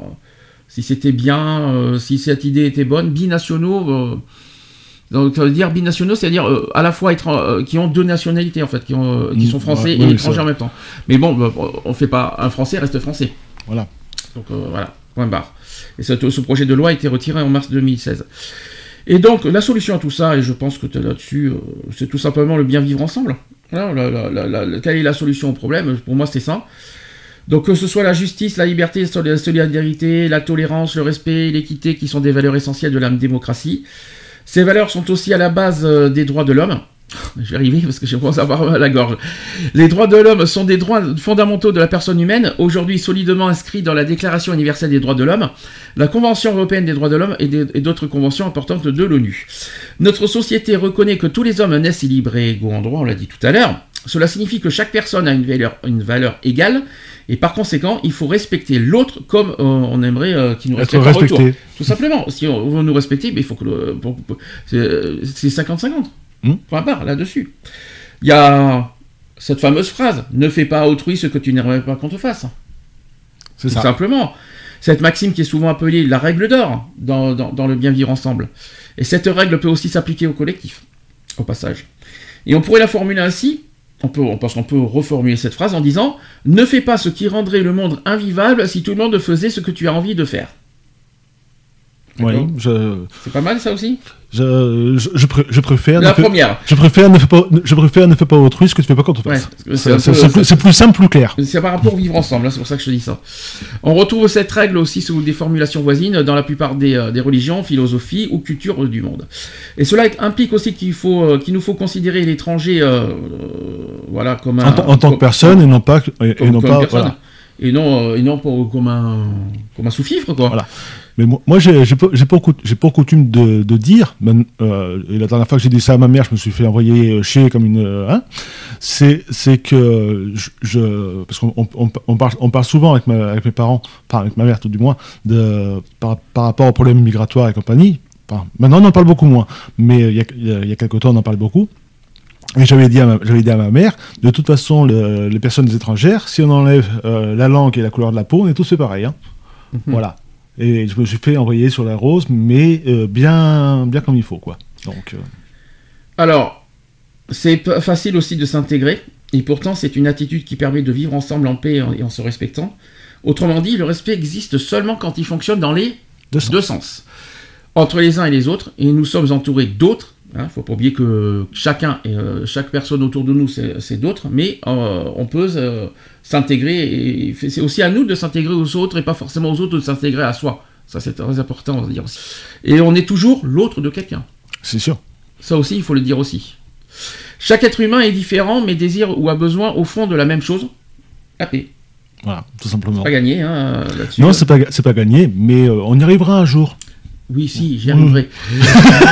si c'était bien, euh, si cette idée était bonne. Binationaux, euh, donc ça veut dire binationaux, c'est-à-dire euh, à la fois étran- euh, qui ont deux nationalités en fait, qui, ont, euh, qui sont français ouais, et oui, étrangers en même temps. Mais bon, bah, on fait pas un français reste français. Voilà. Donc euh, voilà, point barre. Et ce, ce projet de loi a été retiré en mars deux mille seize. Et donc, la solution à tout ça, et je pense que tu es là-dessus, euh, c'est tout simplement le bien vivre ensemble. Voilà, la, la, la, la, quelle est la solution au problème? Pour moi, c'est ça. Donc, que ce soit la justice, la liberté, la solidarité, la tolérance, le respect, l'équité, qui sont des valeurs essentielles de la démocratie. Ces valeurs sont aussi à la base euh, des droits de l'homme. Je vais arriver parce que je commence à avoir la gorge. Les droits de l'homme sont des droits fondamentaux de la personne humaine, aujourd'hui solidement inscrits dans la Déclaration universelle des droits de l'homme, la Convention européenne des droits de l'homme et, des, et d'autres conventions importantes de l'ONU. Notre société reconnaît que tous les hommes naissent libres et égaux en droit, on l'a dit tout à l'heure. Cela signifie que chaque personne a une valeur, une valeur égale, et par conséquent, il faut respecter l'autre comme euh, on aimerait euh, qu'il nous respecte en retour. Tout simplement. Si on veut nous respecter, mais il faut que le, pour, pour, c'est, c'est cinquante cinquante. Mmh. Point barre, là-dessus. Il y a cette fameuse phrase, ne fais pas à autrui ce que tu n'aimerais pas qu'on te fasse. C'est Tout ça. Simplement. Cette maxime qui est souvent appelée la règle d'or dans, dans, dans le bien vivre ensemble. Et cette règle peut aussi s'appliquer au collectif, au passage. Et on pourrait la formuler ainsi, on peut, parce qu'on peut reformuler cette phrase en disant, ne fais pas ce qui rendrait le monde invivable si tout le monde faisait ce que tu as envie de faire. Oui, je... C'est pas mal ça aussi. Je, je, je, pr- je préfère. La ne première. Fais, je préfère ne fais pas. Je préfère ne fais pas autrui ce que tu fais pas quand on fasse. Ouais, c'est, c'est, c'est, plus, c'est plus simple, plus clair. C'est par rapport au vivre ensemble. Hein, c'est pour ça que je te dis ça. On retrouve cette règle aussi sous des formulations voisines dans la plupart des, euh, des religions, philosophies ou cultures du monde. Et cela implique aussi qu'il faut, euh, qu'il nous faut considérer l'étranger, euh, euh, voilà, comme un. En, t- en tant comme, que personne comme, et non pas et, comme, et non comme pas. Voilà. Et non, euh, et non pour, comme un, comme un sous-fifre quoi. Voilà. Mais moi, moi j'ai, j'ai, j'ai, pour, j'ai pour coutume de, de dire, ben, euh, et la dernière fois que j'ai dit ça à ma mère, je me suis fait envoyer chier comme une... Euh, hein, c'est, c'est que je... je parce qu'on on, on parle, on parle souvent avec, ma, avec mes parents, enfin avec ma mère tout du moins, de, par, par rapport aux problèmes migratoires et compagnie. Enfin, maintenant on en parle beaucoup moins, mais il y a, il y a, il y a quelques temps on en parlait beaucoup. Et j'avais dit, à ma, j'avais dit à ma mère, de toute façon, le, les personnes étrangères, si on enlève euh, la langue et la couleur de la peau, on est tous fait pareil. Hein. Mm-hmm. Voilà. Et je me suis fait envoyer sur la rose, mais euh, bien, bien comme il faut, quoi. Donc, euh... Alors, c'est p- facile aussi de s'intégrer. Et pourtant, c'est une attitude qui permet de vivre ensemble en paix et en se respectant. Autrement dit, le respect existe seulement quand il fonctionne dans les deux sens. Deux sens. Entre les uns et les autres, et nous sommes entourés d'autres. Il hein, ne faut pas oublier que chacun, euh, chaque personne autour de nous, c'est, c'est d'autres, mais euh, on peut euh, s'intégrer, et c'est aussi à nous de s'intégrer aux autres, et pas forcément aux autres de s'intégrer à soi. Ça, c'est très important à dire aussi. Et on est toujours l'autre de quelqu'un. C'est sûr. Ça aussi, il faut le dire aussi. Chaque être humain est différent, mais désire ou a besoin, au fond, de la même chose, la paix. Voilà, tout simplement. C'est pas gagné, hein, là-dessus. Non, c'est pas, c'est pas gagné, mais euh, on y arrivera un jour. Oui, si, j'y arriverai. Mmh.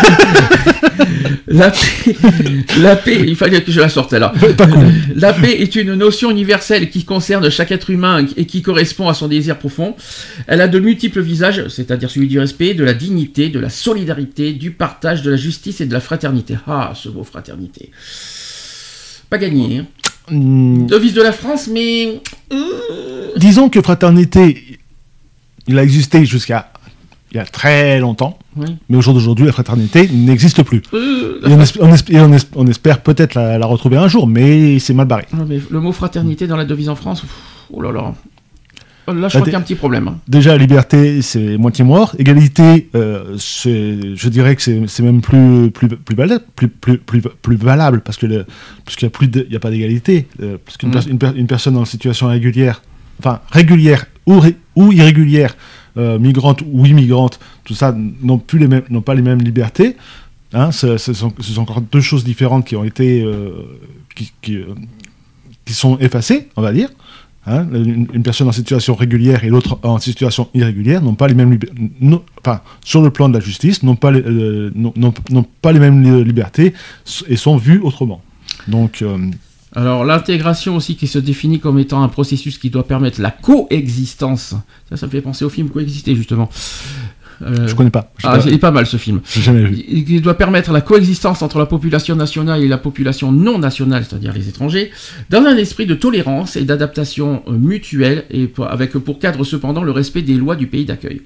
la, paix, la paix, il fallait que je la sorte là. Pas cool. La paix est une notion universelle qui concerne chaque être humain et qui correspond à son désir profond. Elle a de multiples visages, c'est-à-dire celui du respect, de la dignité, de la solidarité, du partage, de la justice et de la fraternité. Ah, ce mot fraternité. Pas gagné, hein. Mmh. Devise de la France, mais... Disons que fraternité, il a existé jusqu'à il y a très longtemps, oui. Mais au jour d'aujourd'hui, la fraternité n'existe plus. Euh... Et, on espère, on, espère, on, espère, on espère peut-être la, la retrouver un jour, mais c'est mal barré. Non, mais le mot fraternité dans la devise en France, pff, oh là là... Là, je crois qu'il y a un petit problème. Déjà, liberté, c'est moitié mort. Égalité, euh, c'est, je dirais que c'est, c'est même plus, plus, plus, valable, plus, plus, plus, plus valable, parce que le, parce qu'il n'y a, plus de, il y a pas d'égalité. Euh, parce qu'une mmh. per, une, per, une personne en situation régulière, enfin régulière ou, ré, ou irrégulière, euh, migrante ou immigrante, tout ça n'ont, plus les mêmes, n'ont pas les mêmes libertés. Hein, ce, ce, sont, ce sont encore deux choses différentes qui ont été, euh, qui, qui, euh, qui sont effacées, on va dire. Hein, une, une personne en situation régulière et l'autre en situation irrégulière n'ont pas les mêmes liber- non, enfin, sur le plan de la justice n'ont pas les, euh, n'ont, n'ont, n'ont pas les mêmes libertés et sont vus autrement. Donc euh... alors l'intégration aussi qui se définit comme étant un processus qui doit permettre la coexistence. Ça, ça me fait penser au film Coexister justement. Euh, je connais pas. Ah, pas... il est pas mal ce film. J'ai jamais vu. Il, il doit permettre la coexistence entre la population nationale et la population non nationale, c'est-à-dire les étrangers, dans un esprit de tolérance et d'adaptation mutuelle, et pour, avec pour cadre cependant le respect des lois du pays d'accueil.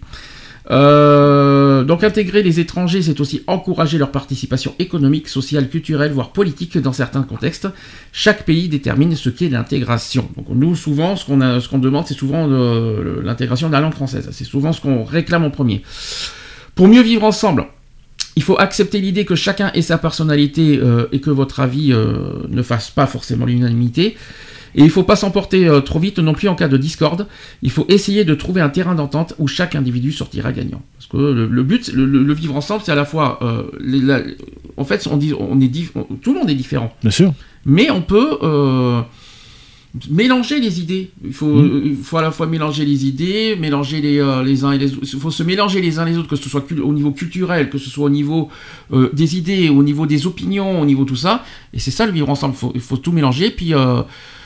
Euh, donc intégrer les étrangers, c'est aussi encourager leur participation économique, sociale, culturelle, voire politique dans certains contextes. Chaque pays détermine ce qu'est l'intégration. Donc nous, souvent, ce qu'on, a, ce qu'on demande, c'est souvent de, l'intégration de la langue française. C'est souvent ce qu'on réclame en premier. Pour mieux vivre ensemble, il faut accepter l'idée que chacun ait sa personnalité euh, et que votre avis euh, ne fasse pas forcément l'unanimité. Et il ne faut pas s'emporter euh, trop vite non plus en cas de discorde. Il faut essayer de trouver un terrain d'entente où chaque individu sortira gagnant. Parce que le, le but, le, le vivre ensemble, c'est à la fois... Euh, les, la, en fait, on dit, on est diff, on, tout le monde est différent. Bien sûr. Mais on peut euh, mélanger les idées. Il faut, mmh. il faut à la fois mélanger les idées, mélanger les, euh, les uns et les autres. Il faut se mélanger les uns les autres, que ce soit cul- au niveau culturel, que ce soit au niveau euh, des idées, au niveau des opinions, au niveau tout ça. Et c'est ça le vivre ensemble. Il faut, il faut tout mélanger. Puis... Euh,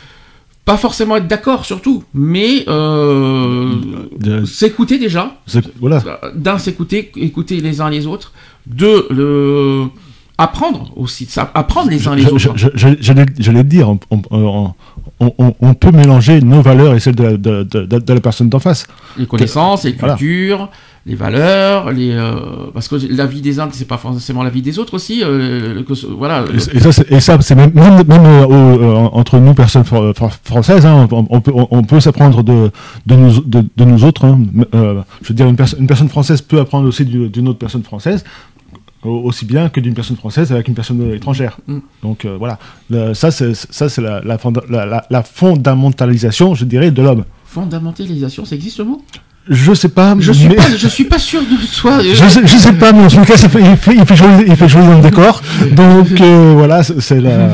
pas forcément être d'accord surtout, mais euh, de... s'écouter déjà. C'est... Voilà. D'un, s'écouter, écouter les uns les autres. Deux, le... apprendre aussi, ça, apprendre les uns les je, autres. Je, je, j'allais, j'allais te dire, on, on, on, on, on peut mélanger nos valeurs et celles de la, de, de, de, de la personne d'en face. Les connaissances, les cultures, voilà. Les valeurs, les, euh, parce que la vie des uns, c'est pas forcément la vie des autres aussi. Euh, que, voilà. Et, et, ça, c'est, et ça, c'est même, même, même euh, euh, entre nous, personnes fr- fr- françaises, hein, on, on, peut, on, on peut s'apprendre de, de, nous, de, de nous autres. Hein. Euh, je veux dire, une, perso- une personne française peut apprendre aussi d'une, d'une autre personne française, aussi bien que d'une personne française avec une personne étrangère. Mm. Donc euh, voilà, le, ça c'est, ça, c'est la, la, fonda- la, la, la fondamentalisation, je dirais, de l'homme. Fondamentalisation, ça existe le mot ? Je sais pas, je suis mais... pas, je suis pas sûr de toi. Je sais, je sais pas, mais en tout cas, ça fait, il fait, il fait jouer, il fait jouer dans le décor. Donc euh, voilà, c'est, c'est la,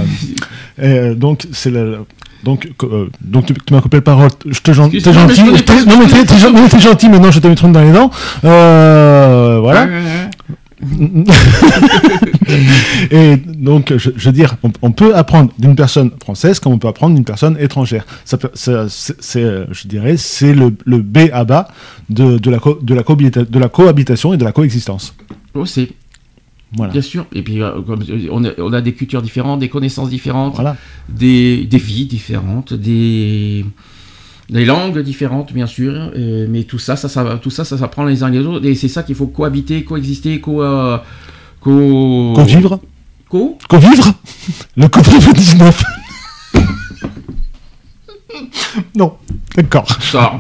euh, donc c'est la, donc euh, donc tu, tu m'as coupé la parole. Je te gen- t'es gentil. Non mais t'es, non, mais t'es, t'es, non, mais t'es gentil. Maintenant, je te mets une trompe dans les dents. Euh, voilà. Ouais, ouais, ouais. Et donc, je, je veux dire, on, on peut apprendre d'une personne française comme on peut apprendre d'une personne étrangère. Ça, ça, c'est, c'est, je dirais, c'est le, le B à bas de, de, la co, de, la cohabita, de la cohabitation et de la coexistence. Oh, c'est... Voilà. Bien sûr. Et puis, euh, on, a, on a des cultures différentes, des connaissances différentes, voilà. des, des vies différentes, des... des langues différentes, bien sûr, euh, mais tout ça, ça, ça, tout ça, ça s'apprend les uns les autres, et c'est ça qu'il faut cohabiter, coexister, co, euh, co... co-vivre, co, co-vivre, le covid dix-neuf. Non, d'accord. Ça.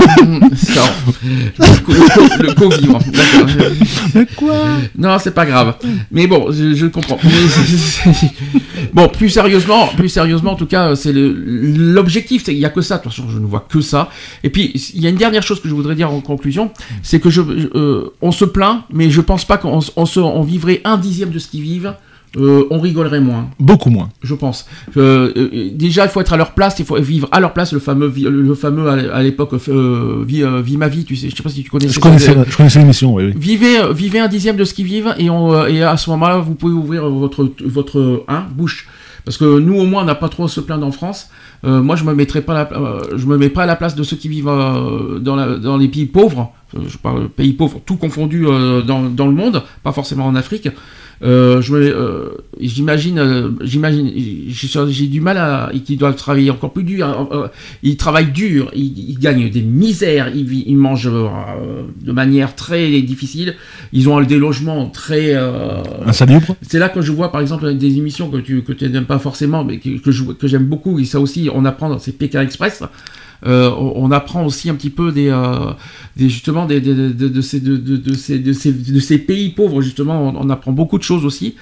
Ça. Le, co- le, co- le co-vivre. D'accord. Mais quoi? Non, c'est pas grave. Mais bon, je, je comprends. Mais c'est- c'est- bon, plus sérieusement, plus sérieusement, en tout cas, c'est le, l'objectif. c'est- Il y a que ça. De toute façon, je ne vois que ça. Et puis, il y a une dernière chose que je voudrais dire en conclusion, c'est que je, euh, on se plaint, mais je pense pas qu'on on se, on vivrait un dixième de ce qu'ils vivent. Euh, on rigolerait moins, Beaucoup moins. je pense. Euh, euh, déjà, il faut être à leur place, il faut vivre à leur place. Le fameux, vi- le fameux à l'époque, euh, vie, euh, vie ma vie. Tu sais, je sais pas si tu connais. Je connaissais, je connaissais l'émission, oui, oui. Vivez, euh, vivez un dixième de ce qu'ils vivent et, on, euh, et à ce moment-là, vous pouvez ouvrir votre, votre hein, bouche. Parce que nous, au moins, on n'a pas trop à se plaindre en France. Euh, moi, je me mettrais pas, la, euh, je me mets pas à la place de ceux qui vivent euh, dans, la, dans les pays pauvres. Euh, je parle pays pauvres, tout confondu euh, dans, dans le monde, pas forcément en Afrique. Euh, je me, euh, j'imagine, euh, j'imagine, j'ai, j'ai du mal à, qu'ils doivent travailler encore plus dur. Euh, ils travaillent dur, ils, ils gagnent des misères, ils, vi- ils mangent euh, de manière très difficile. Ils ont des logements très. Euh, Insalubre. c'est là que je vois, par exemple, des émissions que tu que tu n'aimes pas forcément, mais que, que, je, que j'aime beaucoup. Et ça aussi, on apprend, c'est Pékin Express. Euh, on, on apprend aussi un petit peu des, euh, des justement des, des, de, de, de, ces, de, de, de, ces, de, ces, de ces pays pauvres, justement. On, on apprend beaucoup de choses aussi.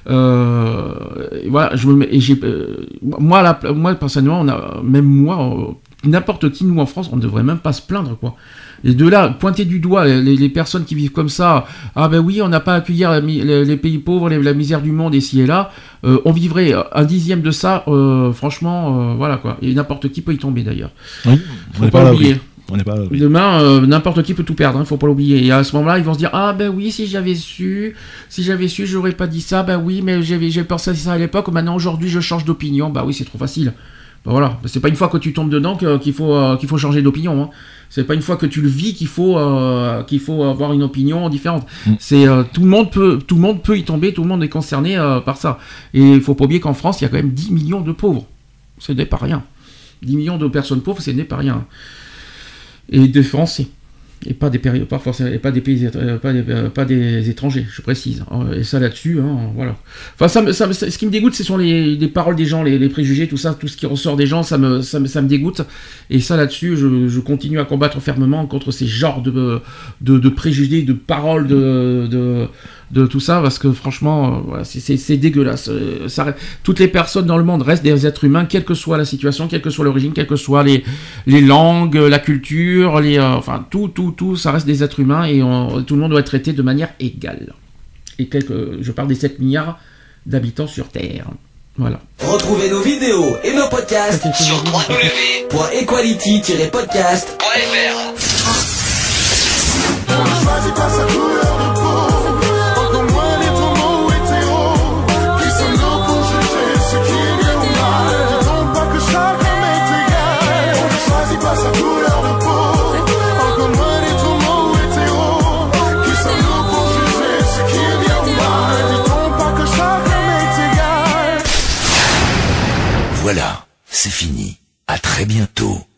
Euh, et voilà, je me mets, et j'ai, euh, moi, la, moi personnellement, on a, même moi, euh, n'importe qui, nous en France, on ne devrait même pas se plaindre, quoi. Et de là, pointer du doigt les, les personnes qui vivent comme ça, ah ben oui, on n'a pas à accueillir la, les, les pays pauvres, les, la misère du monde ici et là, euh, on vivrait un dixième de ça, euh, franchement, euh, voilà quoi. Et n'importe qui peut y tomber d'ailleurs. Oui, on Faut n'est pas pas là, l'oublier. oui. On n'est pas là, oui. Demain, euh, n'importe qui peut tout perdre, hein, faut pas l'oublier. Et à ce moment-là, ils vont se dire, ah ben oui, si j'avais su, si j'avais su, j'aurais pas dit ça, ben oui, mais j'avais, j'ai pensé à ça à l'époque, maintenant aujourd'hui je change d'opinion, bah oui, c'est trop facile. Ben voilà, c'est pas une fois que tu tombes dedans que, qu'il faut euh, qu'il faut changer d'opinion. Hein. C'est pas une fois que tu le vis qu'il faut euh, qu'il faut avoir une opinion différente. Mm. C'est euh, tout le monde peut tout le monde peut y tomber, tout le monde est concerné euh, par ça. Et il faut pas oublier qu'en France, il y a quand même dix millions de pauvres. Ce n'est pas rien. dix millions de personnes pauvres, ce n'est pas rien. Et de Français. Et pas des péri- pas forcément, et pas des pays, euh, pas, des, euh, pas des étrangers, je précise. Et ça là-dessus, hein, voilà. Enfin, ça, me, ça, me, ce qui me dégoûte, ce sont les, les paroles des gens, les, les préjugés, tout ça, tout ce qui ressort des gens, ça me, ça me, ça me dégoûte. Et ça là-dessus, je, je continue à combattre fermement contre ces genres de, de, de préjugés, de paroles, de, de, de tout ça, parce que franchement, euh, voilà, c'est, c'est, c'est dégueulasse. Ça, toutes les personnes dans le monde restent des êtres humains, quelle que soit la situation, quelle que soit l'origine, quelles que soient les, les langues, la culture, les, euh, enfin tout, tout, tout, ça reste des êtres humains et on, tout le monde doit être traité de manière égale. Et quelques, je parle des sept milliards d'habitants sur Terre. Voilà. Retrouvez nos vidéos et nos podcasts sur w w w point equality tiret podcast point f r. On ne choisit pas sa couleur de peau, encore moins les tourments hétéros. Qui sommes-nous pour juger ce qui est bien ou mal? Dit-on pas que chacun est égal? On ne choisit pas sa couleur de peau, encore moins les tourments hétéros. Qui sommes-nous pour juger ce qui est bien ou mal? Dit-on pas que chacun est égal? Voilà, c'est fini. À très bientôt.